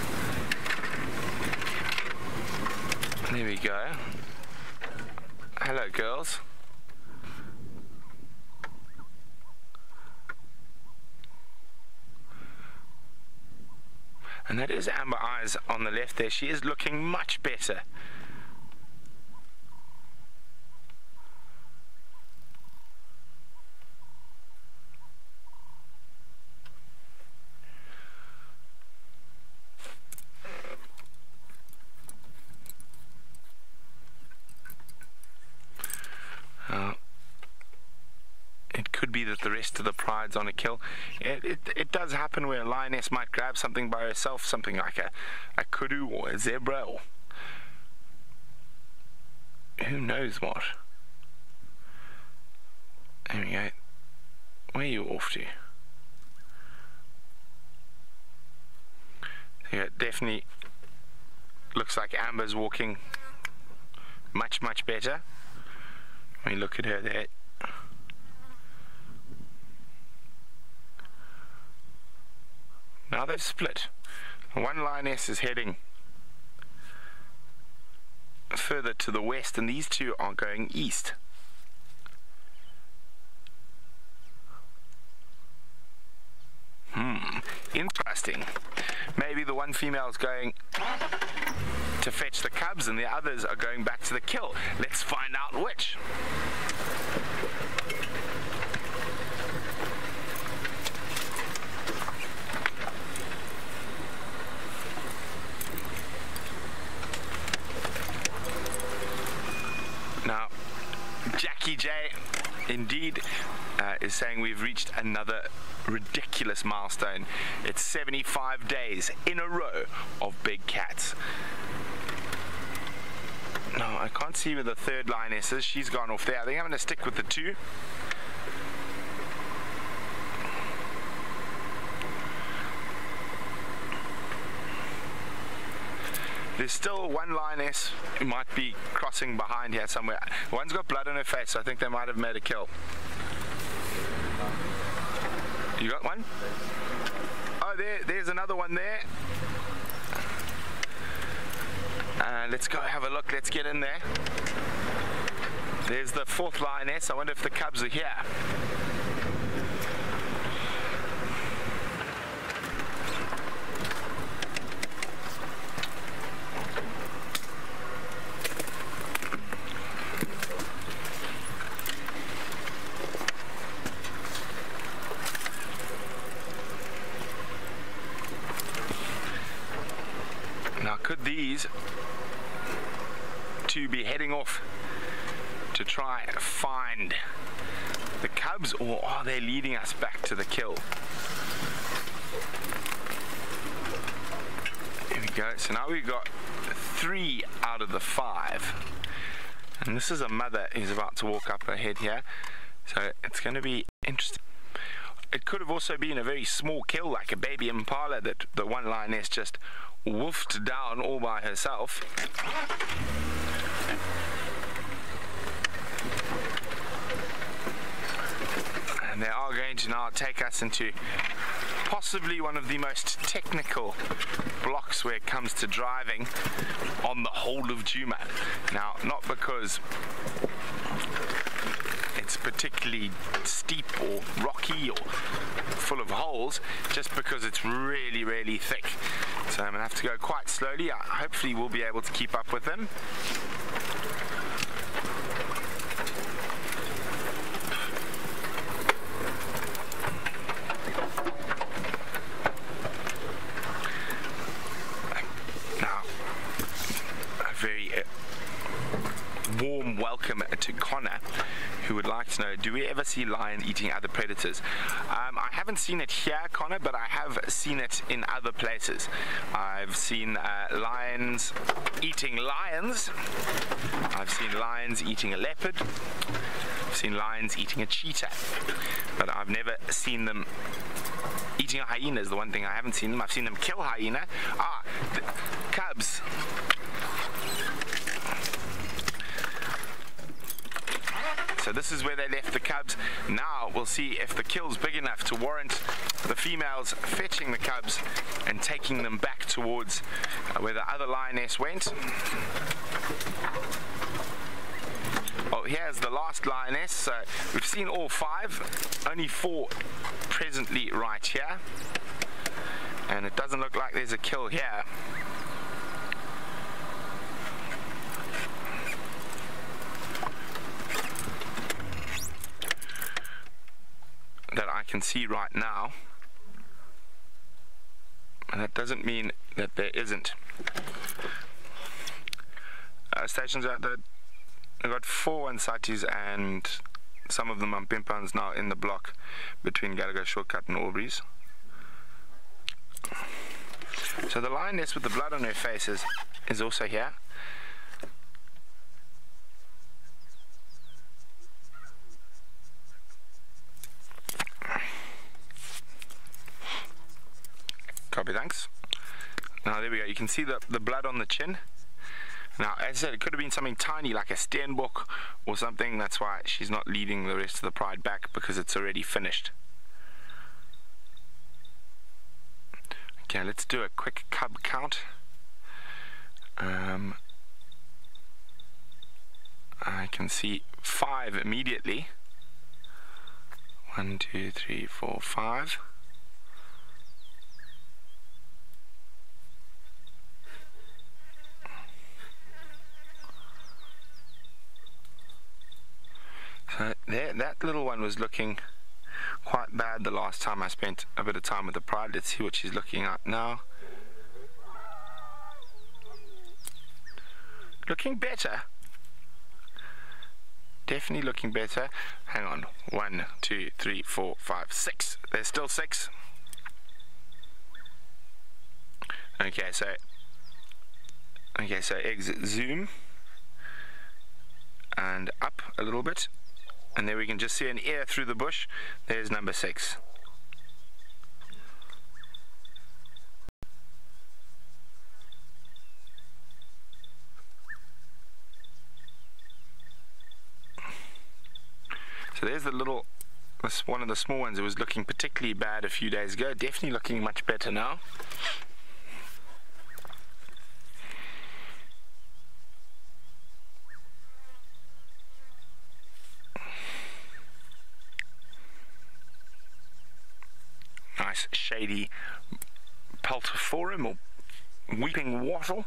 There we go. Hello, girls. And that is Amber Eyes on the left there. She is looking much better. It could be that the rest of the pride's on a kill. It does happen where a lioness might grab something by herself, something like a kudu or a zebra, or who knows what. There we go. Where are you off to? Yeah, it definitely looks like Amber's walking much better. When you look at her there. Now they've split. One lioness is heading further to the west, and these two are going east. Interesting. Maybe the one female is going to fetch the cubs and the others are going back to the kill. Let's find out which. Now, Jackie J indeed is saying we've reached another ridiculous milestone. It's 75 days in a row of big cats. No, I can't see where the third lioness is. She's gone off there. I think I'm going to stick with the two. There's still one lioness who might be crossing behind here somewhere. One's got blood on her face, so I think they might have made a kill. You got one? Oh, there's another one there. Let's go have a look. Let's get in there. There's the fourth lioness. I wonder if the cubs are here. Now, could these two be heading off to try and find the cubs, or are they leading us back to the kill? Here we go. So now we've got 3 out of the 5. And this is a mother who's about to walk up ahead here. So it's going to be interesting. It could have also been a very small kill, like a baby impala that the one lioness just wolfed down all by herself. And they are going to now take us into possibly one of the most technical blocks where it comes to driving on the whole of Djuma. Now, not because it's particularly steep or rocky or full of holes, just because it's really, really thick. So I'm going to have to go quite slowly. Hopefully we'll be able to keep up with them. Now, a very warm welcome to Connor, who would like to know, do we ever see lion eating other predators? I haven't seen it here, Connor, but I have seen it in other places. I've seen lions eating lions. I've seen lions eating a leopard. I've seen lions eating a cheetah. But I've never seen them eating a hyena is the one thing I haven't seen them. I've seen them kill hyena. The cubs. So this is where they left the cubs. Now we'll see if the kill's big enough to warrant the females fetching the cubs and taking them back towards where the other lioness went. Oh, here's the last lioness. So we've seen all 5, only 4 presently right here. And it doesn't look like there's a kill here. That I can see right now, and that doesn't mean that there isn't. Stations out there, I've got 4 Ansatis and some of them on Pimpans now in the block between Gallagher Shortcut and Aubrey's. So the lioness with the blood on her face is also here. Copy, thanks. Now there we go, you can see the blood on the chin. Now as I said, it could have been something tiny like a Steenbok or something. That's why she's not leading the rest of the pride back, because it's already finished. Okay, let's do a quick cub count. I can see 5 immediately. 1, 2, 3, 4, 5. So there, that little one was looking quite bad the last time I spent a bit of time with the pride. Let's see what she's looking at now. Looking better. Definitely looking better. Hang on. 1, 2, 3, 4, 5, 6. There's still 6. Okay, so exit zoom and up a little bit. And there we can just see an ear through the bush. There's number 6. So there's the little, one of the small ones that was looking particularly bad a few days ago. Definitely looking much better now. shady Pultiforum or weeping wattle.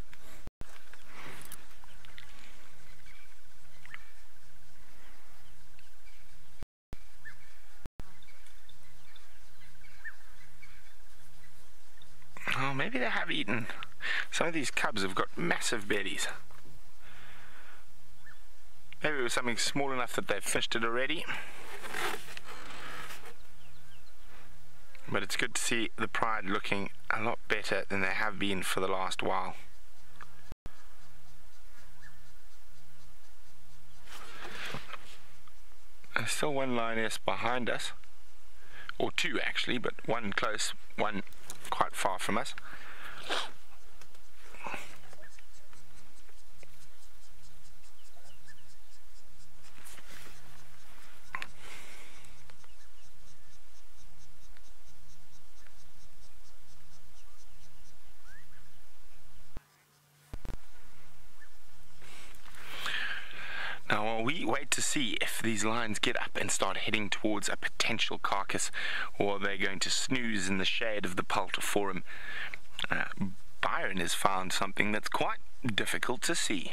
Oh, maybe they have eaten. Some of these cubs have got massive bellies. Maybe it was something small enough that they've fished it already. But it's good to see the pride looking a lot better than they have been for the last while. There's still one lioness behind us, or two actually, but one close, one quite far from us. Now, while we wait to see if these lions get up and start heading towards a potential carcass, or they're going to snooze in the shade of the Pultiforum, Byron has found something that's quite difficult to see.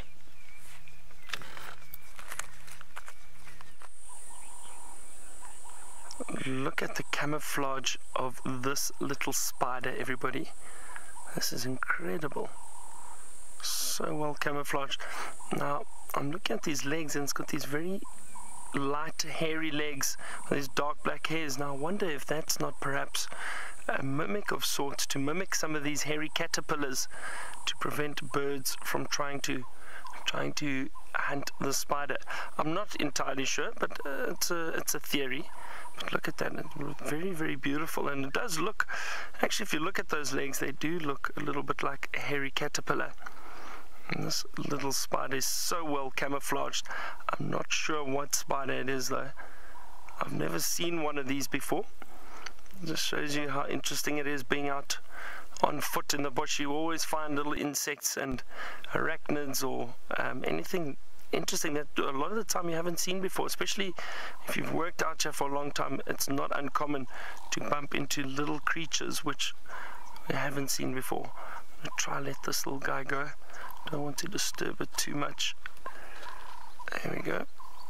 Look at the camouflage of this little spider, everybody. This is incredible. So well camouflaged. Now, I'm looking at these legs, and it's got these very light, hairy legs, these dark black hairs. Now, I wonder if that's not perhaps a mimic of sorts, to mimic some of these hairy caterpillars to prevent birds from trying to hunt the spider. I'm not entirely sure, but it's a theory. But look at that, it's very, very beautiful, and it does look, actually if you look at those legs, they do look a little bit like a hairy caterpillar. And this little spider is so well camouflaged. I'm not sure what spider it is though. I've never seen one of these before. It just shows you how interesting it is being out on foot in the bush. You always find little insects and arachnids or anything interesting that a lot of the time you haven't seen before, especially if you've worked out here for a long time. It's not uncommon to bump into little creatures which we haven't seen before. I'm going to try let this little guy go. Don't want to disturb it too much. There we go.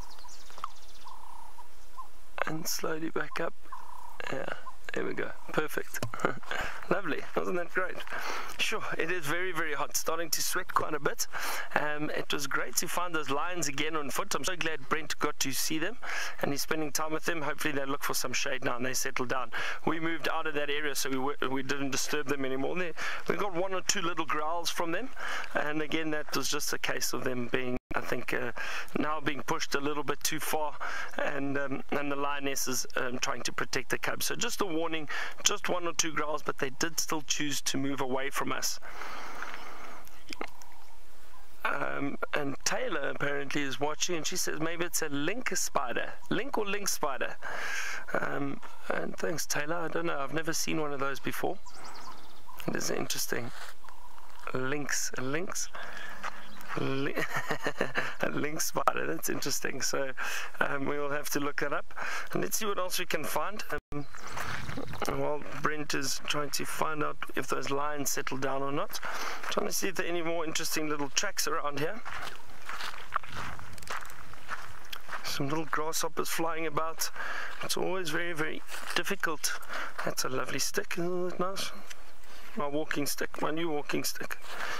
And slowly back up. Yeah, there we go. Perfect. Lovely. Wasn't that great? Sure, it is very, very hot. Starting to sweat quite a bit. It was great to find those lions again on foot. I'm so glad Brent got to see them, and he's spending time with them. Hopefully they look for some shade now and they settle down. We moved out of that area, so we didn't disturb them anymore. We got one or two little growls from them, and again that was just a case of them being, I think, now being pushed a little bit too far, and the lionesses trying to protect the cubs. So just a warning, just one or two growls, but they did still choose to move away from us. And Taylor apparently is watching, and she says maybe it's a link spider, link or link spider. And thanks, Taylor. I don't know, I've never seen one of those before. It is interesting. Links. A link spider, that's interesting. So we will have to look that up, and let's see what else we can find. While Brent is trying to find out if those lions settle down or not, trying to see if there are any more interesting little tracks around here. Some little grasshoppers flying about. It's always very, very difficult. That's a lovely stick, isn't it nice? My walking stick, my new walking stick.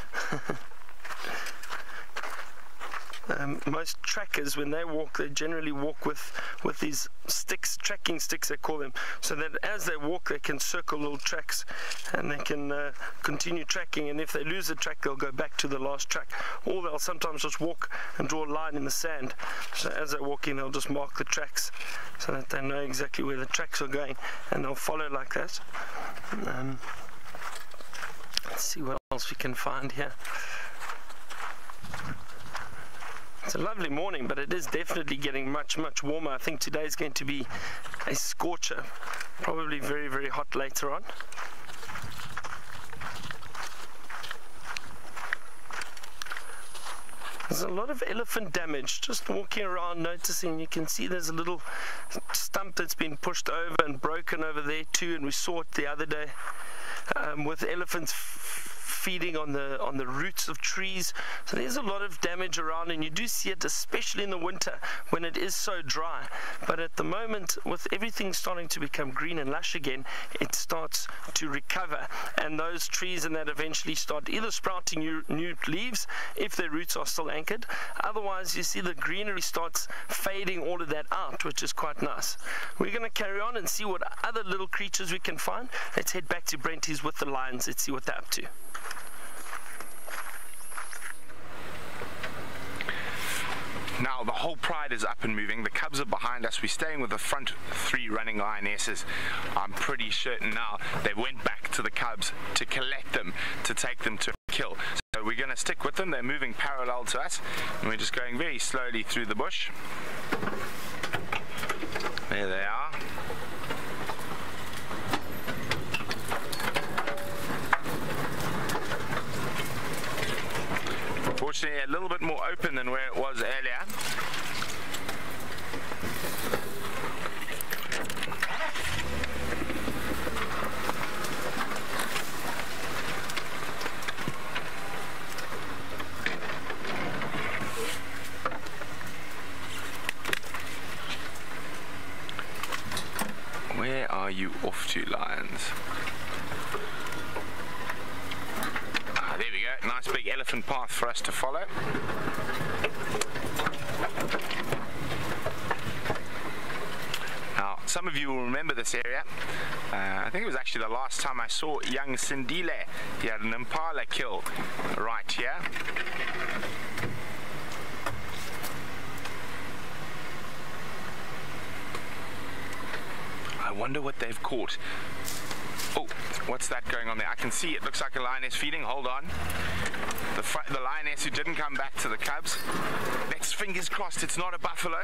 Most trackers, when they walk, they generally walk with these sticks, tracking sticks they call them, so that as they walk they can circle little tracks and they can continue tracking, and if they lose the track they'll go back to the last track, or they'll sometimes just walk and draw a line in the sand, so as they're walking they'll just mark the tracks so that they know exactly where the tracks are going and they'll follow like that. Let's see what else we can find here. It's a lovely morning, but it is definitely getting much, much warmer. I think today is going to be a scorcher, probably very, very hot later on. There's a lot of elephant damage. Just walking around, noticing, you can see there's a little stump that's been pushed over and broken over there too, and we saw it the other day with elephants feeding on the roots of trees. So there's a lot of damage around, and you do see it especially in the winter when it is so dry. But at the moment, with everything starting to become green and lush again, it starts to recover, and those trees and that eventually start either sprouting new leaves if their roots are still anchored. Otherwise, you see the greenery starts fading all of that out, which is quite nice. We're going to carry on and see what other little creatures we can find. Let's head back to Brent. He's with the lions. Let's see what they're up to. Now the whole pride is up and moving. The cubs are behind us. We're staying with the front 3 running lionesses. I'm pretty certain now they went back to the cubs to collect them, to take them to kill. So we're going to stick with them. They're moving parallel to us, and we're just going very slowly through the bush. There they are. Unfortunately, a little bit more open than where it was earlier. Where are you off to, lions? There we go, nice big elephant path for us to follow. Now, some of you will remember this area. I think it was actually the last time I saw young Sindile. He had an impala kill right here. I wonder what they've caught. Oh, what's that going on there? I can see it looks like a lioness feeding. Hold on. The lioness who didn't come back to the cubs. Let's fingers crossed it's not a buffalo.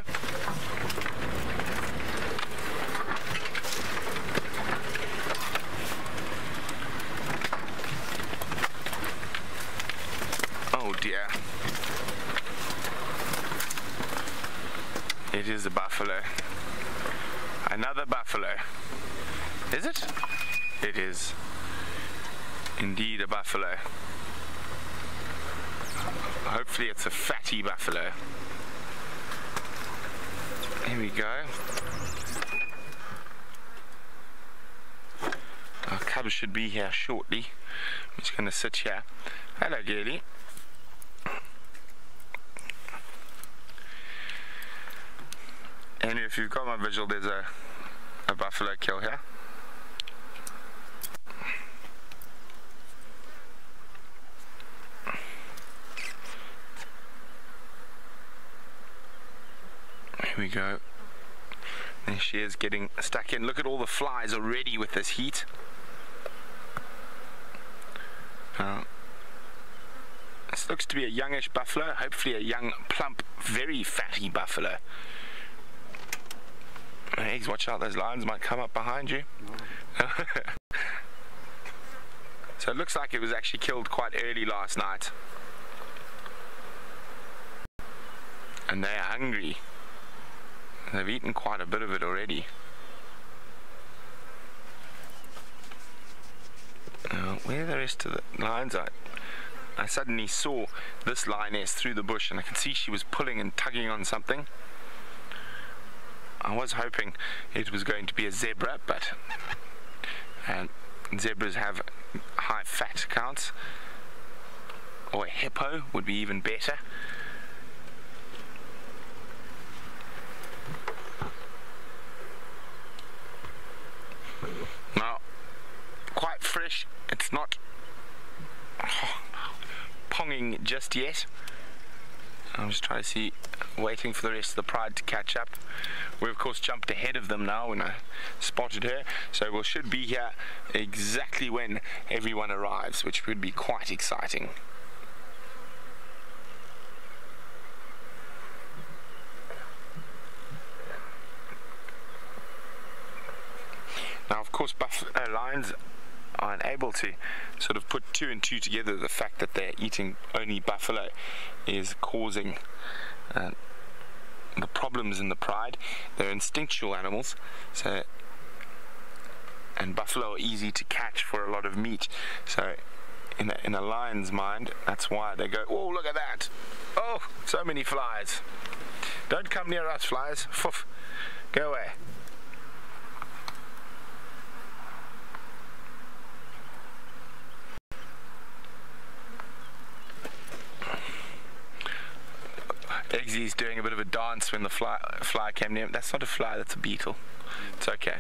Oh dear. It is a buffalo. Another buffalo. Is it? It is indeed a buffalo. Hopefully it's a fatty buffalo. Here we go. Our cubs should be here shortly. I'm just going to sit here. Hello, girlie. And if you've got my visual, there's a buffalo kill here. Here we go. There she is, getting stuck in. Look at all the flies already with this heat. This looks to be a youngish buffalo, hopefully a young, plump, very fatty buffalo. Eggs, watch out, those lions might come up behind you. No. So it looks like it was actually killed quite early last night. And they are hungry. They've eaten quite a bit of it already. Where are the rest of the lions? I suddenly saw this lioness through the bush, and I could see she was pulling and tugging on something. I was hoping it was going to be a zebra, but zebras have high fat counts, or a hippo would be even better. Now, quite fresh. It's not ponging just yet. I'm just trying to see, waiting for the rest of the pride to catch up. We of course jumped ahead of them now when I spotted her, so we should be here exactly when everyone arrives, which would be quite exciting. Now of course lions aren't able to sort of put two and two together. The fact that they're eating only buffalo is causing the problems in the pride. They're instinctual animals, so, and buffalo are easy to catch for a lot of meat. So in a lion's mind, that's why they go, oh, look at that, oh, so many flies, don't come near us, flies, Foof. Go away. Eggsy's doing a bit of a dance when the fly came near him. That's not a fly, that's a beetle. It's okay.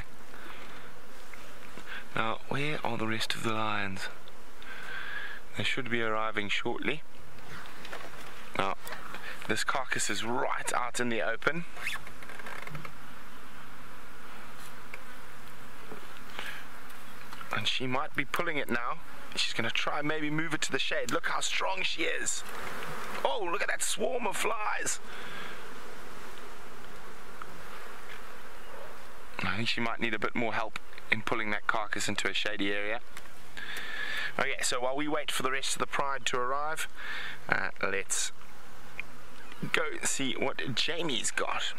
Now, where are the rest of the lions? They should be arriving shortly. Now, this carcass is right out in the open. And she might be pulling it now. She's going to try maybe move it to the shade. Look how strong she is. Oh, look at that swarm of flies. I think she might need a bit more help in pulling that carcass into a shady area. Okay, so while we wait for the rest of the pride to arrive, let's go see what Jamie's got.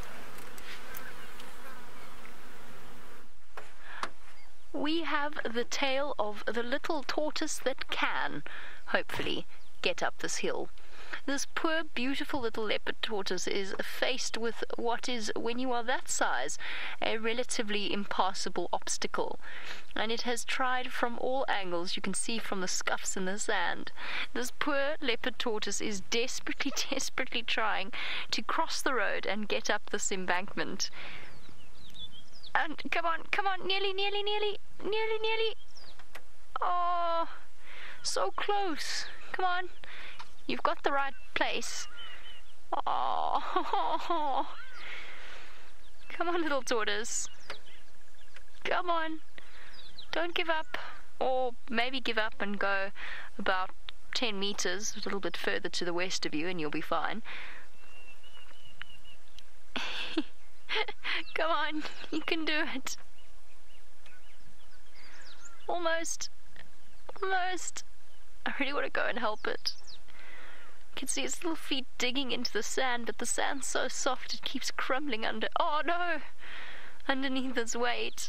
We have the tale of the little tortoise that can, hopefully, get up this hill. This poor, beautiful little leopard tortoise is faced with what is, when you are that size, a relatively impassable obstacle. And it has tried from all angles. You can see from the scuffs in the sand. This poor leopard tortoise is desperately, desperately trying to cross the road and get up this embankment. And come on, nearly. Oh, so close. Come on. You've got the right place. Oh. Come on, little tortoise. Come on. Don't give up. Or maybe give up and go about 10 meters, a little bit further to the west of you, and you'll be fine. Come on, you can do it. Almost. I really want to go and help it. You can see its little feet digging into the sand, but the sand's so soft it keeps crumbling under. Oh no! Underneath its weight.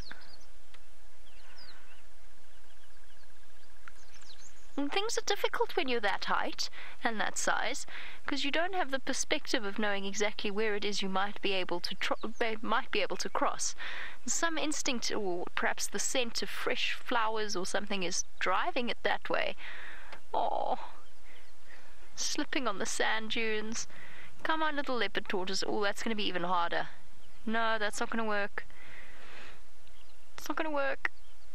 And things are difficult when you're that height and that size, because you don't have the perspective of knowing exactly where it is you might be able to cross. Some instinct, or perhaps the scent of fresh flowers or something, is driving it that way. Oh, slipping on the sand dunes. Come on, little leopard tortoise. Oh, that's going to be even harder. No, that's not going to work. It's not going to work.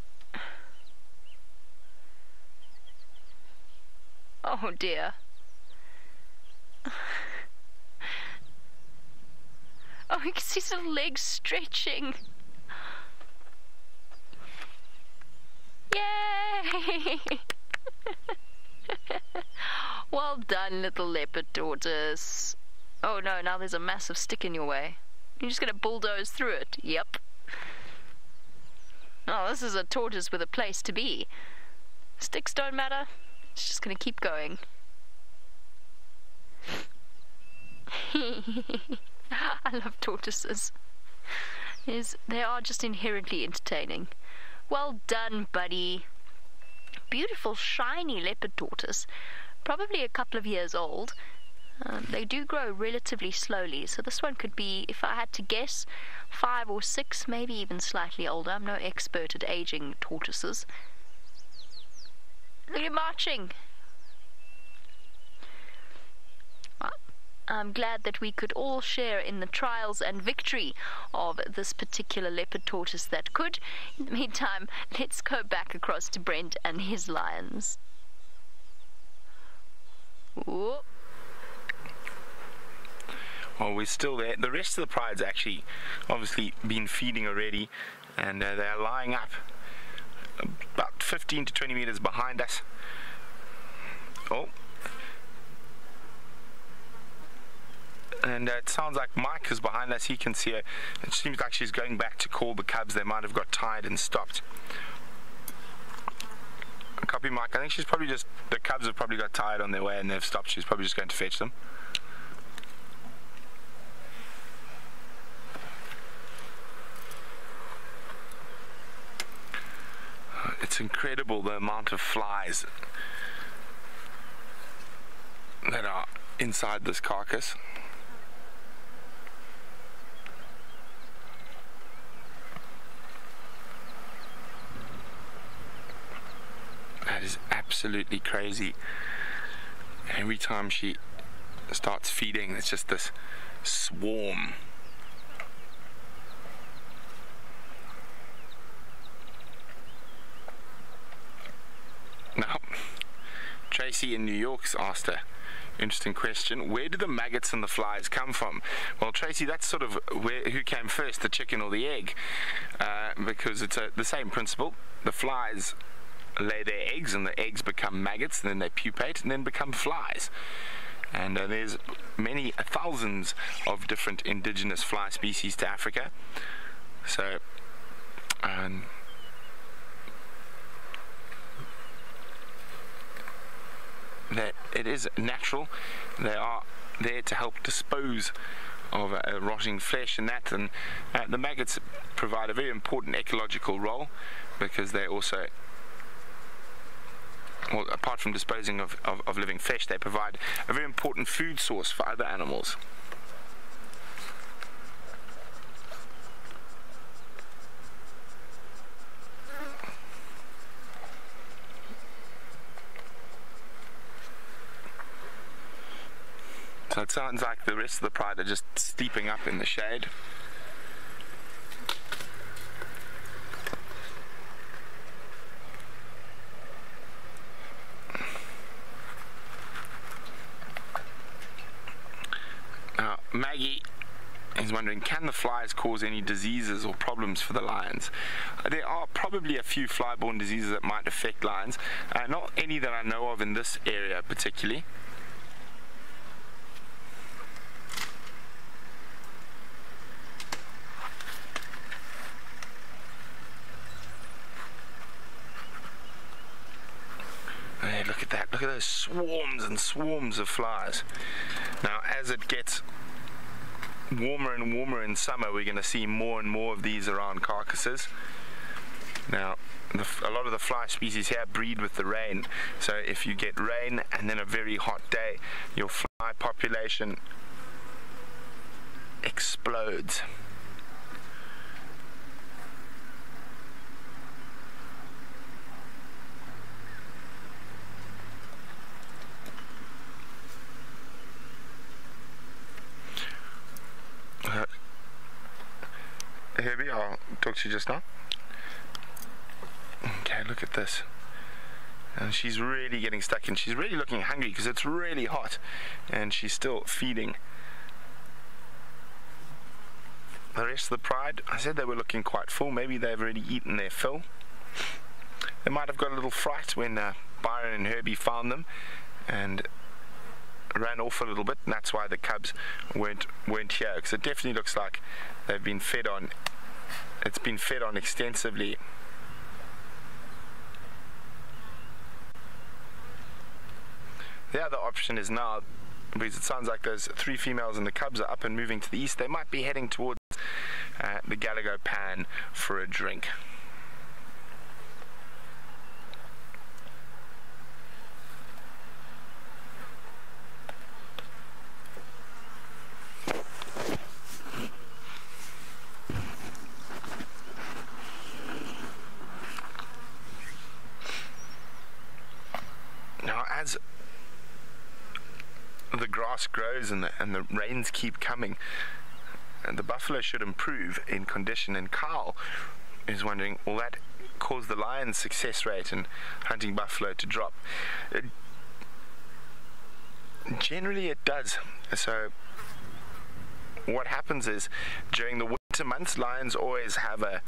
Oh dear. Oh, you can see his little legs stretching. Yay! Well done, little leopard tortoise. Oh no, now there's a massive stick in your way. You're just going to bulldoze through it. Yep. Oh, this is a tortoise with a place to be. Sticks don't matter. It's just going to keep going. I love tortoises. They are just inherently entertaining. Well done, buddy. Beautiful, shiny leopard tortoise. Probably a couple of years old. They do grow relatively slowly, so this one could be, if I had to guess, 5 or 6, maybe even slightly older. I'm no expert at aging tortoises. Look at him marching. Well, I'm glad that we could all share in the trials and victory of this particular leopard tortoise that could. In the meantime, let's go back across to Brent and his lions. Ooh. Well, we're still there. The rest of the pride's actually obviously been feeding already, and they're lying up about 15 to 20 meters behind us. Oh. And it sounds like Mike is behind us. He can see her. It seems like she's going back to call the cubs. They might have got tired and stopped. Copy, Mike. I think she's probably just, the cubs have probably got tired on their way and they've stopped. She's probably just going to fetch them. It's incredible the amount of flies that are inside this carcass. That is absolutely crazy. Every time she starts feeding, it's just this swarm. Now, Tracy in New York's asked a interesting question. Where do the maggots and the flies come from? Well, Tracy, that's sort of who came first, the chicken or the egg? Because it's the same principle. The flies lay their eggs and the eggs become maggots, and then they pupate and then become flies. And there's many thousands of different indigenous fly species to Africa. So that it is natural. They are there to help dispose of rotting flesh and that, and the maggots provide a very important ecological role, because they also, well, apart from disposing of living fish, they provide a very important food source for other animals. So it sounds like the rest of the pride are just sleeping up in the shade. Now, Maggie is wondering, can the flies cause any diseases or problems for the lions? There are probably a few fly-borne diseases that might affect lions. Not any that I know of in this area particularly. Hey, look at that. Look at those swarms and swarms of flies. Now, as it gets warmer and warmer in summer, we're going to see more and more of these around carcasses. Now, a lot of the fly species here breed with the rain. So if you get rain and then a very hot day, your fly population explodes. Herbie, I'll talk to you just now. Okay, look at this. And she's really getting stuck in. She's really looking hungry because it's really hot. And she's still feeding. The rest of the pride, I said they were looking quite full. Maybe they've already eaten their fill. They might have got a little fright when Byron and Herbie found them and ran off a little bit, and that's why the cubs weren't here, because it definitely looks like they've been fed on. It's been fed on extensively. The other option is now, because it sounds like those 3 females and the cubs are up and moving to the east, they might be heading towards the Galago Pan for a drink. Now, as the grass grows and the rains keep coming, and the buffalo should improve in condition, and Carl is wondering, will that cause the lion's success rate in hunting buffalo to drop? Generally it does. So what happens is, during the winter months, lions always have a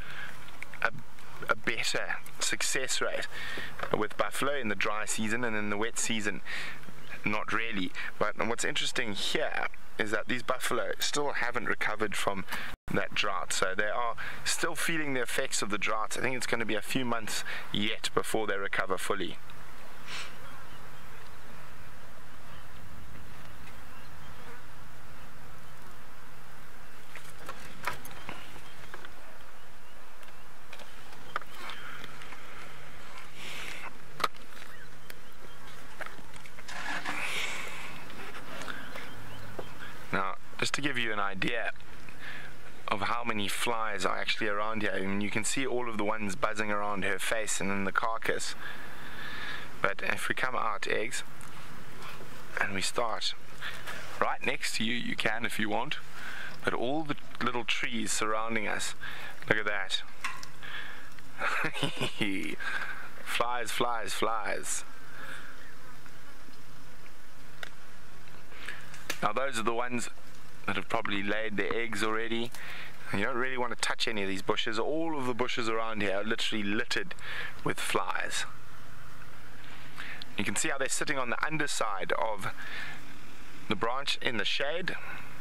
better success rate with buffalo in the dry season, and in the wet season not really. But what's interesting here is that these buffalo still haven't recovered from that drought, so they are still feeling the effects of the drought. I think it's going to be a few months yet before they recover fully. Now, just to give you an idea of how many flies are actually around here, I mean, you can see all of the ones buzzing around her face and in the carcass. But if we come out, eggs, and we start right next to you, you can if you want, but all the little trees surrounding us, look at that. Flies, flies, flies. Now those are the ones that have probably laid their eggs already. And you don't really want to touch any of these bushes. All of the bushes around here are literally littered with flies. You can see how they're sitting on the underside of the branch in the shade.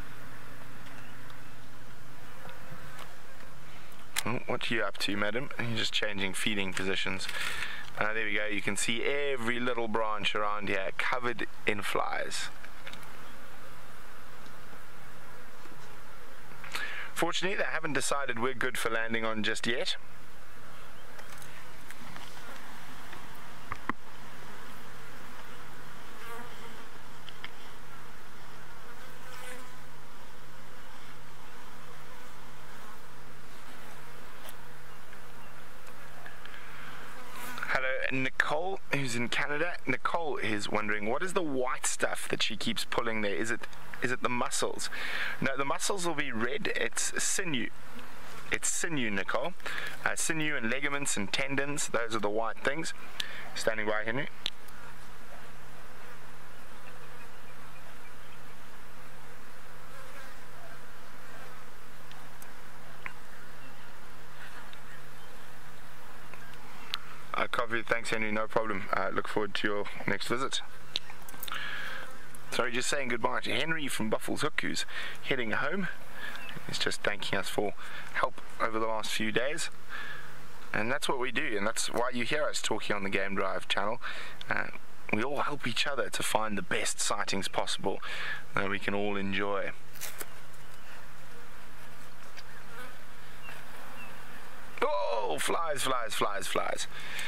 Oh, what are you up to, madam? You're just changing feeding positions. There we go. You can see every little branch around here covered in flies. Fortunately, they haven't decided we're good for landing on just yet. Hello, Nicole, who's in Canada. Nicole is wondering, what is the white stuff that she keeps pulling there? Is it the muscles? No, the muscles will be red. It's sinew. It's sinew, Nicole. Sinew and ligaments and tendons, those are the white things. Standing by, Henry. Copy. Thanks, Henry. No problem. Look forward to your next visit. Sorry, just saying goodbye to Henry from Buffels Hook, who's heading home. He's just thanking us for help over the last few days. And that's what we do, and that's why you hear us talking on the Game Drive channel. We all help each other to find the best sightings possible that we can all enjoy. Oh, flies, flies, flies, flies.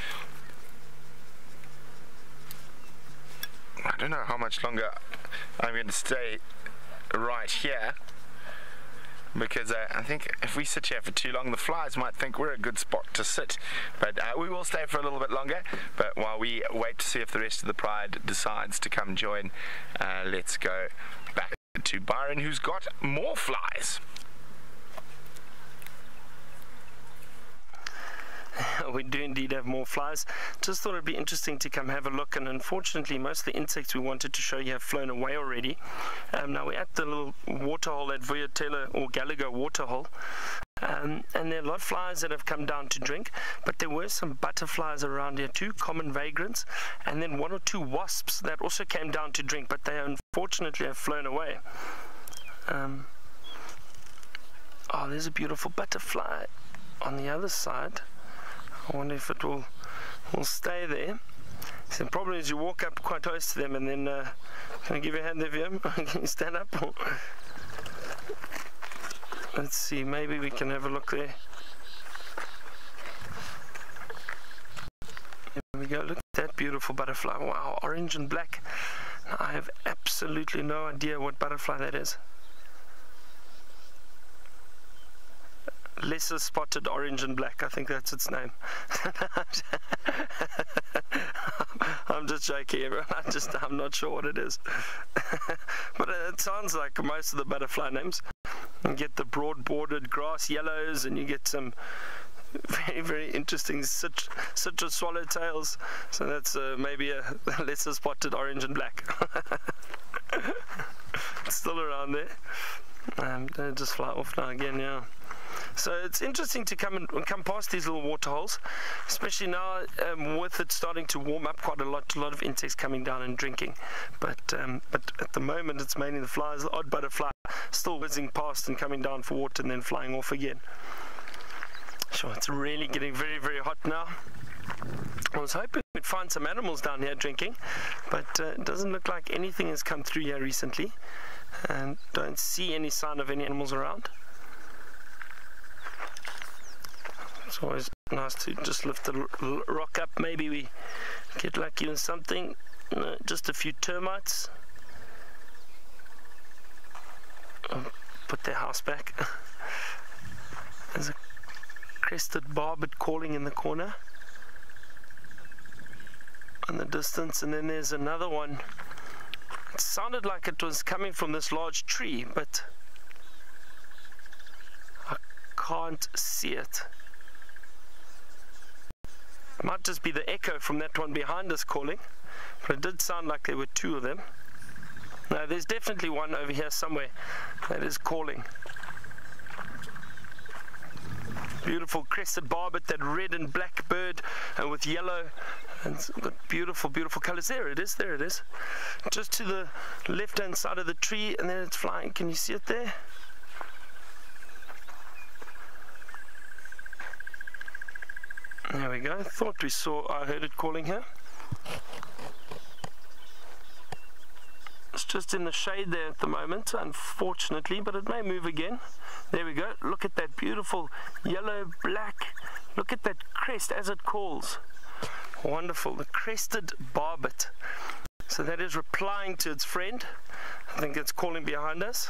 I don't know how much longer I'm going to stay right here, because I think if we sit here for too long, the flies might think we're a good spot to sit. But we will stay for a little bit longer. But while we wait to see if the rest of the pride decides to come join, let's go back to Byron, who's got more flies. We do indeed have more flies. Just thought it'd be interesting to come have a look, and unfortunately most of the insects we wanted to show you have flown away already. Now we're at the little waterhole at Vuyatela or Gallagher waterhole, and there are a lot of flies that have come down to drink, but there were some butterflies around here too, common vagrants, and then 1 or 2 wasps that also came down to drink, but they unfortunately have flown away. Oh, there's a beautiful butterfly on the other side. I wonder if it will stay there. So the problem is you walk up quite close to them, and then can I give you a hand there, Viam? Can you stand up? Let's see, maybe we can have a look there. There we go, look at that beautiful butterfly. Wow, orange and black. I have absolutely no idea what butterfly that is. Lesser spotted orange and black, I think that's its name. I'm just joking, everyone. I'm not sure what it is. But it sounds like most of the butterfly names. You get the broad bordered grass yellows, and you get some very, very interesting citrus swallowtails. So that's maybe a lesser spotted orange and black. It's still around there. They just fly off now again, yeah. So it's interesting to come past these little water holes, especially now with it starting to warm up quite a lot of insects coming down and drinking. But at the moment it's mainly the flies, the odd butterfly still whizzing past and coming down for water and then flying off again. Sure, it's really getting very, very hot now. I was hoping we'd find some animals down here drinking, but it doesn't look like anything has come through here recently, and don't see any sign of any animals around. It's always nice to just lift the rock up. Maybe we get lucky with something. No, just a few termites. I'll put their house back. There's a crested barbet calling in the corner in the distance, and then there's another one. It sounded like it was coming from this large tree, but I can't see it. It might just be the echo from that one behind us calling, but it did sound like there were two of them. No, there's definitely one over here somewhere that is calling. Beautiful crested barbet, that red and black bird with yellow, and it's got beautiful, beautiful colors. There it is, there it is. Just to the left hand side of the tree, and then it's flying. Can you see it there? There we go. Thought I heard it calling here. It's just in the shade there at the moment, unfortunately, but it may move again. There we go. Look at that beautiful yellow, black. Look at that crest as it calls. Wonderful. The crested barbet. So that is replying to its friend. I think it's calling behind us.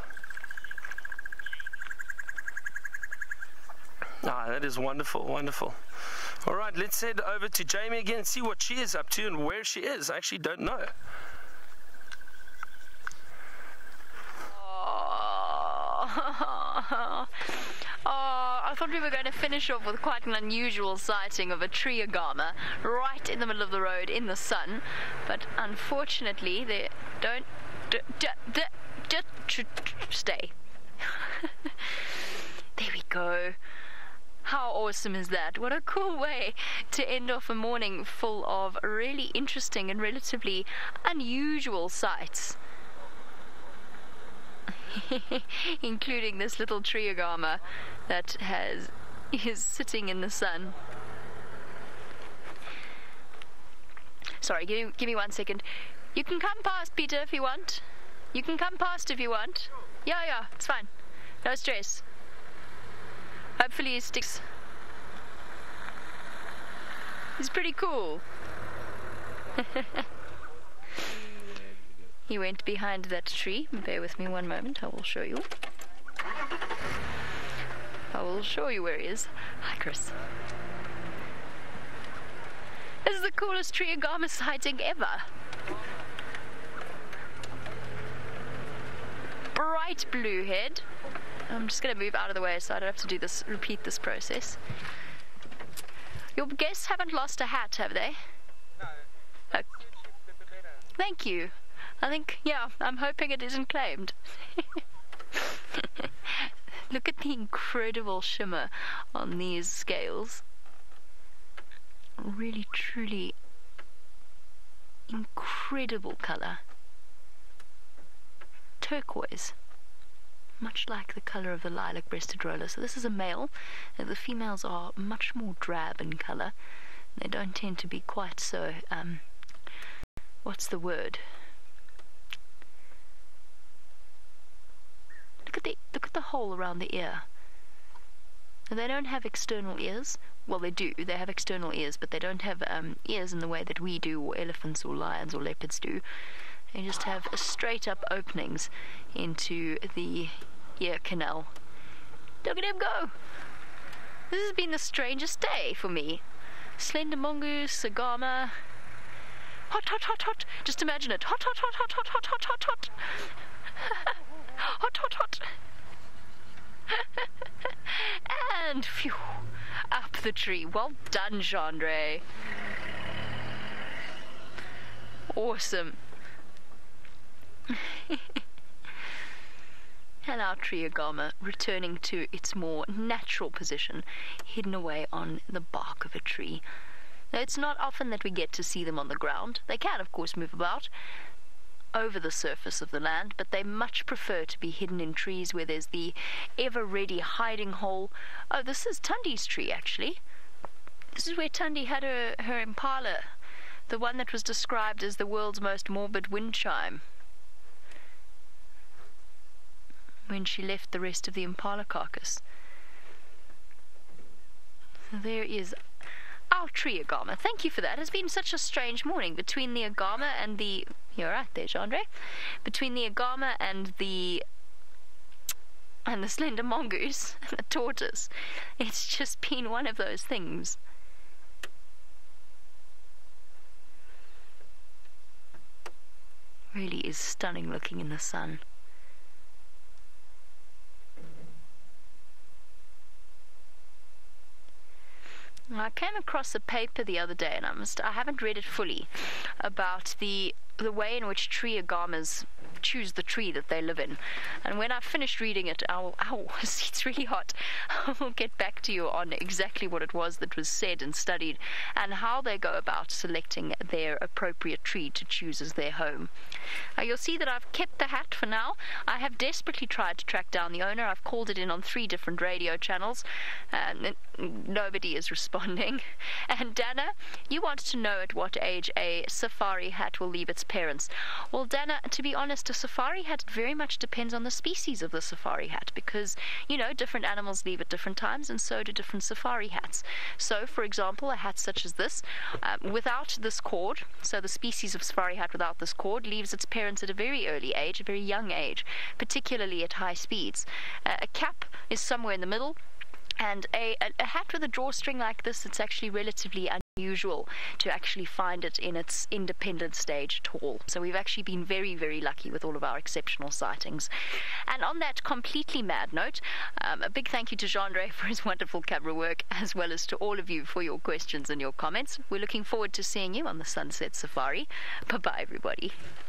Ah, that is wonderful, wonderful. All right, let's head over to Jamie again and see what she is up to and where she is. I actually don't know. I thought we were going to finish off with quite an unusual sighting of a tree agama right in the middle of the road in the sun, but unfortunately they don't stay. There we go. How awesome is that? What a cool way to end off a morning full of really interesting and relatively unusual sights. Including this little tree agama that is sitting in the sun. Sorry, give me 1 second. You can come past, Peter, if you want. You can come past if you want. Yeah, it's fine. No stress. Hopefully he sticks. He's pretty cool. He went behind that tree. Bear with me 1 moment. I will show you. I will show you where he is. Hi, Chris. This is the coolest tree agama sighting ever. Bright blue head. I'm just going to move out of the way so I don't have to repeat this process. Your guests haven't lost a hat, have they? No. Thank you. I think, yeah, I'm hoping it isn't claimed. Look at the incredible shimmer on these scales. Really, truly incredible color. Turquoise. Much like the color of the lilac-breasted roller. So this is a male. The females are much more drab in color. They don't tend to be quite so, what's the word? Look at the hole around the ear. And they don't have external ears. Well, they do. They have external ears, but they don't have ears in the way that we do, or elephants, or lions, or leopards do. They just have straight up openings into the ear canal. Look at him go! This has been the strangest day for me. Slender mongoose, agama. Hot, hot, hot, hot. Just imagine it. Hot, hot, hot, hot, hot, hot, hot, hot, hot. Hot, hot, hot. And phew, up the tree. Well done, Chandre. Awesome. And our tree agama returning to its more natural position, hidden away on the bark of a tree. Now, it's not often that we get to see them on the ground. They can, of course, move about over the surface of the land, but they much prefer to be hidden in trees where there's the ever-ready hiding hole. Oh, this is Tundi's tree, actually. This is where Tundi had her impala, the one that was described as the world's most morbid wind chime, when she left the rest of the impala carcass. There is our tree agama. Thank you for that. It's been such a strange morning between the agama and the... You're right there, Jandre. Between the agama and the slender mongoose and the tortoise. It's just been one of those things. Really is stunning looking in the sun. I came across a paper the other day, and I haven't read it fully, about the way in which tree agamas choose the tree that they live in. And when I finished reading it, it's really hot. I will get back to you on exactly what it was that was said and studied, and how they go about selecting their appropriate tree to choose as their home. You'll see that I've kept the hat for now. I have desperately tried to track down the owner. I've called it in on 3 different radio channels, and nobody is responding. And Dana, you want to know at what age a safari hat will leave its parents. Well, Dana, to be honest, a safari hat very much depends on the species of the safari hat, because, you know, different animals leave at different times, and so do different safari hats. So, for example, a hat such as this, without this cord, so the species of safari hat without this cord, leaves its parents at a very early age, a very young age, particularly at high speeds. A cap is somewhere in the middle, and a hat with a drawstring like this, it's actually relatively unusual to actually find it in its independent stage at all. So we've actually been very, very lucky with all of our exceptional sightings. And on that completely mad note, a big thank you to Jandre for his wonderful camera work, as well as to all of you for your questions and your comments. We're looking forward to seeing you on the Sunset Safari. Bye-bye, everybody.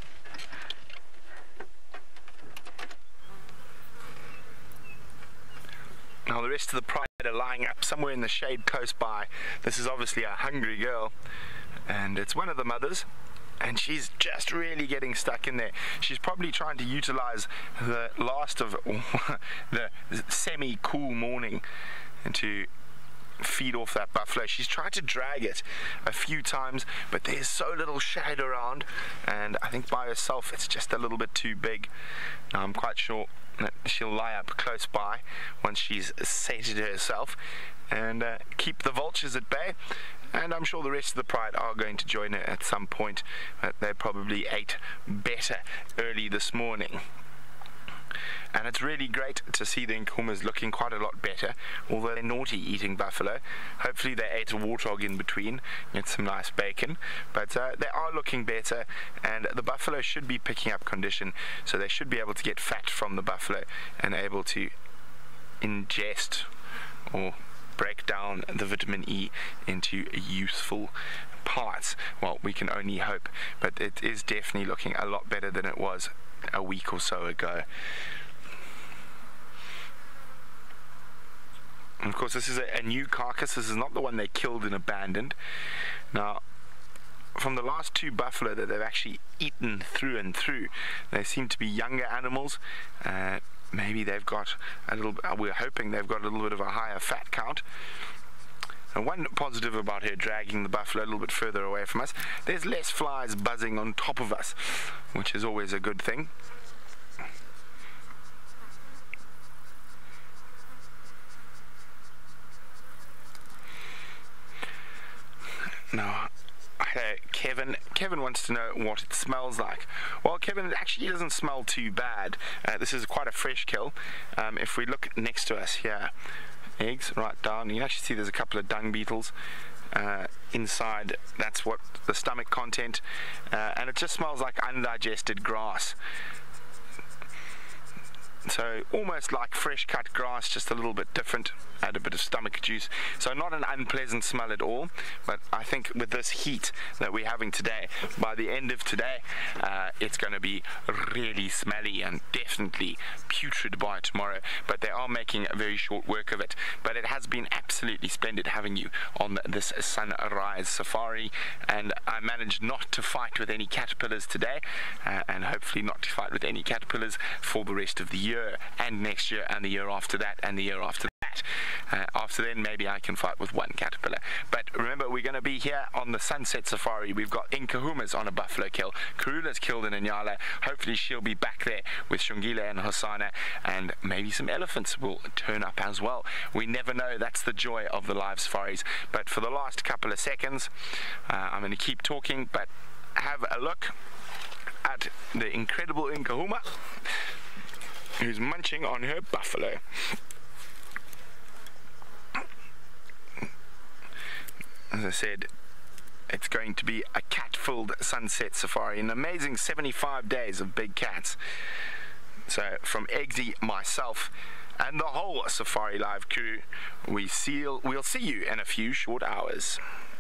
Now the rest of the pride are lying up somewhere in the shade close by. This is obviously a hungry girl, and it's one of the mothers, and she's just really getting stuck in there. She's probably trying to utilize the last of the semi-cool morning and to feed off that buffalo. She's tried to drag it a few times, but there's so little shade around, and I think by herself it's just a little bit too big. Now I'm quite sure that she'll lie up close by once she's sated herself and keep the vultures at bay, and I'm sure the rest of the pride are going to join her at some point, but they probably ate better early this morning. And it's really great to see the Nkumas looking quite a lot better, although they're naughty eating buffalo. Hopefully they ate a warthog in between, get some nice bacon, but they are looking better, and the buffalo should be picking up condition, so they should be able to get fat from the buffalo and able to ingest or break down the vitamin E into useful parts. Well, we can only hope, but it is definitely looking a lot better than it was a week or so ago. And of course, this is a new carcass. This is not the one they killed and abandoned. Now, from the last 2 buffalo that they've actually eaten through and through, they seem to be younger animals. Maybe they've got a little, we're hoping they've got a little bit of a higher fat count. And one positive about her dragging the buffalo a little bit further away from us, there's less flies buzzing on top of us, which is always a good thing. Now, Kevin wants to know what it smells like. Well, Kevin, it actually doesn't smell too bad. This is quite a fresh kill. If we look next to us here, eggs right down, you can actually see there's a couple of dung beetles inside. That's what the stomach content, and it just smells like undigested grass. So almost like fresh cut grass, just a little bit different. Add a bit of stomach juice. So not an unpleasant smell at all, but I think with this heat that we're having today, by the end of today, it's going to be really smelly and definitely putrid by tomorrow. But they are making a very short work of it. But it has been absolutely splendid having you on this sunrise safari, and I managed not to fight with any caterpillars today, and hopefully not to fight with any caterpillars for the rest of the year and next year and the year after that and the year after that. After then, maybe I can fight with one caterpillar. But remember, we're going to be here on the sunset safari. We've got Inkahumas on a buffalo kill. Karula's killed in Inyala. Hopefully she'll be back there with Shungile and Hosana, and maybe some elephants will turn up as well. We never know. That's the joy of the live safaris. But for the last couple of seconds, I'm going to keep talking, but have a look at the incredible Inkahuma, who's munching on her buffalo. As I said, it's going to be a cat-filled sunset safari, an amazing 75 days of big cats. So from Eggsy, myself, and the whole Safari Live crew, we'll see you in a few short hours.